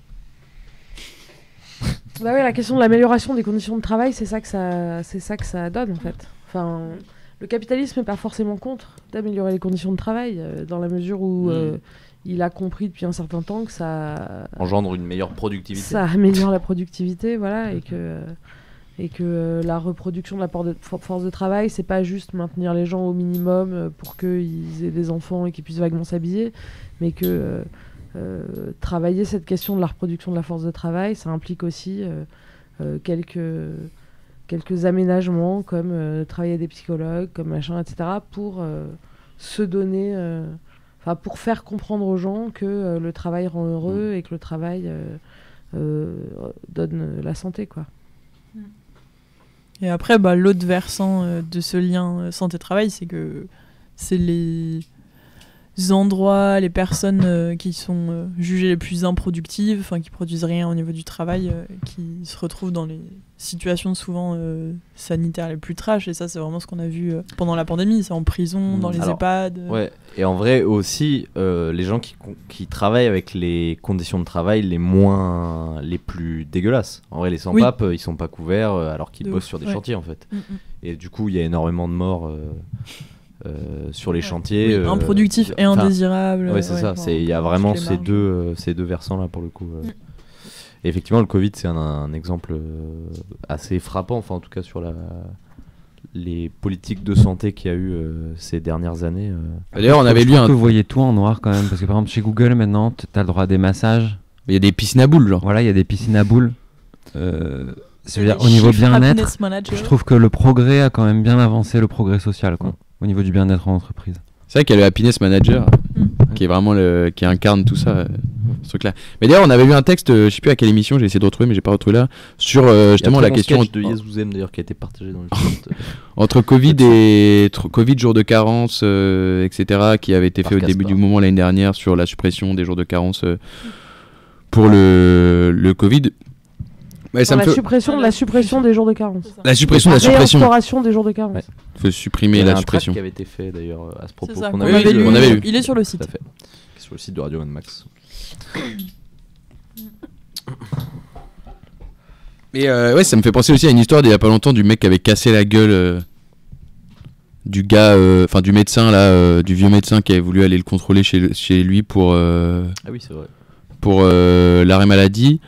Bah oui, la question de l'amélioration des conditions de travail, c'est ça que ça, c'est ça que ça donne en fait. Enfin, le capitalisme n'est pas forcément contre d'améliorer les conditions de travail, euh, dans la mesure où Mm. euh, il a compris depuis un certain temps que ça Engendre une meilleure productivité. ça améliore la productivité, voilà, et que euh, et que euh, la reproduction de la por- de- for- force de travail, c'est pas juste maintenir les gens au minimum euh, pour qu'ils aient des enfants et qu'ils puissent vaguement s'habiller, mais que euh, euh, travailler cette question de la reproduction de la force de travail, ça implique aussi euh, euh, quelques quelques aménagements comme euh, travailler avec des psychologues, comme machin, et cetera, pour euh, se donner, euh, enfin pour faire comprendre aux gens que euh, le travail rend heureux et que le travail euh, euh, donne euh, la santé, quoi. Et après, bah, l'autre versant euh, de ce lien euh, santé-travail, c'est que c'est les endroits, les personnes euh, qui sont euh, jugées les plus improductives, enfin qui produisent rien au niveau du travail, euh, qui se retrouvent dans les situations souvent euh, sanitaires les plus trash. Et ça, c'est vraiment ce qu'on a vu euh, pendant la pandémie. C'est en prison, dans les Alors, EHPAD. euh. Ouais, et en vrai aussi, euh, les gens qui, con- qui travaillent avec les conditions de travail les moins, les plus dégueulasses. En vrai, les sans-papes, euh, ils sont pas couverts euh, alors qu'ils De bossent ouf, sur des ouais. chantiers en fait. Mm, mm. Et du coup, il y a énormément de morts euh, euh, sur les Ouais. chantiers. Oui, euh, improductifs et enfin, indésirables, Ouais, c'est ouais, ça. enfin, c'est- Il y a toutes vraiment les ces marges. deux, euh, ces deux versants là pour le coup. euh. Mm. Et effectivement, le Covid, c'est un, un exemple euh, assez frappant, enfin en tout cas sur la, les politiques de santé qu'il y a eu euh, ces dernières années. euh. D'ailleurs, on Je avait trouve lu un. que vous voyez tout en noir quand même, parce que par exemple chez Google maintenant, t- t'as le droit à des massages. Il y a des piscines à boules, genre. Voilà, il y a des piscines à boules. Euh, C'est c'est-à-dire des au niveau chiffres bien-être, happiness manager. je trouve que le progrès a quand même bien avancé, le progrès social, quoi, au niveau du bien-être en entreprise. C'est vrai qu'il y a le Happiness Manager Mm. qui est vraiment le qui incarne tout ça, euh, ce truc-là. Mais d'ailleurs, on avait lu un texte, euh, je sais plus à quelle émission, j'ai essayé de retrouver, mais j'ai pas retrouvé là, sur euh, justement Il y a un la très bon question sketch de Yezouzem d'ailleurs qui a été partagé dans le chat. entre Covid et tr- Covid jours de carence, euh, et cetera, qui avait été Par fait au début Caspar. du moment l'année dernière sur la suppression des jours de carence euh, pour le le Covid. Ouais, ça Dans me la fait suppression de la suppression des jours de carence. La suppression de la suppression. Réinstauration des jours de carence. Ouais. faut supprimer Il y a la un suppression. tract qui avait été fait d'ailleurs euh, à ce propos. C'est ça, qu'on qu'on avait avait lu, lu. euh, On avait lu. Il est sur le site. Tout à fait. Sur le site de Radio Mad Max. Et euh, ouais, ça me fait penser aussi à une histoire d'il y a pas longtemps du mec qui avait cassé la gueule euh, du gars, enfin euh, du médecin là, euh, du vieux médecin qui avait voulu aller le contrôler chez, chez lui pour euh, ah oui c'est vrai pour euh, l'arrêt maladie.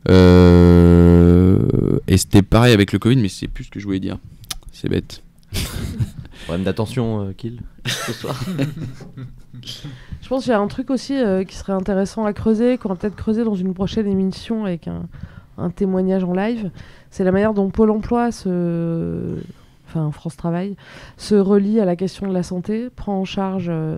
Euh, et c'était pareil avec le Covid, mais c'est plus ce que je voulais dire. C'est bête. Problème d'attention, euh, Kill, ce soir. Je pense qu'il y a un truc aussi euh, qui serait intéressant à creuser, qu'on va peut-être creuser dans une prochaine émission avec un, un témoignage en live. C'est la manière dont Pôle emploi, se... enfin France Travail, se relie à la question de la santé, prend en charge euh,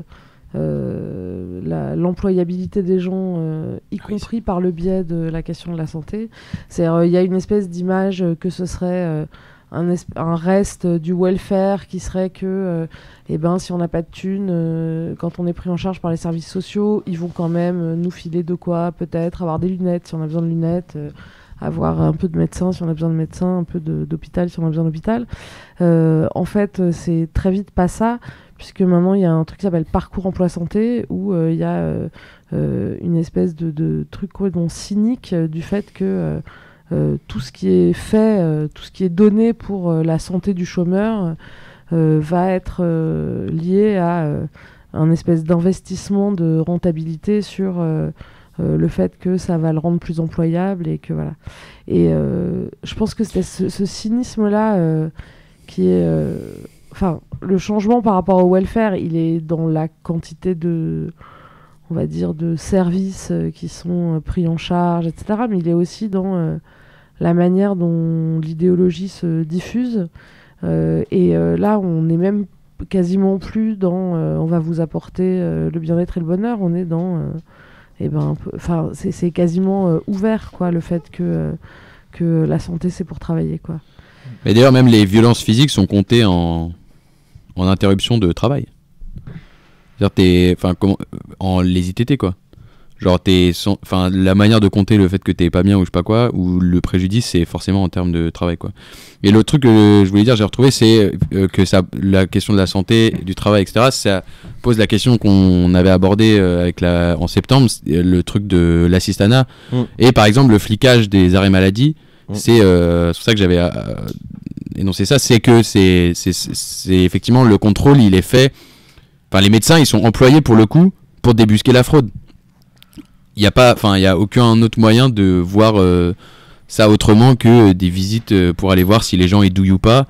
euh, la, l'employabilité des gens, euh, y oui. compris par le biais de la question de la santé. Il euh, y a une espèce d'image que ce serait... Euh, Un, esp- un reste du welfare qui serait que euh, eh ben, si on n'a pas de thunes, euh, quand on est pris en charge par les services sociaux, ils vont quand même euh, nous filer de quoi, peut-être avoir des lunettes si on a besoin de lunettes, euh, avoir un peu de médecin si on a besoin de médecin, un peu de, d'hôpital si on a besoin d'hôpital. Euh, en fait, c'est très vite pas ça, puisque maintenant il y a un truc qui s'appelle Parcours Emploi Santé, où il euh, y a euh, euh, une espèce de, de truc complètement cynique euh, du fait que euh, Euh, tout ce qui est fait, euh, tout ce qui est donné pour euh, la santé du chômeur euh, va être euh, lié à euh, un espèce d'investissement de rentabilité sur euh, euh, le fait que ça va le rendre plus employable et que voilà. Et euh, je pense que c'était ce, ce cynisme-là euh, qui est, enfin, euh, le changement par rapport au welfare, il est dans la quantité de, on va dire, de services euh, qui sont euh, pris en charge, et cetera. Mais il est aussi dans euh, la manière dont l'idéologie se diffuse. Euh, et euh, là, on n'est même quasiment plus dans euh, on va vous apporter euh, le bien-être et le bonheur. On est dans... Euh, eh ben, enfin, c'est, c'est quasiment euh, ouvert, quoi, le fait que, euh, que la santé, c'est pour travailler, quoi. Mais d'ailleurs, même les violences physiques sont comptées en, en interruption de travail. C'est-à-dire, t'es, enfin, comment, en les I T T, quoi. Genre, t'es, enfin, la manière de compter le fait que t'es pas bien ou je sais pas quoi, ou le préjudice, c'est forcément en termes de travail, quoi. Et l'autre truc que je voulais dire, j'ai retrouvé, c'est euh, que ça, la question de la santé, du travail, et cetera, ça pose la question qu'on avait abordée euh, avec la, en septembre, le truc de l'assistanat. Mm. Et par exemple, le flicage des arrêts maladie, mm. c'est euh, c'est pour ça que j'avais euh, énoncé ça, c'est que c'est, c'est, c'est effectivement le contrôle, il est fait. Enfin, les médecins, ils sont employés pour le coup pour débusquer la fraude. Il n'y a pas, enfin, il y a aucun autre moyen de voir euh, ça autrement que des visites euh, pour aller voir si les gens édouillent ou pas.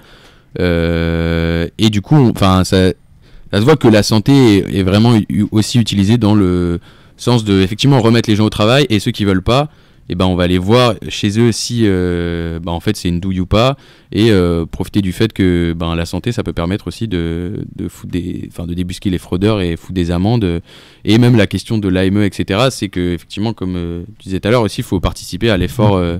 Euh, et du coup, enfin, ça, ça se voit que la santé est, est vraiment u- aussi utilisée dans le sens de effectivement remettre les gens au travail, et ceux qui veulent pas, et ben on va aller voir chez eux si euh, ben en fait c'est une douille ou pas, et euh, profiter du fait que ben la santé ça peut permettre aussi de de foutre des, enfin de débusquer les fraudeurs et foutre des amendes. Et même la question de l'A M E, etc., c'est que effectivement, comme euh, tu disais tout à l'heure aussi, il faut participer à l'effort euh,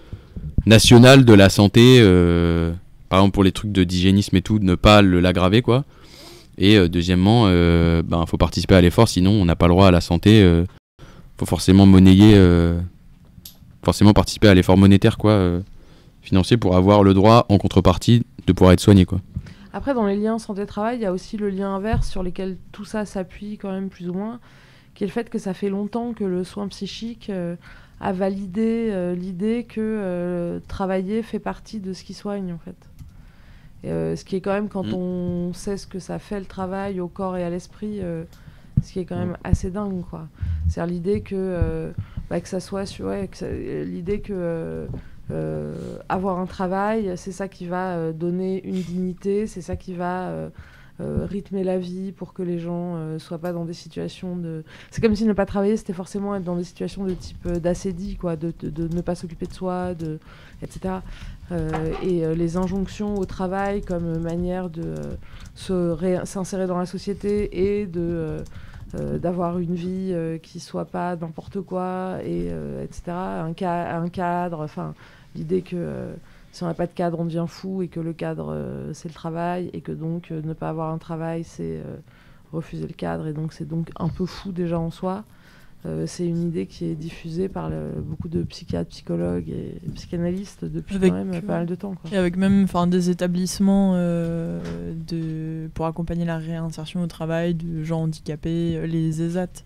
national de la santé, euh, par exemple pour les trucs de d'hygiénisme et tout, de ne pas le, l'aggraver, quoi. Et euh, deuxièmement, euh, ben faut participer à l'effort, sinon on n'a pas le droit à la santé. Euh, faut forcément monnayer. Euh, forcément participer à l'effort monétaire, quoi, euh, financier, pour avoir le droit en contrepartie de pouvoir être soigné, quoi. Après, dans les liens santé-travail, il y a aussi le lien inverse sur lequel tout ça s'appuie quand même plus ou moins, qui est le fait que ça fait longtemps que le soin psychique euh, a validé euh, l'idée que euh, travailler fait partie de ce qui soigne, en fait. Et, euh, ce qui est quand même, quand mmh. on sait ce que ça fait le travail au corps et à l'esprit, euh, ce qui est quand même assez dingue, quoi. C'est-à-dire l'idée que, euh, bah, que ça soit sur, ouais, que ça, l'idée que euh, euh, avoir un travail, c'est ça qui va euh, donner une dignité, c'est ça qui va euh, euh, rythmer la vie pour que les gens euh, soient pas dans des situations de... C'est comme si ne pas travailler, c'était forcément être dans des situations de type euh, d'acédie, quoi, de, de, de ne pas s'occuper de soi, de, et cetera. Euh, et euh, les injonctions au travail comme manière de euh, se ré- s'insérer dans la société et de... Euh, Euh, d'avoir une vie euh, qui soit pas n'importe quoi, et euh, et cetera. Un, ca- un cadre, enfin l'idée que euh, si on n'a pas de cadre on devient fou, et que le cadre euh, c'est le travail, et que donc euh, ne pas avoir un travail c'est euh, refuser le cadre, et donc c'est donc un peu fou déjà en soi. Euh, c'est une idée qui est diffusée par le, beaucoup de psychiatres, psychologues et psychanalystes depuis avec, quand même euh, pas mal de temps, quoi. Et avec même des établissements euh, de, pour accompagner la réinsertion au travail de gens handicapés, les ESAT,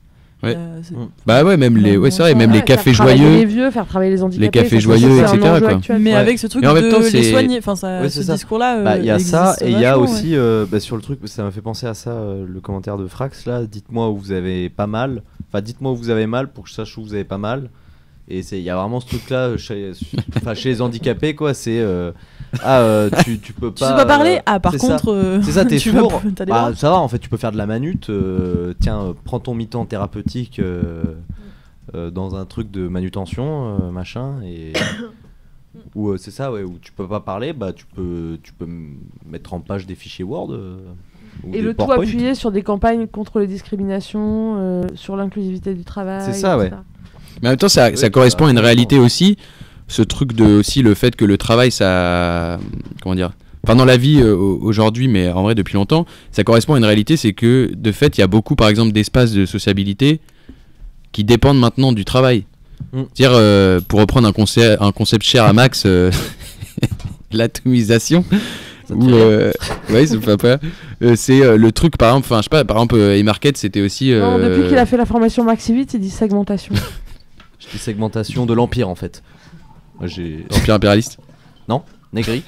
Ouais. Euh, c'est- Bah ouais, même les, ouais, c'est vrai, même Ouais, les faire cafés travailler joyeux, les vieux, faire travailler les handicapés, les cafés ça, joyeux, c'est un et cetera enjeu quoi. actuel. Mais Ouais. avec ce truc Et en même de temps, les c'est- soigner, enfin ça, Ouais, ce c'est ça. discours-là. Bah, il y a euh, ça, existe et il y a vachement, aussi ouais. euh, bah, sur le truc, ça m'a fait penser à ça, euh, le commentaire de Frax là. Dites-moi où vous avez pas mal. Enfin, dites-moi où vous avez mal pour que je sache où vous avez pas mal. Et c'est, il y a vraiment ce truc-là chez, enfin, chez les handicapés, quoi. C'est euh, ah, euh, tu, tu peux Tu pas. sais pas parler euh, Ah, par c'est contre, ça. euh, c'est ça, t'es tu vas sourd. pas- t'as des Bah, bras. ça va, en fait, tu peux faire de la manute. euh, tiens, euh, prends ton mi-temps thérapeutique euh, euh, dans un truc de manutention, euh, machin, et ou euh, c'est ça, ouais, où tu peux pas parler, bah tu peux, tu peux m- mettre en page des fichiers Word. euh, ou Et des le tout PowerPoint. appuyé sur des campagnes contre les discriminations, euh, sur l'inclusivité du travail. C'est ça, ouais. et cetera. Mais en même temps, ça, Oui, ça tu correspond as à une raison. réalité aussi. Ce truc de aussi le fait que le travail, ça, comment dire, enfin dans la vie euh, au- aujourd'hui, mais en vrai depuis longtemps, ça correspond à une réalité, c'est que de fait, il y a beaucoup, par exemple, d'espaces de sociabilité qui dépendent maintenant du travail. Mm. C'est-à-dire, euh, pour reprendre un concept, un concept cher à Max, euh, l'atomisation. Ou euh, ouais, c'est pas pas. Euh, c'est euh, le truc, par exemple, enfin, je sais pas, par exemple, euh, E-Market, c'était aussi. Non, euh, depuis qu'il a fait la formation Maxivit, il dit segmentation. Je dis segmentation de l'empire en fait. Moi, j'ai Empire impérialiste. Non, Négri.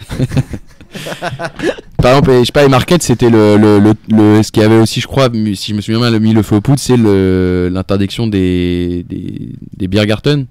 Par exemple, je sais pas, E-Market, c'était le, le, le, le- ce qui avait aussi, je crois, mi- si je me souviens bien, le mis le feu aux poudres, c'est le- l'interdiction des, des, des Biergarten.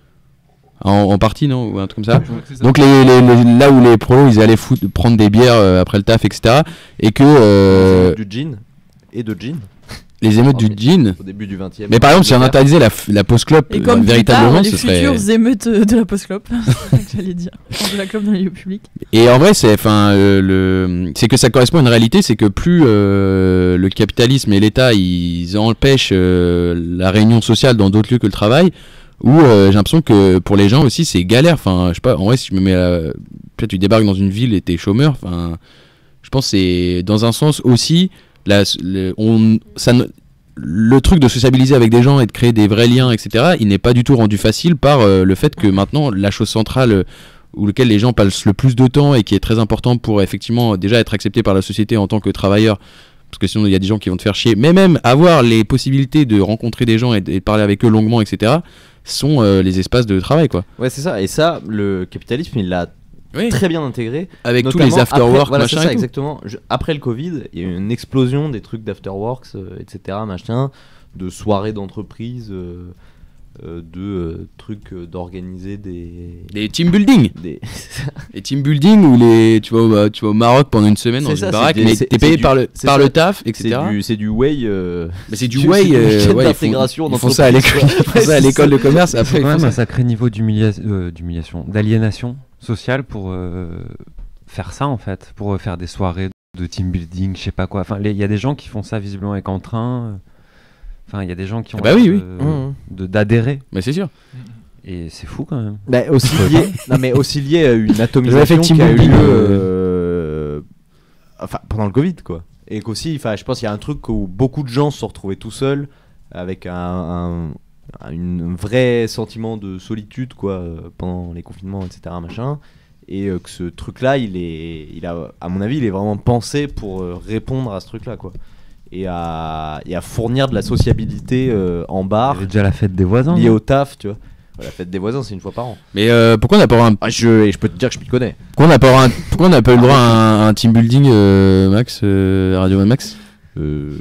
En, en partie, non? Ou un truc comme ça. Donc, les, les, les- là où les prolos, ils allaient foutre, prendre des bières euh, après le taf, et cetera. Et que. euh, Du gin et de gin. les émeutes du gin. Au début du vingtième. Mais par exemple, si on interdisait la, f- la pause clope, Et euh, comme plus véritablement, tard, les ce serait. futures émeutes euh, de la post-clope, c'est ça que j'allais dire, de la clope dans les lieux publics. Et en vrai, c'est, enfin, euh, le, c'est que ça correspond à une réalité, c'est que plus euh, le capitalisme et l'État ils empêchent euh, la réunion sociale dans d'autres lieux que le travail, ou euh, j'ai l'impression que pour les gens aussi c'est galère. Enfin, je sais pas. En vrai, si je me mets, à, peut-être tu débarques dans une ville et t'es chômeur. Enfin, je pense que c'est dans un sens aussi, la, le, on, ça ne- le truc de sociabiliser avec des gens et de créer des vrais liens, et cetera, il n'est pas du tout rendu facile par euh, le fait que maintenant, la chose centrale euh, où lequel les gens passent le plus de temps et qui est très important pour effectivement déjà être accepté par la société en tant que travailleur, parce que sinon il y a des gens qui vont te faire chier, mais même avoir les possibilités de rencontrer des gens et de, et de parler avec eux longuement, et cetera, sont euh, les espaces de travail, quoi. Ouais, c'est ça. Et ça, le capitalisme, il l'a Oui. très bien intégré. Avec tous notamment les after après- work, voilà, machin c'est et ça, tout. exactement. Je- après le Covid, il y a eu une explosion des trucs d'after works, euh, et cetera, machin, de soirées d'entreprise, euh, euh, de euh, trucs euh, d'organiser des Des team building. Des... Les team building où les, tu vas, au, bah, tu vas au Maroc pendant une semaine dans C'est une ça, baraque, c'est des- mais c'est- t'es c'est payé du- par le, c'est par ça. le taf, et cetera. C'est du, c'est du way. euh, Mais c'est du c'est way, du euh, week-end ouais, ils font- d'intégration ils font ça à d'entreprise, l'école- quoi. ils font ça à Ouais, l'école c'est de commerce, après, C'est ils quand font même ça. un sacré niveau d'humilia- euh, d'humiliation, d'aliénation sociale pour euh, faire ça en fait, pour euh, faire des soirées de team building, je sais pas quoi. Enfin, les- il y a des gens qui font ça visiblement avec entrain. euh, Enfin, il y a des gens qui ont Ah bah oui, l'air oui. de- Mmh. de- d'adhérer. Mais c'est sûr. Et c'est fou quand même. Bah, aussi lié, non mais aussi lié à une atomisation effet qui team a eu lieu building, euh, enfin, pendant le Covid, quoi. Et qu'aussi, enfin, je pense qu'il y a un truc où beaucoup de gens se sont retrouvés tout seuls avec un, un, un une vrai sentiment de solitude, quoi, euh, pendant les confinements, et cetera, machin. Et euh, que ce truc-là, il est, il a, à mon avis, il est vraiment pensé pour euh, répondre à ce truc-là, quoi. Et à, et à fournir de la sociabilité euh, en bar. Il y avait déjà la fête des voisins. Liée non au taf, tu vois. La fête des voisins, c'est une fois par an. Mais euh, pourquoi on n'a pas un... Ah, je, et je peux te dire que je m'y connais. Pourquoi on n'a pas, un... pourquoi on n'a pas eu le droit à un, un team building, euh, Max, euh, Radio Mad Max euh...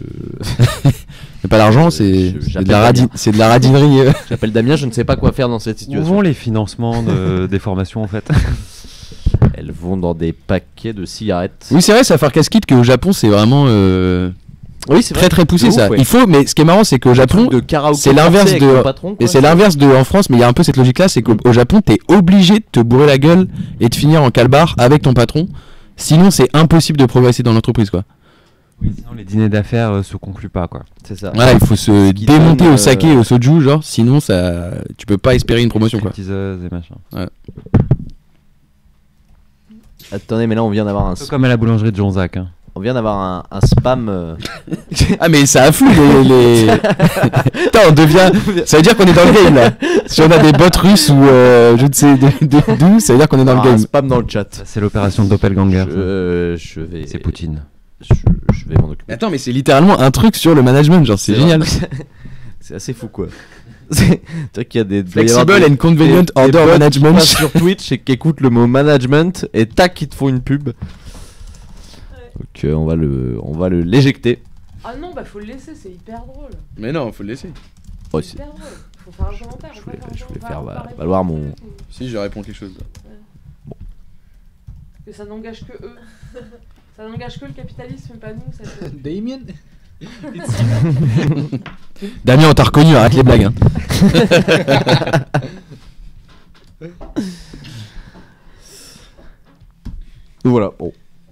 Mais pas l'argent, c'est c'est de, la radi- c'est de la radinerie. euh. J'appelle Damien, je ne sais pas quoi faire dans cette Où situation. vont les financements de- des formations en fait? Elles vont dans des paquets de cigarettes. Oui, c'est vrai, ça va faire casse-kit qu'au Japon, c'est vraiment euh, Oui, c'est très vrai. très poussé De ça. ouf, ouais. Il faut, mais ce qui est marrant, c'est qu'au Japon, truc de karaoké c'est l'inverse forcé de, avec ton patron, quoi. et c'est l'inverse de en France, mais il y a un peu cette logique-là, c'est qu'au au Japon, t'es obligé de te bourrer la gueule et de finir en calbar avec ton patron. Sinon, c'est impossible de progresser dans l'entreprise, quoi. Oui, sinon les dîners d'affaires euh, se concluent pas quoi. C'est ça. Voilà, il faut se qui démonter donne, au saké euh, et au soju, genre, sinon ça, tu peux pas espérer une promotion, quoi. Stripteaseuses et machin. Ouais. Attendez, mais là on vient d'avoir un. Un peu comme à la boulangerie de Jonzac. Hein. On vient d'avoir un, un spam. euh, Ah mais ça afflue les... les... Putain, on devient... Ça veut dire qu'on est dans le game là. Si on a des bots russes ou euh, je ne sais de- de- d'où, ça veut dire qu'on est dans Ah, le game. spam dans le chat. C'est l'opération Doppelganger. Je, euh, je vais. C'est Poutine. Je, je vais m'en occuper. Attends, mais c'est littéralement un truc sur le management, genre c'est C'est génial. vrai. C'est assez fou quoi. C'est-à-dire qu'il y a des Flexible des, and convenient des, order des bots management qui passent sur Twitch et qui écoutent le mot management et tac ils te font une pub. Ouais. Donc euh, on va le on va le l'éjecter. Ah non bah faut le laisser, c'est hyper drôle. Mais non, faut le laisser. Oh, c'est hyper drôle. Faut faire un commentaire. Je voulais, je voulais va, faire va, va, va valoir mon. Si je réponds quelque chose. Ouais. Bon. Que ça n'engage que eux. Ça n'engage que le capitalisme, pas nous. Ça fait... Damien. Damien, on t'a reconnu, arrête les blagues. Hein. Voilà, bon.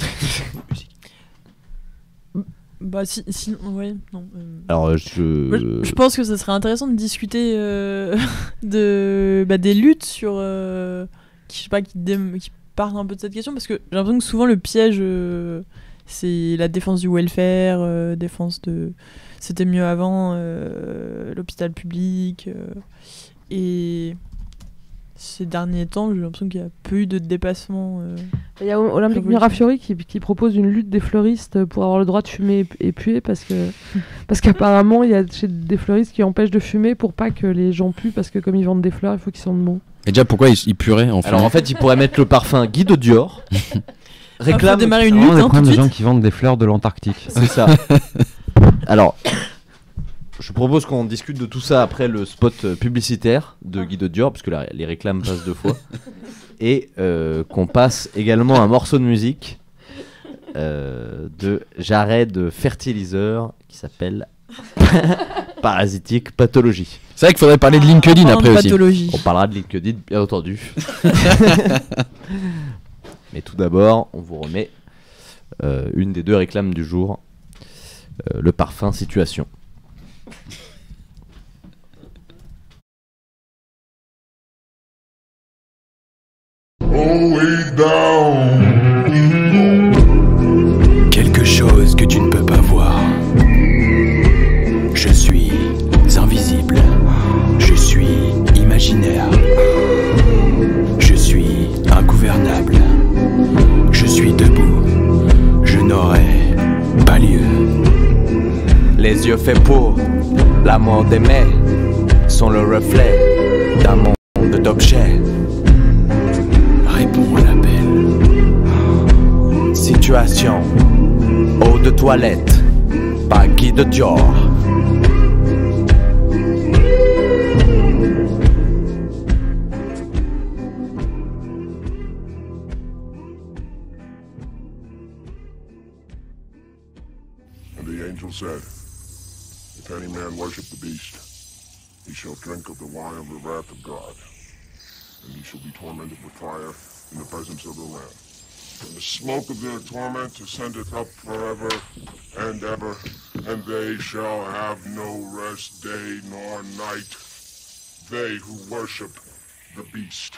Bah si, si ouais, non. Euh... Alors je... Moi, je... je pense que ça serait intéressant de discuter euh, de bah, des luttes sur, euh, qui, je sais pas, qui, dé... qui partent un peu de cette question parce que j'ai l'impression que souvent le piège euh, c'est la défense du welfare, euh, défense de, c'était mieux avant, euh, l'hôpital public euh, et ces derniers temps, j'ai l'impression qu'il y a peu eu de dépassement. Euh, Il y a Olympique Mirafiori qui, qui propose une lutte des fleuristes pour avoir le droit de fumer et, et puer parce que parce qu'apparemment il y a chez des fleuristes qui empêchent de fumer pour pas que les gens puent parce que comme ils vendent des fleurs, il faut qu'ils sentent bon. Et déjà pourquoi ils, ils pueraient en fait? Alors en fait, ils pourraient mettre le parfum Guy de Dior. Réclame. Ah, démarrer une lutte. On Hein, a des gens qui vendent des fleurs de l'Antarctique. C'est ça. Alors. Je propose qu'on discute de tout ça après le spot publicitaire de Guy de Dior, parce que la, les réclames passent deux fois. Et euh, qu'on passe également un morceau de musique euh, de Jared Fertilizer qui s'appelle Parasitique Pathologie. C'est vrai qu'il faudrait parler de LinkedIn ah, après aussi. Pathologie. On parlera de LinkedIn, bien entendu. Mais tout d'abord, on vous remet euh, une des deux réclames du jour, euh, le parfum Situation. Quelque chose que tu ne peux pas voir. Je suis invisible. Je suis imaginaire. Je suis ingouvernable. Je suis debout. Je n'aurai pas lieu. Les yeux faits pour l'amour d'aimer sont le reflet d'un monde d'objets. Réponds à l'appel. Situation, eau de toilette, par Guy de Dior. And the angel said, if any man worship the beast, he shall drink of the wine of the wrath of God, and he shall be tormented with fire in the presence of the Lamb. And the smoke of their torment ascendeth up forever and ever, and they shall have no rest day nor night, they who worship the beast.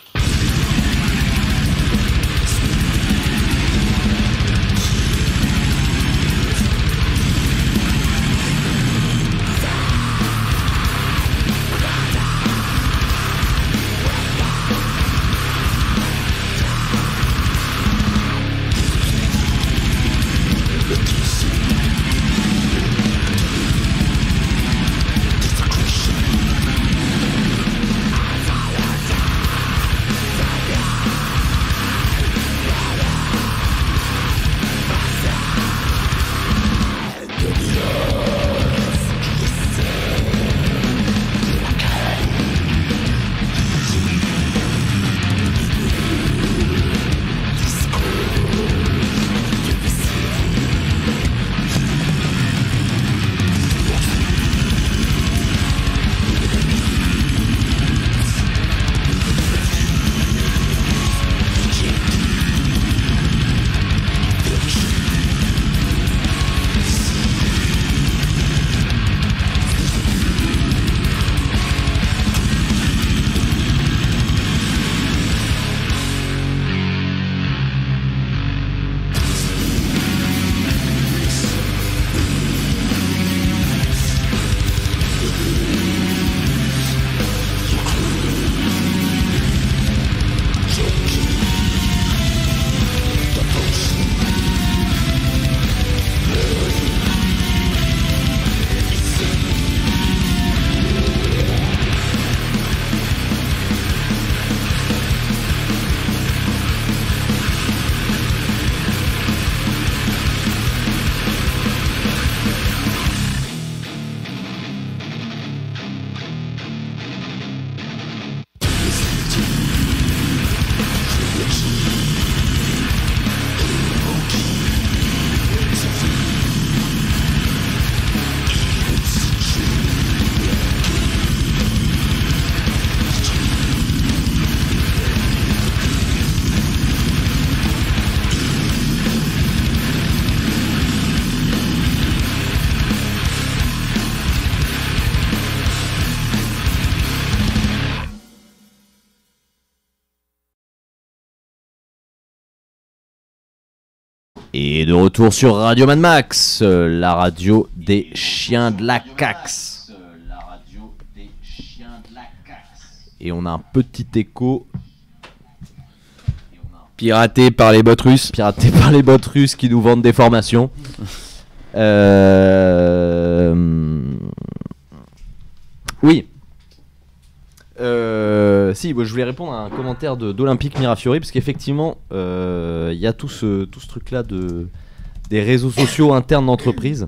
Et de retour sur Radio Mad Max, euh, la radio des chiens de la Cax. Et on a un petit écho. Piraté par les bots russes. Piraté par les bots russes qui nous vendent des formations. euh... Oui. Euh, si, bah, je voulais répondre à un commentaire de, d'Olympique Mirafiori, parce qu'effectivement, il euh, y a tout ce, tout ce truc-là de, des réseaux sociaux internes d'entreprise.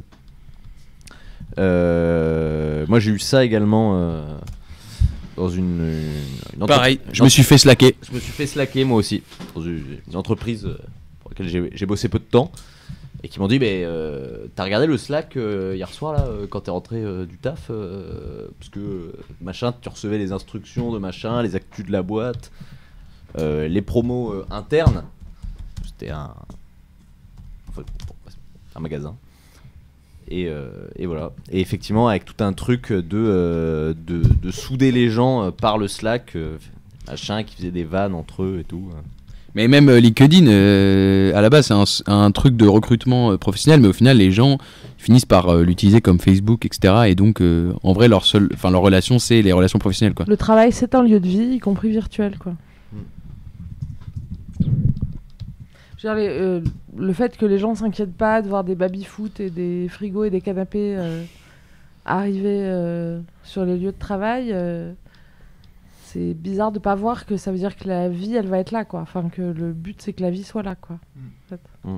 Euh, moi, j'ai eu ça également euh, dans une, une, une entreprise. Pareil, je me suis fait slacker. Je me suis fait slacker, moi aussi, dans une, une entreprise pour laquelle j'ai, j'ai bossé peu de temps. Et qui m'ont dit, mais euh, t'as regardé le Slack euh, hier soir là, euh, quand t'es rentré euh, du taf euh, parce que euh, machin, tu recevais les instructions de machin, les actus de la boîte, euh, les promos euh, internes. C'était un, enfin, un magasin. Et, euh, et voilà. Et effectivement, avec tout un truc de, euh, de, de souder les gens euh, par le Slack, euh, machin, qui faisait des vannes entre eux et tout. Mais même euh, LinkedIn, euh, à la base, c'est un, un truc de recrutement euh, professionnel, mais au final, les gens finissent par euh, l'utiliser comme Facebook, et cetera. Et donc, euh, en vrai, leur, seul, leur relation, c'est les relations professionnelles, quoi. Le travail, c'est un lieu de vie, y compris virtuel, quoi. Mm. Je veux dire, les, euh, le fait que les gens s'inquiètent pas de voir des baby-foot et des frigos et des canapés euh, arriver euh, sur les lieux de travail... Euh, c'est bizarre de pas voir que ça veut dire que la vie, elle va être là, quoi. Enfin, que le but, c'est que la vie soit là, quoi. Mm. En fait. Mm.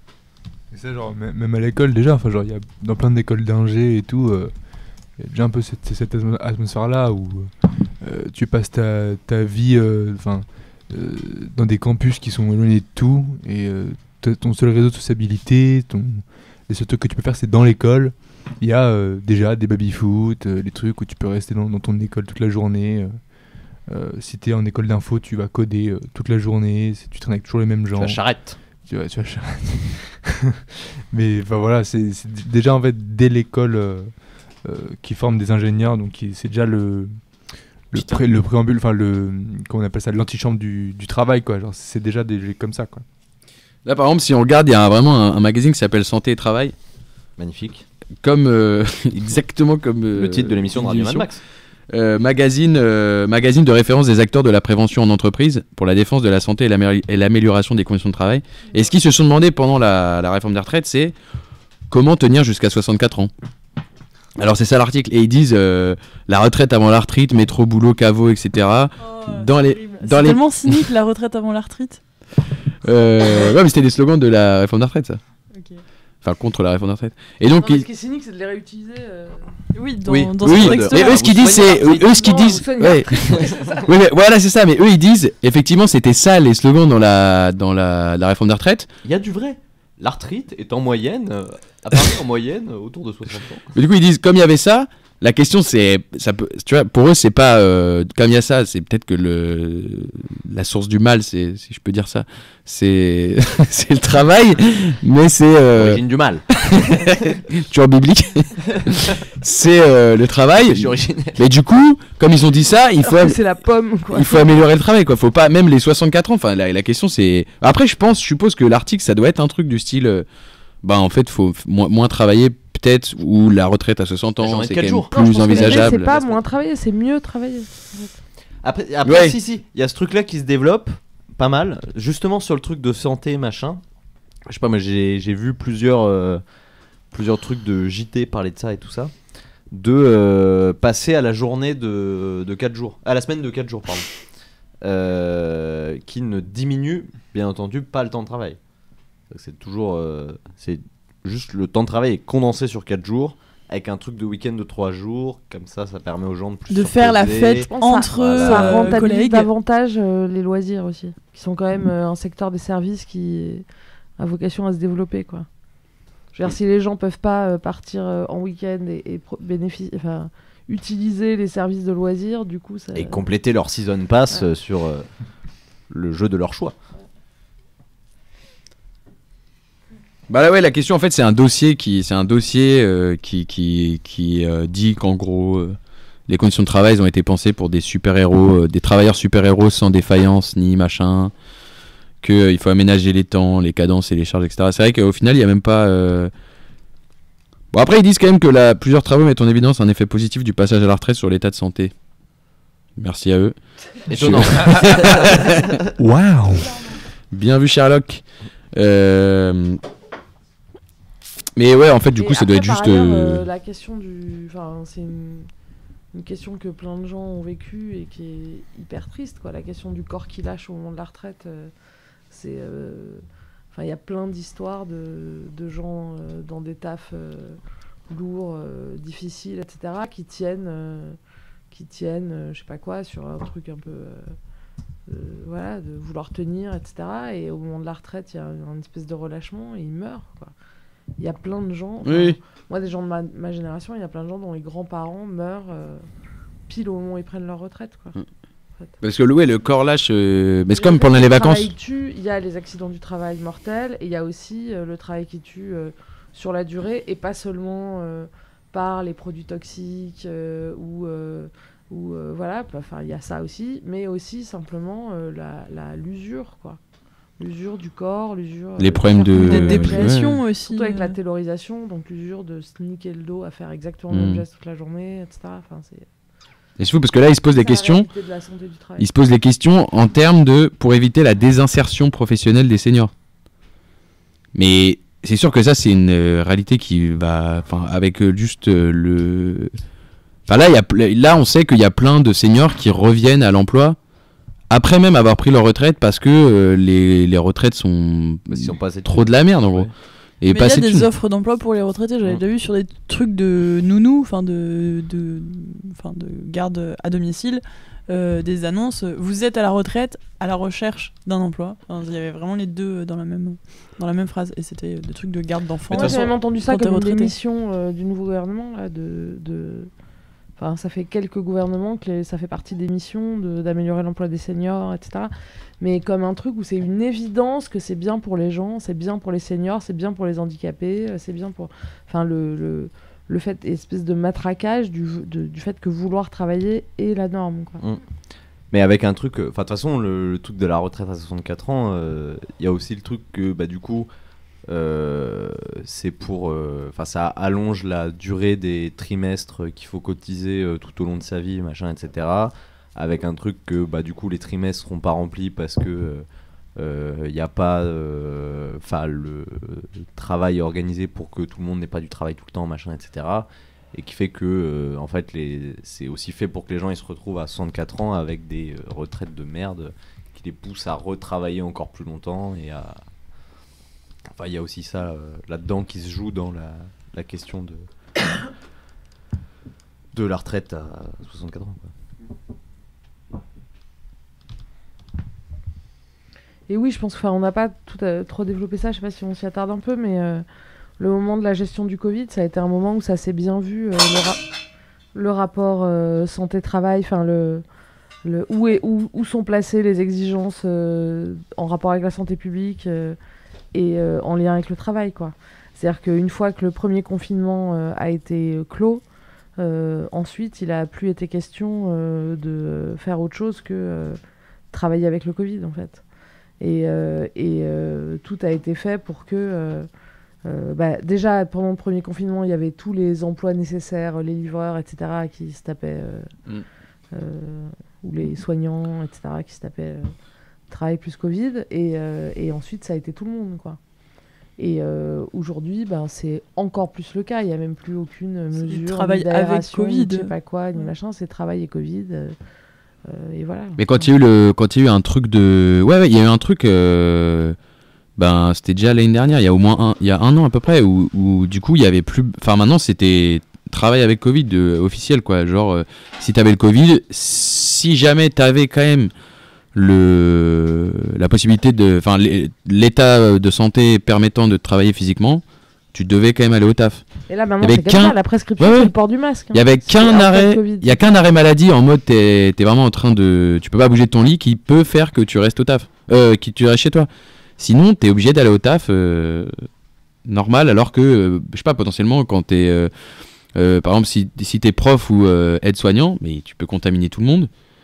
Et ça, genre, m- même à l'école, déjà, enfin, genre, il y a dans plein d'écoles d'ingé et tout, il euh, y a déjà un peu cette, cette atmosphère-là où euh, tu passes ta, ta vie enfin euh, dans des campus qui sont éloignés de tout, et euh, ton seul réseau de sociabilité, ton... les seuls trucs que tu peux faire, c'est dans l'école. Il y a euh, déjà des baby-foot, euh, les trucs où tu peux rester dans, dans ton école toute la journée. Euh, Euh, si t'es en école d'info, tu vas coder euh, toute la journée, tu traînes avec toujours les mêmes gens. Tu vas charrette. Tu vas, tu vas charrette. Mais enfin voilà, c'est, c'est déjà en fait dès l'école euh, euh, qui forme des ingénieurs, donc qui, c'est déjà le le, pré, le préambule, enfin le comment on appelle ça, l'antichambre du, du travail, quoi. Genre c'est déjà des comme ça, quoi. Là par exemple, si on regarde, il y a vraiment un, un magazine qui s'appelle Santé et Travail. Magnifique. Comme euh, exactement comme euh, le titre de l'émission de Radio Mad Max. Euh, magazine, euh, magazine de référence des acteurs de la prévention en entreprise pour la défense de la santé et, l'amé- et l'amélioration des conditions de travail. Et ce qu'ils se sont demandé pendant la, la réforme des retraites, c'est comment tenir jusqu'à soixante-quatre ans. Alors c'est ça l'article, et ils disent euh, la retraite avant la retraite, métro, boulot, caveau, et cetera. Oh, dans les, dans c'est les... tellement cynique la retraite avant la retraite. euh, ouais, mais c'était des slogans de la réforme des retraites, ça. Ok. Enfin, contre la réforme des retraites. Et donc, non, ils... ce qui est cynique, c'est de les réutiliser. Euh... Oui, dans, oui, dans oui, ce contexte-là. mais eux, ce qu'ils disent, c'est. Eux, ce qu'ils disent. Ouais. Oui, mais voilà, c'est ça. Mais eux, ils disent, effectivement, c'était ça les slogans dans la, dans la, la réforme des retraites. Il y a du vrai. La retraite est en moyenne, euh, à Paris, en moyenne, euh, autour de soixante ans. Mais du coup, ils disent, comme il y avait ça, la question, c'est. Ça peut, tu vois, pour eux, c'est pas. Euh, comme il y a ça, c'est peut-être que le, la source du mal, c'est, si je peux dire ça, c'est, c'est le travail, mais c'est. Euh, L'origine du mal. Toujours biblique. C'est euh, le travail. C'est originel. Mais du coup, comme ils ont dit ça, il faut. Am- c'est la pomme, quoi. Il faut améliorer le travail, quoi. Faut pas. Même les soixante-quatre ans, enfin, la, la question, c'est. Après, je pense, je suppose que l'article, ça doit être un truc du style. Euh, bah, en fait, faut f- moins, moins travailler. Peut-être, ou la retraite à soixante ans, c'est quand même jours. plus non, envisageable. C'est pas moins travailler, c'est mieux travailler. Après, après Ouais. si, si, il y a ce truc-là qui se développe pas mal, justement sur le truc de santé, machin. Je sais pas, moi j'ai, j'ai vu plusieurs, euh, plusieurs trucs de J T parler de ça et tout ça. De euh, passer à la journée de, de quatre jours, à la semaine de quatre jours, pardon. Euh, qui ne diminue, bien entendu, pas le temps de travail. C'est toujours. Euh, c'est juste le temps de travail est condensé sur quatre jours, avec un truc de week-end de trois jours, comme ça, ça permet aux gens de plus de se faire la reposer. fête entre ça, ça euh, rentabilise collègues. davantage euh, les loisirs aussi, qui sont quand même euh, un secteur des services qui a vocation à se développer, quoi. Je veux dire, si les gens peuvent pas euh, partir euh, en week-end et, et pro- bénéfici- enfin, utiliser les services de loisirs, du coup, ça. Et compléter leur season pass Ouais. euh, sur euh, le jeu de leur choix. Bah là ouais, la question en fait c'est un dossier qui c'est un dossier euh, qui qui qui euh, dit qu'en gros euh, les conditions de travail elles ont été pensées pour des super-héros, euh, des travailleurs super-héros sans défaillance ni machin, qu'il faut aménager les temps, les cadences et les charges, et cetera. C'est vrai qu'au final, il n'y a même pas... euh, Bon, après, ils disent quand même que la... plusieurs travaux mettent en évidence un effet positif du passage à la retraite sur l'état de santé. Merci à eux. Étonnant. Je- Waouh. Bien vu, Sherlock. Euh, Mais ouais, en fait, du Et coup, ça après, doit être par juste... ailleurs, euh, euh, la question du... Enfin, c'est une... une question que plein de gens ont vécu et qui est hyper triste, quoi. La question du corps qui lâche au moment de la retraite, euh, c'est... euh, Enfin, il y a plein d'histoires de, de gens euh, dans des tafs euh, lourds, euh, difficiles, et cetera, qui tiennent, euh, qui tiennent euh, je sais pas quoi, sur un truc un peu... euh, euh, voilà, de vouloir tenir, et cetera. Et au moment de la retraite, il y a une espèce de relâchement et ils meurent, quoi. Il y a plein de gens... enfin, Oui. Moi, des gens de ma, ma génération, il y a plein de gens dont les grands-parents meurent euh, pile au moment où ils prennent leur retraite, quoi. Mm. Parce que ouais, le corps lâche... euh, Mais c'est comme pendant les Le vacances. travail tue, il y a les accidents du travail mortels et il y a aussi euh, le travail qui tue euh, sur la durée et pas seulement euh, par les produits toxiques euh, ou, euh, ou euh, voilà, enfin il y a ça aussi, mais aussi simplement euh, la, la l'usure, quoi. L'usure du corps, l'usure... Les euh, problèmes de- Des dépressions Ouais. aussi. Surtout avec la euh. taylorisation, donc l'usure de se niquer le dos à faire exactement Mm. le même geste toute la journée, et cetera. Enfin, c'est... Et c'est fou parce que là, ils se posent des C'est la questions. réalité de la santé du travail. Ils se posent des questions en termes de pour éviter la désinsertion professionnelle des seniors. Mais c'est sûr que ça, c'est une euh, réalité qui va, enfin, avec euh, juste euh, le. Enfin là, il y a, ple- là, on sait qu'il y a plein de seniors qui reviennent à l'emploi après même avoir pris leur retraite parce que euh, les, les retraites sont, sont pas assez de trop thunes. de la merde en gros. Ouais. Et Mais pas il y a assez de des thunes. offres d'emploi pour les retraités, j'avais Mm. déjà vu sur des trucs de nounou, enfin de, de, enfin de garde à domicile, euh, des annonces. Vous êtes à la retraite, à la recherche d'un emploi. Enfin, il y avait vraiment les deux dans la même, dans la même phrase. Et c'était des trucs de garde d'enfants. Moi, j'ai même entendu ça quand t'es comme une retraité. démission euh, du nouveau gouvernement, là, de... de... Enfin, ça fait quelques gouvernements que les- ça fait partie des missions de- d'améliorer l'emploi des seniors, et cetera. Mais comme un truc où c'est une évidence que c'est bien pour les gens, c'est bien pour les seniors, c'est bien pour les handicapés, euh, c'est bien pour... Enfin, le, le, le fait, espèce de matraquage du, de- du fait que vouloir travailler est la norme, quoi. Mm. Mais avec un truc, enfin de toute façon le, le truc de la retraite à soixante-quatre ans, il y a aussi le truc que bah du coup euh, c'est pour, enfin ça allonge la durée des trimestres qu'il faut cotiser euh, tout au long de sa vie, machin, et cetera. Avec un truc que bah du coup les trimestres seront pas remplis parce que il n'y a pas, enfin le travail est organisé pour que tout le monde n'ait pas du travail tout le temps, machin, et cetera. Et qui fait que euh, en fait les... c'est aussi fait pour que les gens ils se retrouvent à soixante-quatre ans avec des euh, retraites de merde qui les poussent à retravailler encore plus longtemps et à... Enfin il y a aussi ça euh, là-dedans qui se joue dans la, la question de de la retraite à soixante-quatre ans, quoi. Et oui, je pense qu'on n'a pas tout à- trop développé ça, je sais pas si on s'y attarde un peu, mais euh, le moment de la gestion du Covid, ça a été un moment où ça s'est bien vu, euh, le, ra- le rapport euh, santé-travail, enfin le, le, où, est, où, où sont placées les exigences euh, en rapport avec la santé publique euh, et euh, en lien avec le travail, quoi. C'est-à-dire qu'une fois que le premier confinement euh, a été euh, clos, euh, ensuite il n'a plus été question euh, de faire autre chose que euh, travailler avec le Covid, en fait. Et, euh, et euh, tout a été fait pour que... euh, euh, bah, déjà, pendant le premier confinement, il y avait tous les emplois nécessaires, les livreurs, et cetera, qui se tapaient... euh, Mm. euh, ou les soignants, et cetera, qui se tapaient euh, travail plus Covid. Et, euh, et ensuite, ça a été tout le monde, quoi. Et euh, aujourd'hui, ben, c'est encore plus le cas. Il n'y a même plus aucune C'est mesure travail ni d'aération, avec ni Covid. je sais pas quoi, ni machin. C'est travail et Covid. euh, euh, et voilà. Mais quand il y a eu le, quand il y a eu un truc de, ouais, ouais, il y a eu un truc, euh, ben c'était déjà l'année dernière, il y a au moins un, il y a un an à peu près, où, où du coup il y avait plus, enfin maintenant c'était travail avec Covid euh, officiel quoi, genre euh, si t'avais le Covid, si jamais t'avais quand même le, la possibilité de, enfin l'état de santé permettant de travailler physiquement, tu devais quand même aller au taf. Et là, maintenant, Il y avait c'est comme ça, qu'un- la prescription, Ouais, ouais. c'est le port du masque, hein. Il y avait C'est qu'un après le arrêt, Covid. il y a qu'un arrêt maladie en mode t'es t'es vraiment en train de, tu peux pas bouger de ton lit, qui peut faire que tu restes au taf, euh, qui tu restes chez toi. Sinon, t'es obligé d'aller au taf euh, normal, alors que, euh, je sais pas, potentiellement quand t'es, euh, euh, par exemple, si si t'es prof ou euh, aide-soignant, mais tu peux contaminer tout le monde.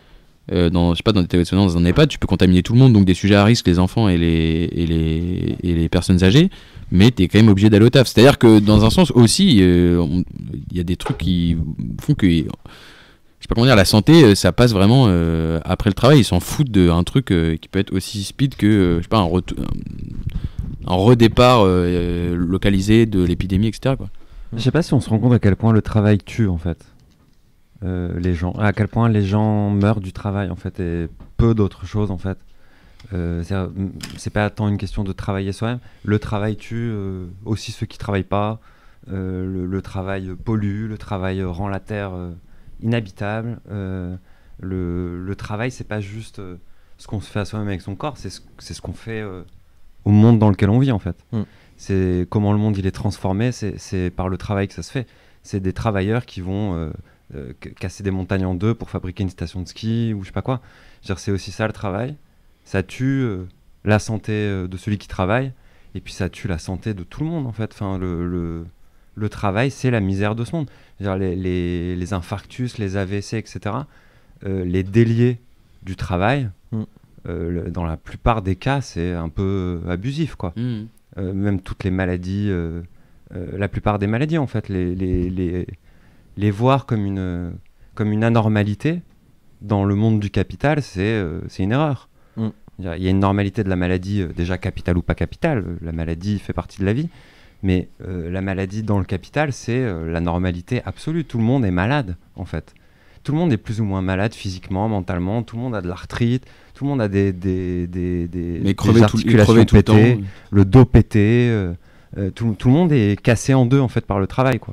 euh, dans, je sais pas, dans des théories de soignants, dans un EHPAD, tu peux contaminer tout le monde, donc des sujets à risque, les enfants et les, et les, et les personnes âgées, mais tu es quand même obligé d'aller au taf. C'est-à-dire que dans un sens aussi, il euh, y a des trucs qui font que, je sais pas comment dire, la santé, ça passe vraiment euh, après le travail. Ils s'en foutent d'un truc euh, qui peut être aussi speed que, euh, je sais pas, un, ret- un redépart euh, localisé de l'épidémie, et cetera, quoi. Je sais pas si on se rend compte à quel point le travail tue en fait. Euh, les gens, à quel point les gens meurent du travail en fait et peu d'autres choses en fait. Euh, c'est, c'est pas tant une question de travailler soi-même. Le travail tue euh, aussi ceux qui travaillent pas. Euh, le, le travail pollue, le travail rend la terre euh, inhabitable. Euh, le, le travail c'est pas juste euh, ce qu'on se fait à soi-même avec son corps, c'est ce, c'est ce qu'on fait euh, au monde dans lequel on vit en fait. Mm. C'est comment le monde il est transformé, c'est, c'est par le travail que ça se fait. C'est des travailleurs qui vont euh, euh, casser des montagnes en deux pour fabriquer une station de ski ou je sais pas quoi. Je veux dire, c'est aussi ça le travail. Ça tue euh, la santé euh, de celui qui travaille et puis ça tue la santé de tout le monde en fait. Enfin, le, le, le travail c'est la misère de ce monde. Je veux dire, les, les, les infarctus, les A V C, et cetera. Euh, les déliés du travail, mm. euh, le, dans la plupart des cas, c'est un peu abusif quoi. Mm. Euh, même toutes les maladies, euh, euh, la plupart des maladies en fait, les, les, les, les voir comme une, comme une anormalité dans le monde du capital, c'est, euh, c'est une erreur. Mm. Il y a une normalité de la maladie, euh, déjà capitale ou pas capitale, la maladie fait partie de la vie, mais euh, la maladie dans le capital, c'est euh, la normalité absolue. Tout le monde est malade en fait. Tout le monde est plus ou moins malade physiquement, mentalement, tout le monde a de l'arthrite, tout le monde a des, des, des, des, mais des articulations tout, pétées, le, temps, le dos pété, euh, euh, tout, tout le monde est cassé en deux en fait par le travail quoi.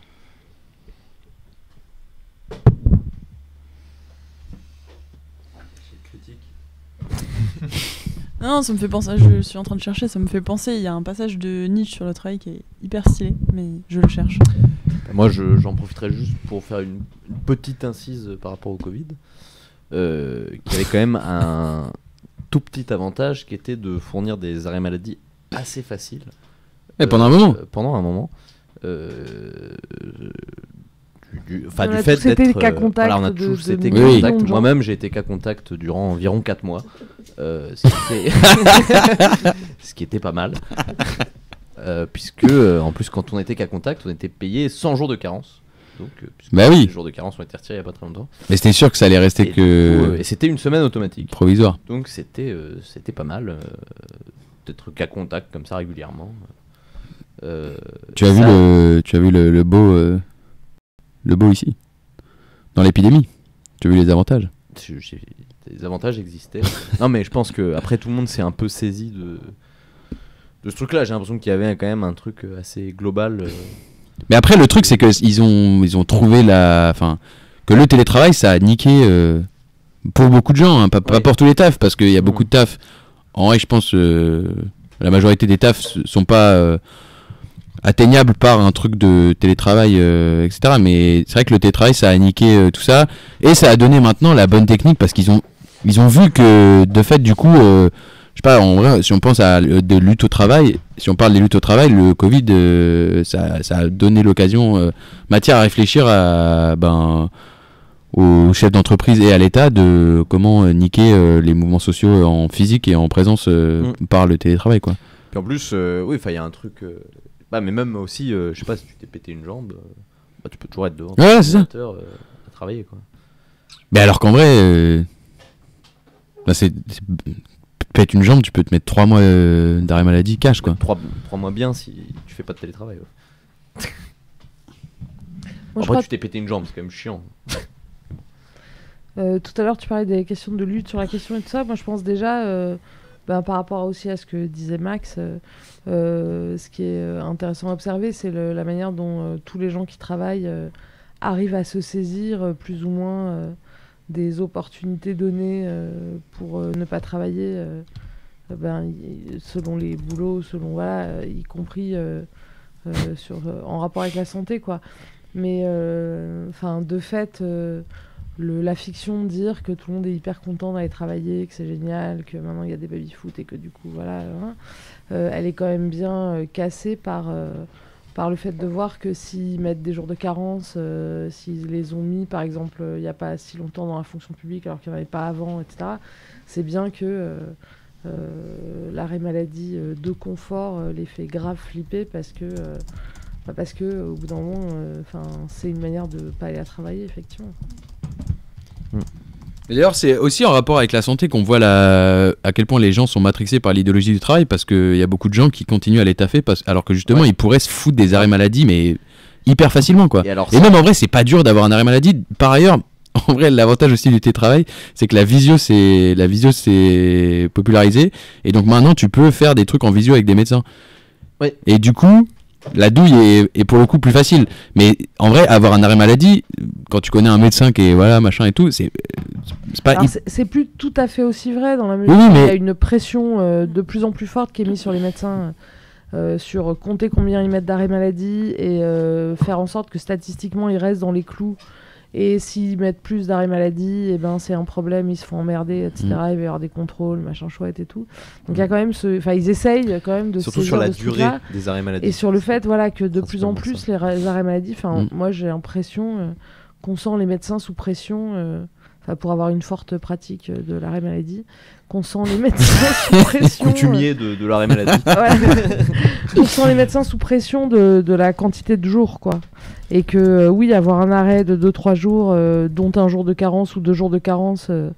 Non, ça me fait penser, je suis en train de chercher, ça me fait penser, il y a un passage de Nietzsche sur le travail qui est hyper stylé, mais je le cherche. Moi, je, j'en profiterai juste pour faire une, une petite incise par rapport au Covid, euh, qui avait quand même un tout petit avantage qui était de fournir des arrêts maladie assez faciles. Et euh, pendant un moment. Euh, pendant un moment. Euh, du, du, enfin, on du a fait tous été d'être. cas contact Voilà, on a de- tous de été millions cas de contact. gens. Moi-même, j'ai été cas contact durant environ quatre mois. Euh, ce, qui était ce qui était pas mal. Euh, puisque, euh, en plus, quand on était cas contact, on était payé cent jours de carence. Donc, euh, puisque Bah oui. les jours de carence ont été retirés il n'y a pas très longtemps. Mais c'était sûr que ça allait rester Et que. du coup, euh, et c'était une semaine automatique. Provisoire. Donc c'était euh, c'était pas mal euh, d'être cas contact comme ça régulièrement. Euh, Tu as ça- vu le, tu as vu le, le beau, euh, le beau ici, dans l'épidémie. Tu as vu les avantages. je- j'ai- les avantages existaient. Non mais je pense que après tout le monde s'est un peu saisi de de ce truc-là. J'ai l'impression qu'il y avait quand même un truc euh, assez global. euh, Mais après, le truc, c'est que ils ont, ils ont trouvé la, enfin, que le télétravail, ça a niqué euh, pour beaucoup de gens, hein, pas, pas pour tous les tafs, parce qu'il y a beaucoup de tafs. En vrai, je pense, euh, la majorité des tafs s- sont pas euh, atteignables par un truc de télétravail, euh, et cetera. Mais c'est vrai que le télétravail, ça a niqué euh, tout ça, et ça a donné maintenant la bonne technique, parce qu'ils ont, ils ont vu que, de fait, du coup. Euh, je sais pas, en vrai, si on pense à euh, des luttes au travail, si on parle des luttes au travail, le Covid, euh, ça, ça a donné l'occasion, euh, matière à réfléchir à, ben, aux chefs d'entreprise et à l'État de comment euh, niquer euh, les mouvements sociaux en physique et en présence euh, Mm. par le télétravail, quoi. Puis en plus, euh, oui, il y a un truc. euh, Bah, mais même aussi, euh, je sais pas, si tu t'es pété une jambe, euh, bah, tu peux toujours être devant ton Ouais, c'est ça. ordinateur, euh, à travailler, quoi. Mais alors qu'en vrai, euh, bah, c'est, c'est- pète une jambe, tu peux te mettre trois mois euh, d'arrêt maladie cash, quoi. Trois, trois mois bien si tu fais pas de télétravail. Ouais. Moi, je Après, crois- tu t'es pété une jambe, c'est quand même chiant. Euh, tout à l'heure, tu parlais des questions de lutte sur la question et tout ça. Moi, je pense déjà, euh, ben, par rapport aussi à ce que disait Max, euh, euh, ce qui est euh, intéressant à observer, c'est le- la manière dont euh, tous les gens qui travaillent euh, arrivent à se saisir euh, plus ou moins euh, des opportunités données euh, pour euh, ne pas travailler, euh, ben, y- selon les boulots, selon voilà, euh, y compris euh, euh, sur, euh, en rapport avec la santé, quoi. Mais enfin, de fait. euh, Le, la fiction de dire que tout le monde est hyper content d'aller travailler, que c'est génial, que maintenant il y a des baby-foot et que du coup voilà, hein, euh, elle est quand même bien euh, cassée par, euh, par le fait de voir que s'ils mettent des jours de carence, euh, s'ils les ont mis, par exemple, il n'y a pas si longtemps dans la fonction publique, alors qu'il n'y en avait pas avant, et cetera, c'est bien que euh, euh, l'arrêt maladie euh, de confort euh, les fait grave flipper parce que, euh, bah parce que au bout d'un moment, euh, c'est une manière de ne pas aller à travailler, effectivement. Mm. Et d'ailleurs, c'est aussi en rapport avec la santé qu'on voit la... à quel point les gens sont matrixés par l'idéologie du travail, parce qu'il y a beaucoup de gens qui continuent à les taffer, parce... alors que justement, ouais. ils pourraient se foutre des arrêts maladie, mais hyper facilement, quoi. Et, alors, et même en vrai, c'est pas dur d'avoir un arrêt maladie. Par ailleurs, en vrai, l'avantage aussi du télétravail, c'est que la visio, c'est la visio, c'est popularisé, et donc maintenant, tu peux faire des trucs en visio avec des médecins. Ouais. Et du coup, la douille est, est pour le coup plus facile. Mais en vrai, avoir un arrêt maladie, quand tu connais un médecin qui est voilà machin et tout, c'est c'est pas. Alors, c'est, c'est plus tout à fait aussi vrai dans la mesure oui, où mais... il y a une pression euh, de plus en plus forte qui est mise sur les médecins euh, sur compter combien ils mettent d'arrêt maladie et euh, faire en sorte que statistiquement ils restent dans les clous. Et s'ils mettent plus d'arrêt maladie, eh ben c'est un problème, ils se font emmerder, et cetera. Mmh. Il va y avoir des contrôles, machin chouette et tout. Donc il y a quand même ce, enfin ils essayent quand même de surtout sur la de durée des arrêts maladie. Et sur le fait voilà que de plus en plus les, ra- les arrêts maladie, enfin mmh. moi j'ai l'impression euh, qu'on sent les médecins sous pression, euh, enfin pour avoir une forte pratique de l'arrêt maladie, qu'on sent les médecins sous pression. Coutumier de, de l'arrêt maladie. Ouais. On sent les médecins sous pression de, de la quantité de jours, quoi. Et que, euh, oui, avoir un arrêt de deux trois jours, euh, dont un jour de carence ou deux jours de carence, euh,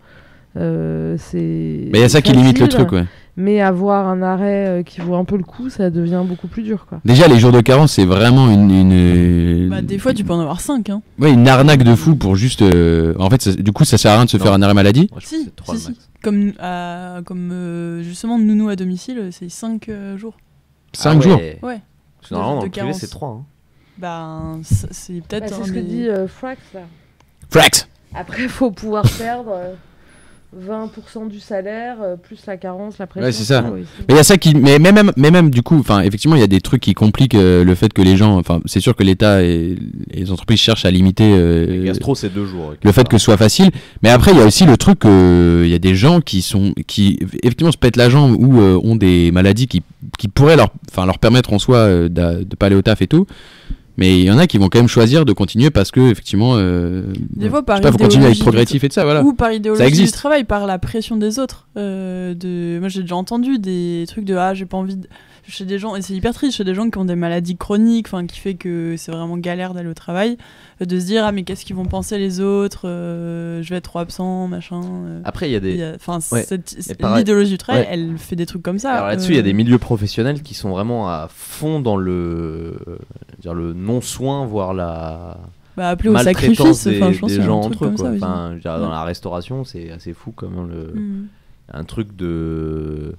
euh, c'est. Mais il y a ça qui limite le truc, ouais. Mais avoir un arrêt euh, qui vaut un peu le coup, ça devient beaucoup plus dur, quoi. Déjà, les jours de carence, c'est vraiment une. une... Bah, des fois, tu peux en avoir cinq, hein. Ouais, une arnaque de fou pour juste. Euh... En fait, ça, du coup, ça sert à rien de se non. faire un arrêt maladie. Ouais, si, si, si. Comme, euh, comme euh, justement, nounou à domicile, c'est cinq euh, jours. cinq ah jours ouais. Ouais. Parce que normalement, dans le privé, c'est trois. Hein. Bah, c'est peut-être. Bah, c'est ce que dit euh, Frax, là. Frax. Après, il faut pouvoir perdre euh, vingt pour cent du salaire, euh, plus la carence, la pression. Ouais, c'est ça. Oui, c'est... Mais il y a ça qui. Mais même, mais même du coup, effectivement, il y a des trucs qui compliquent euh, le fait que les gens. Enfin, c'est sûr que l'État et, et les entreprises cherchent à limiter. Euh, gastro, c'est deux jours. Le fait que ce soit facile. Mais après, il y a aussi le truc qu'il euh, y a des gens qui sont. qui effectivement se pètent la jambe ou euh, ont des maladies qui, qui pourraient leur, leur permettre en soi euh, de ne pas aller au taf et tout. Mais il y en a qui vont quand même choisir de continuer parce que effectivement euh, des fois par il faut continuer à être progressif et tout ça, voilà. Ou par idéologie du travail, par la pression des autres. Euh, de... Moi j'ai déjà entendu des trucs de ah j'ai pas envie de... chez des gens, et c'est hyper triste, chez des gens qui ont des maladies chroniques, enfin qui fait que c'est vraiment galère d'aller au travail, de se dire ah mais qu'est-ce qu'ils vont penser les autres, euh, je vais être trop absent, machin. Euh. Après il y a des, enfin ouais. l'idéologie du travail, ouais. elle fait des trucs comme ça. Alors là-dessus il euh... y a des milieux professionnels qui sont vraiment à fond dans le, dire le non soin, voire la. Bah, appelé au sacrifice, des, enfin, je pense des gens entre eux, quoi. Enfin, dire, ouais. Dans la restauration, c'est assez fou comment le, mm. un truc de,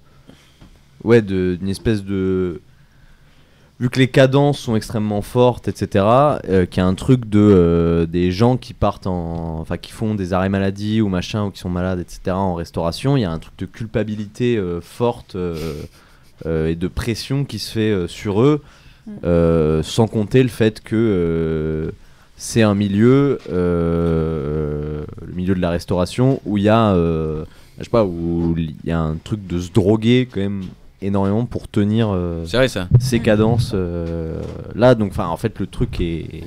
ouais, de, d'une espèce de, vu que les cadences sont extrêmement fortes, et cetera, euh, qu'il y a un truc de, euh, des gens qui partent en, enfin, qui font des arrêts maladie ou machin, ou qui sont malades, et cetera, en restauration, il y a un truc de culpabilité euh, forte euh, euh, et de pression qui se fait euh, sur eux, mm. euh, sans compter le fait que euh, c'est un milieu, euh, le milieu de la restauration, où il y a, euh, je sais pas, où il y a un truc de se droguer quand même énormément pour tenir euh, c'est vrai, ça. ces cadences euh, là. Donc, enfin, en fait, le truc est.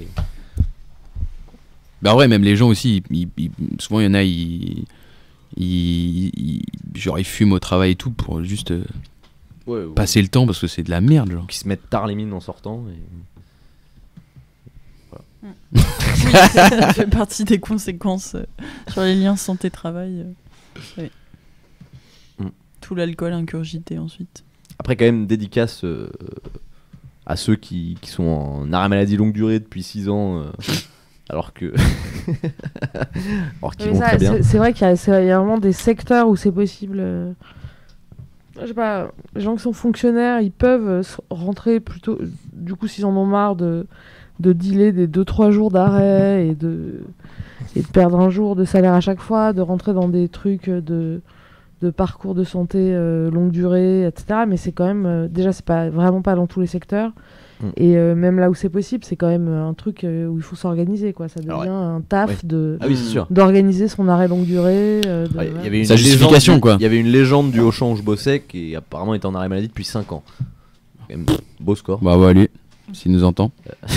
Bah ouais, même les gens aussi, ils, ils, souvent il y en a, ils, ils, ils, genre ils fument au travail et tout pour juste euh, ouais, ouais. passer le temps parce que c'est de la merde, genre. Qui se mettent tard les mines en sortant. Et... Ça fait partie des conséquences euh, sur les liens santé-travail. Euh, ouais. mm. Tout l'alcool ingurgité ensuite. Après, quand même, dédicace euh, à ceux qui, qui sont en arrêt maladie longue durée depuis six ans, euh, alors que. alors qu'ils vont ça, très bien. C'est, c'est vrai qu'il y a, c'est, il y a vraiment des secteurs où c'est possible. Euh, je sais pas, les gens qui sont fonctionnaires, ils peuvent rentrer plutôt. Du coup, s'ils en ont marre de. de dealer des deux trois jours d'arrêt et de, et de perdre un jour de salaire à chaque fois, de rentrer dans des trucs de, de parcours de santé euh, longue durée, et cetera. Mais c'est quand même, euh, déjà c'est pas, vraiment pas dans tous les secteurs. Mm. Et euh, même là où c'est possible, c'est quand même un truc euh, où il faut s'organiser, quoi. Ça devient Alors, ouais. un taf ouais. de, ah oui, c'est sûr. d'organiser son arrêt longue durée. Euh, de, ouais, ouais. y avait une Sa justification, quoi. Il y avait une légende du Auchan où je bossais qui apparemment était en arrêt maladie depuis cinq ans. Quand même, beau score. Bah ouais, allez. s'il nous entend.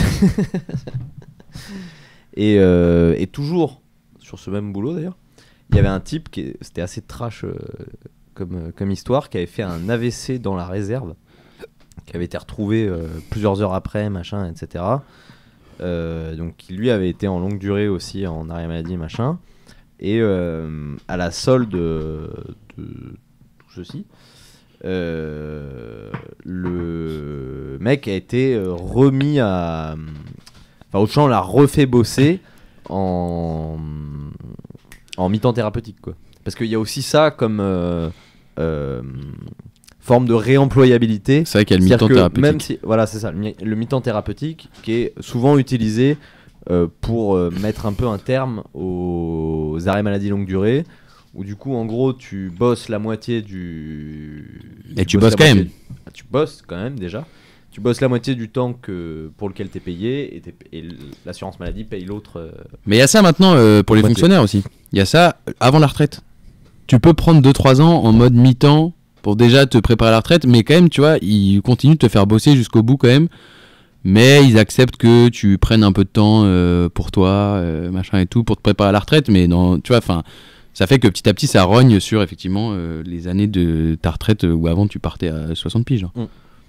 et, euh, et toujours sur ce même boulot d'ailleurs, il y avait un type qui est- c'était assez trash euh, comme, euh, comme histoire, qui avait fait un A V C dans la réserve, qui avait été retrouvé euh, plusieurs heures après, machin, et cetera. Euh, donc qui lui avait été en longue durée aussi en arrêt maladie, machin. Et euh, à la solde de, de tout ceci, euh, le mec a été euh, remis à... Enfin, Auchan l'a refait bosser en, en mi-temps thérapeutique, quoi. Parce qu'il y a aussi ça comme euh, euh, forme de réemployabilité. C'est vrai qu'il y a le C'est-à-dire mi-temps que thérapeutique. Même si, voilà, c'est ça, le, mi- le mi-temps thérapeutique qui est souvent utilisé euh, pour euh, mettre un peu un terme aux arrêts maladie longue durée, où du coup, en gros, tu bosses la moitié du... Et tu bosses bosses la quand moitié- même. Ah, tu bosses quand même déjà. Tu bosses la moitié du temps que, pour lequel tu es payé, et, t'es- et l'assurance maladie paye l'autre. euh, Mais il y a ça maintenant euh, pour les moitié. fonctionnaires aussi. Il y a ça euh, avant la retraite. Tu peux prendre deux trois ans en mode mi-temps pour déjà te préparer à la retraite, mais quand même, tu vois, ils continuent de te faire bosser jusqu'au bout quand même. Mais ils acceptent que tu prennes un peu de temps euh, pour toi, euh, machin et tout, pour te préparer à la retraite. Mais non, tu vois, enfin, ça fait que petit à petit, ça rogne sur effectivement euh, les années de ta retraite euh, où avant tu partais à soixante piges. Genre. Mm.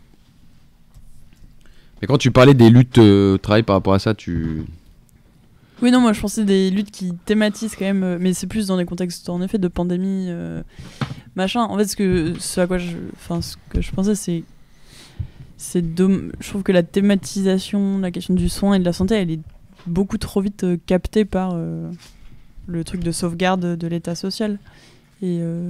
Mais quand tu parlais des luttes euh, au travail par rapport à ça, tu. Oui, non, moi je pensais des luttes qui thématisent quand même, euh, mais c'est plus dans des contextes en effet de pandémie, euh, machin. En fait, ce, que, ce à quoi je, enfin, ce que je pensais, c'est. c'est domm- je trouve que la thématisation, la question du soin et de la santé, elle est beaucoup trop vite euh, captée par euh, le truc de sauvegarde de l'état social. Et. euh,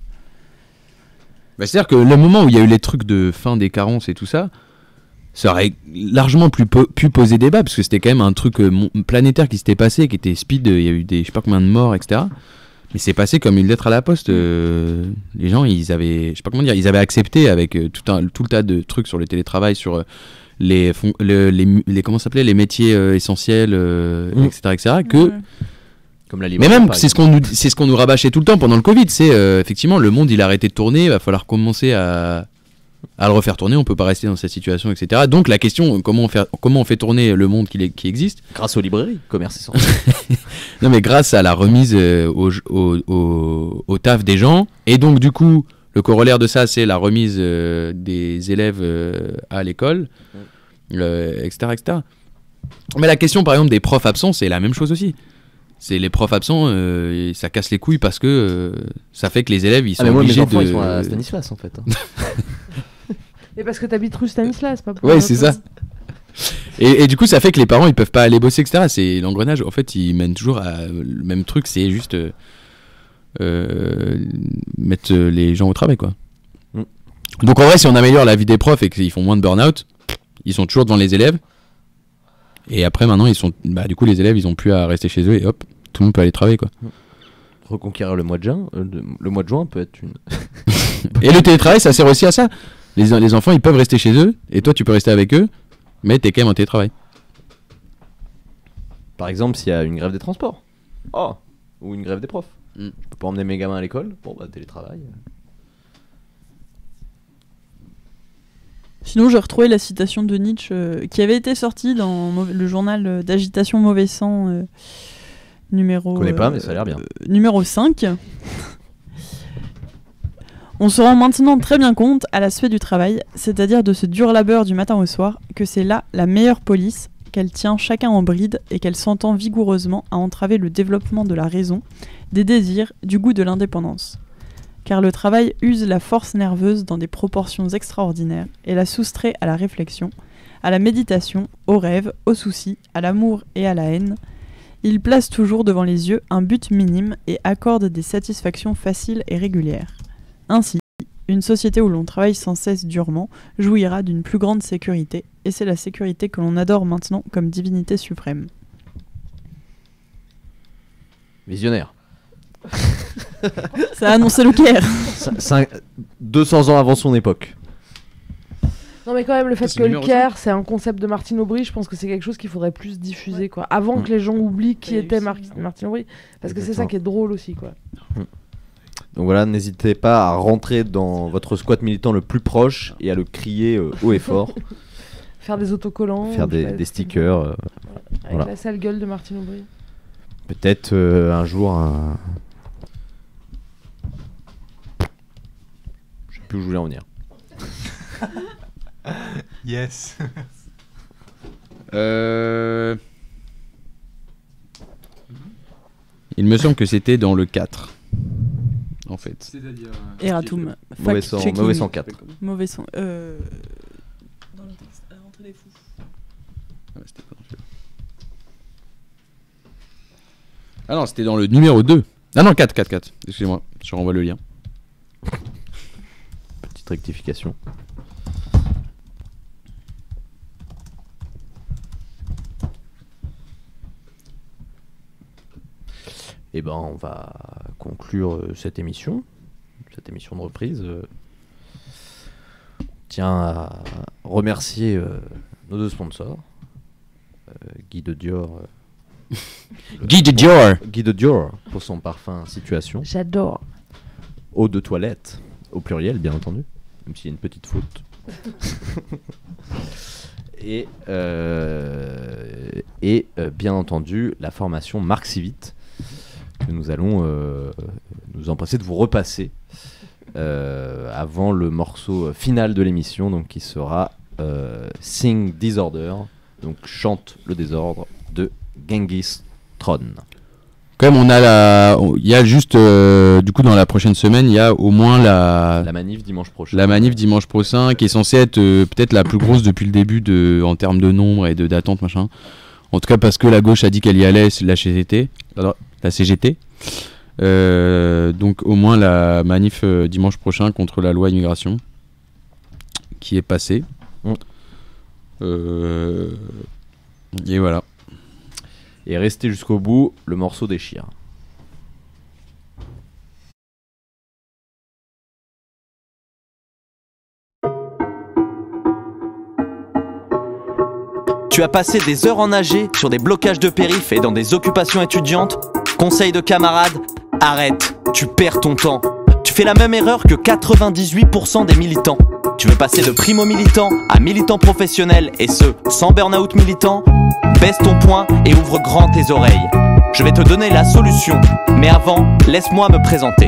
Bah, c'est-à-dire que le moment où il y a eu les trucs de fin des carences et tout ça, ça aurait largement plus po- pu poser débat, parce que c'était quand même un truc euh, mon- planétaire qui s'était passé, qui était speed, il y a eu des je sais pas combien de morts, et cetera. Mais c'est passé comme une lettre à la poste. euh, les gens, ils avaient, je sais pas comment dire, ils avaient accepté avec euh, tout, un, tout le tas de trucs sur le télétravail, sur euh, les, fon- le- les, mu- les, comment ça s'appelait, les métiers euh, essentiels, euh, Mm. et cetera, et cetera, que... Comme la Mais livraison, même, par c'est ce qu'on nous, c'est ce qu'on nous rabâchait tout le temps pendant le Covid. C'est euh, effectivement le monde, il a arrêté de tourner. Il va falloir commencer à, à le refaire tourner. On peut pas rester dans cette situation, et cetera. Donc la question, comment on fait, comment on fait tourner le monde qui, est- qui existe? Grâce aux librairies, commerce essentiel. Non, mais grâce à la remise euh, au, au, au, au taf des gens. Et donc du coup, le corollaire de ça, c'est la remise euh, des élèves euh, à l'école, euh, et cetera, et cetera. Mais la question, par exemple, des profs absents, c'est la même chose aussi. C'est les profs absents, euh, ça casse les couilles parce que euh, ça fait que les élèves, ils sont Ah, mais moi, mes obligés enfants, de... ils sont à Stanislas, en fait. Et parce que t'habites rue Stanislas, pas pour Ouais, un c'est autre. ça. Et, et du coup, ça fait que les parents, ils peuvent pas aller bosser, et cetera. C'est l'engrenage. En fait, ils mènent toujours à le même truc. C'est juste euh, euh, mettre les gens au travail, quoi. Mm. Donc en vrai, si on améliore la vie des profs et qu'ils font moins de burn-out, ils sont toujours devant les élèves. Et après, maintenant, ils sont, bah, du coup, les élèves, ils ont plus à rester chez eux et hop, tout le monde peut aller travailler, quoi. Reconquérir le mois de juin, euh, de- le mois de juin peut être une. Et le télétravail, ça sert aussi à ça. Les, les enfants, ils peuvent rester chez eux, et toi, tu peux rester avec eux, mais t'es quand même en télétravail. Par exemple, s'il y a une grève des transports. Oh, ou une grève des profs. Mm. Je peux pas emmener mes gamins à l'école. Bon, bah, télétravail. Sinon, j'ai retrouvé la citation de Nietzsche euh, qui avait été sortie dans mau- le journal euh, d'agitation Mauvais Sang euh, numéro. Je connais pas, euh, mais ça a l'air bien. euh, numéro cinq. On se rend maintenant très bien compte, à l'aspect du travail, c'est-à-dire de ce dur labeur du matin au soir, que c'est là la meilleure police, qu'elle tient chacun en bride et qu'elle s'entend vigoureusement à entraver le développement de la raison, des désirs, du goût de l'indépendance. Car le travail use la force nerveuse dans des proportions extraordinaires et la soustrait à la réflexion, à la méditation, aux rêves, aux soucis, à l'amour et à la haine. Il place toujours devant les yeux un but minime et accorde des satisfactions faciles et régulières. Ainsi, une société où l'on travaille sans cesse durement jouira d'une plus grande sécurité, et c'est la sécurité que l'on adore maintenant comme divinité suprême. Visionnaire. Ça a annoncé le Caire. Cin- cinq- deux cents ans avant son époque. Non mais quand même le fait C'est que le le numéro Caire c'est un concept de Martine Aubry, je pense que c'est quelque chose qu'il faudrait plus diffuser quoi. Avant Mm. que les gens oublient qui Ouais, était oui, Mar- Martine Aubry, parce que c'est ça Exactement. qui est drôle aussi quoi. Donc voilà, n'hésitez pas à rentrer dans votre squat militant le plus proche et à le crier euh, haut et fort. Faire des autocollants. Faire des, je sais pas, des stickers. euh, Avec voilà. la sale gueule de Martine Aubry. Peut-être euh, un jour un. Je sais plus où je voulais en venir. Yes. Euh... Il me semble que c'était dans le quatre. En fait. C'est-à-dire. Eratum. Mauvais sang- Fact-checking. mauvais sang quatre. Mauvais son. Euh... Dans le texte, à l'entrée des fous. Ah, c'était pas dans celui-là. Ah non, c'était dans le numéro deux. Ah non, quatre, quatre, quatre. Excusez-moi, je renvoie le lien. Petite rectification. Et ben, on va conclure euh, cette émission, cette émission de reprise. Euh, tiens à remercier euh, nos deux sponsors, euh, Guy de Dior. euh, le- Guy de Dior. Guy de Dior pour son parfum Situation. J'adore. Eau de toilette, au pluriel bien entendu, même s'il y a une petite faute. et euh, et euh, bien entendu la formation Marc Civit que nous allons euh, nous empresser de vous repasser euh, avant le morceau final de l'émission, donc qui sera euh, Sing Disorder, donc chante le désordre de Genghis Tron. Quand même, on a la. Il y a juste. euh, du coup, dans la prochaine semaine, il y a au moins la. La manif dimanche prochain. La manif dimanche prochain, qui est censée être euh, peut-être la plus grosse depuis le début de, en termes de nombre et de d'attente, machin. En tout cas, parce que la gauche a dit qu'elle y allait, c'est la C G T. La C G T. Euh, donc, au moins la manif euh, dimanche prochain contre la loi immigration qui est passée. Mm. Euh, et voilà. Et restez jusqu'au bout, le morceau déchire. Tu as passé des heures en A G sur des blocages de périph' et dans des occupations étudiantes. Conseil de camarades, arrête, tu perds ton temps. Tu fais la même erreur que quatre-vingt-dix-huit pour cent des militants. Tu veux passer de primo-militant à militant professionnel, et ce, sans burn-out militant? Baisse ton poing et ouvre grand tes oreilles. Je vais te donner la solution, mais avant, laisse-moi me présenter.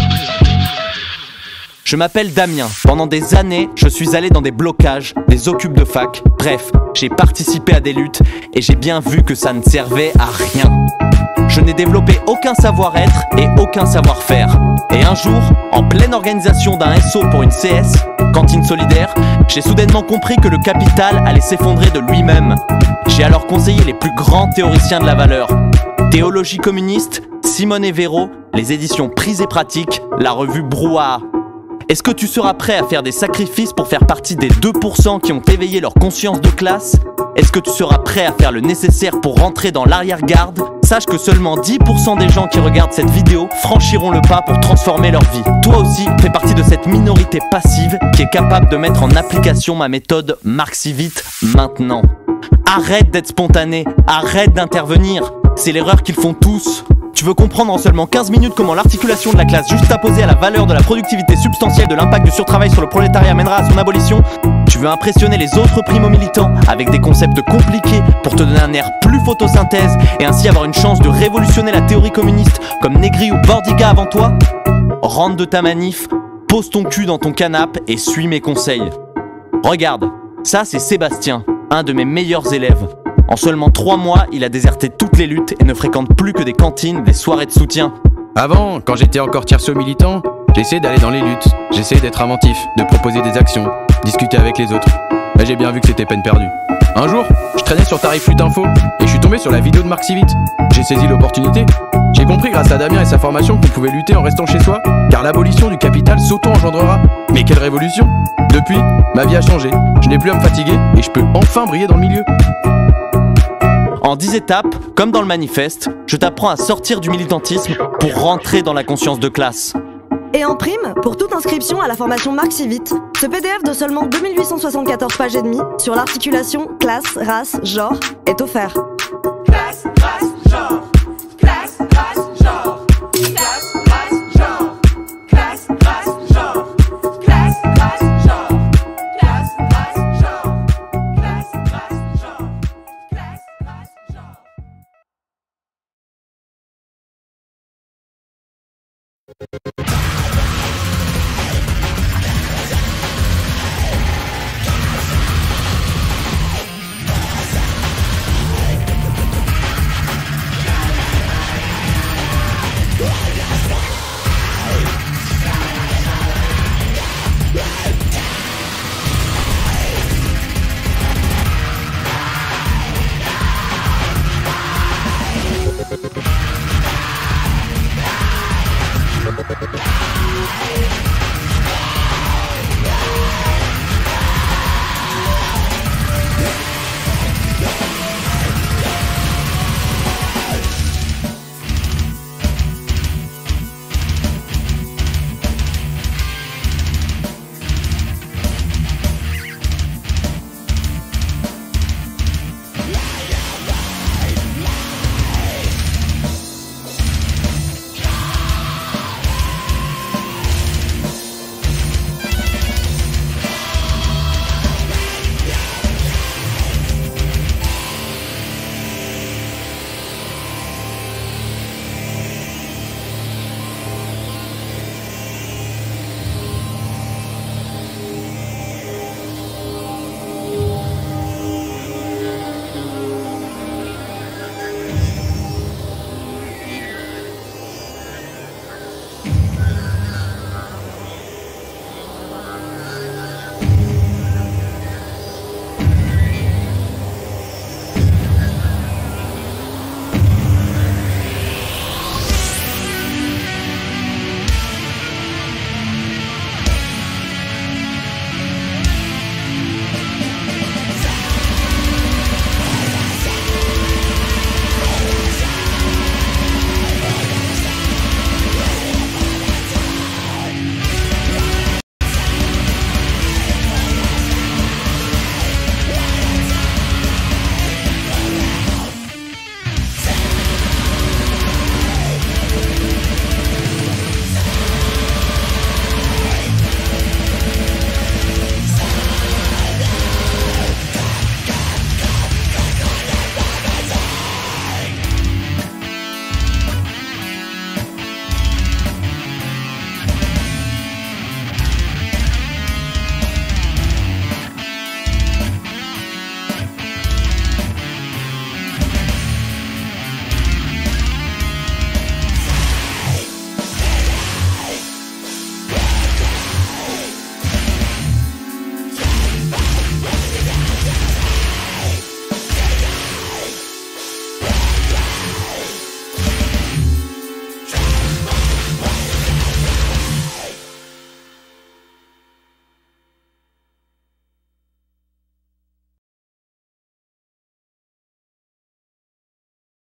Je m'appelle Damien. Pendant des années, je suis allé dans des blocages, des occupes de fac. Bref, j'ai participé à des luttes et j'ai bien vu que ça ne servait à rien. Je n'ai développé aucun savoir-être et aucun savoir-faire. Et un jour, en pleine organisation d'un S O pour une C S, cantine solidaire, j'ai soudainement compris que le capital allait s'effondrer de lui-même. J'ai alors conseillé les plus grands théoriciens de la valeur. Théologie communiste, Simone et Véro, les éditions Prise et Pratique, la revue Brouhaha. Est-ce que tu seras prêt à faire des sacrifices pour faire partie des deux pour cent qui ont éveillé leur conscience de classe? Est-ce que tu seras prêt à faire le nécessaire pour rentrer dans l'arrière-garde? Sache que seulement dix pour cent des gens qui regardent cette vidéo franchiront le pas pour transformer leur vie. Toi aussi, fais partie de cette minorité passive qui est capable de mettre en application ma méthode Marc Civit maintenant. Arrête d'être spontané, arrête d'intervenir. C'est l'erreur qu'ils font tous. Tu veux comprendre en seulement quinze minutes comment l'articulation de la classe juxtaposée à la valeur de la productivité substantielle de l'impact du surtravail sur le prolétariat mènera à son abolition? Tu veux impressionner les autres primo-militants avec des concepts compliqués pour te donner un air plus photosynthèse et ainsi avoir une chance de révolutionner la théorie communiste comme Negri ou Bordiga avant toi? Rentre de ta manif, pose ton cul dans ton canapé et suis mes conseils. Regarde, ça c'est Sébastien, un de mes meilleurs élèves. En seulement trois mois, il a déserté toutes les luttes et ne fréquente plus que des cantines, des soirées de soutien. Avant, quand j'étais encore tiercé militant, j'essayais d'aller dans les luttes, j'essayais d'être inventif, de proposer des actions, discuter avec les autres. Mais j'ai bien vu que c'était peine perdue. Un jour, je traînais sur Tarif Lutte Info et je suis tombé sur la vidéo de Marc Civit. J'ai saisi l'opportunité. J'ai compris grâce à Damien et sa formation qu'on pouvait lutter en restant chez soi, car l'abolition du capital s'auto-engendrera. Mais quelle révolution! Depuis, ma vie a changé. Je n'ai plus à me fatiguer et je peux enfin briller dans le milieu. En dix étapes, comme dans le manifeste, je t'apprends à sortir du militantisme pour rentrer dans la conscience de classe. Et en prime, pour toute inscription à la formation Marc Civit, ce P D F de seulement deux mille huit cent soixante-quatorze pages et demie sur l'articulation classe, race, genre est offert.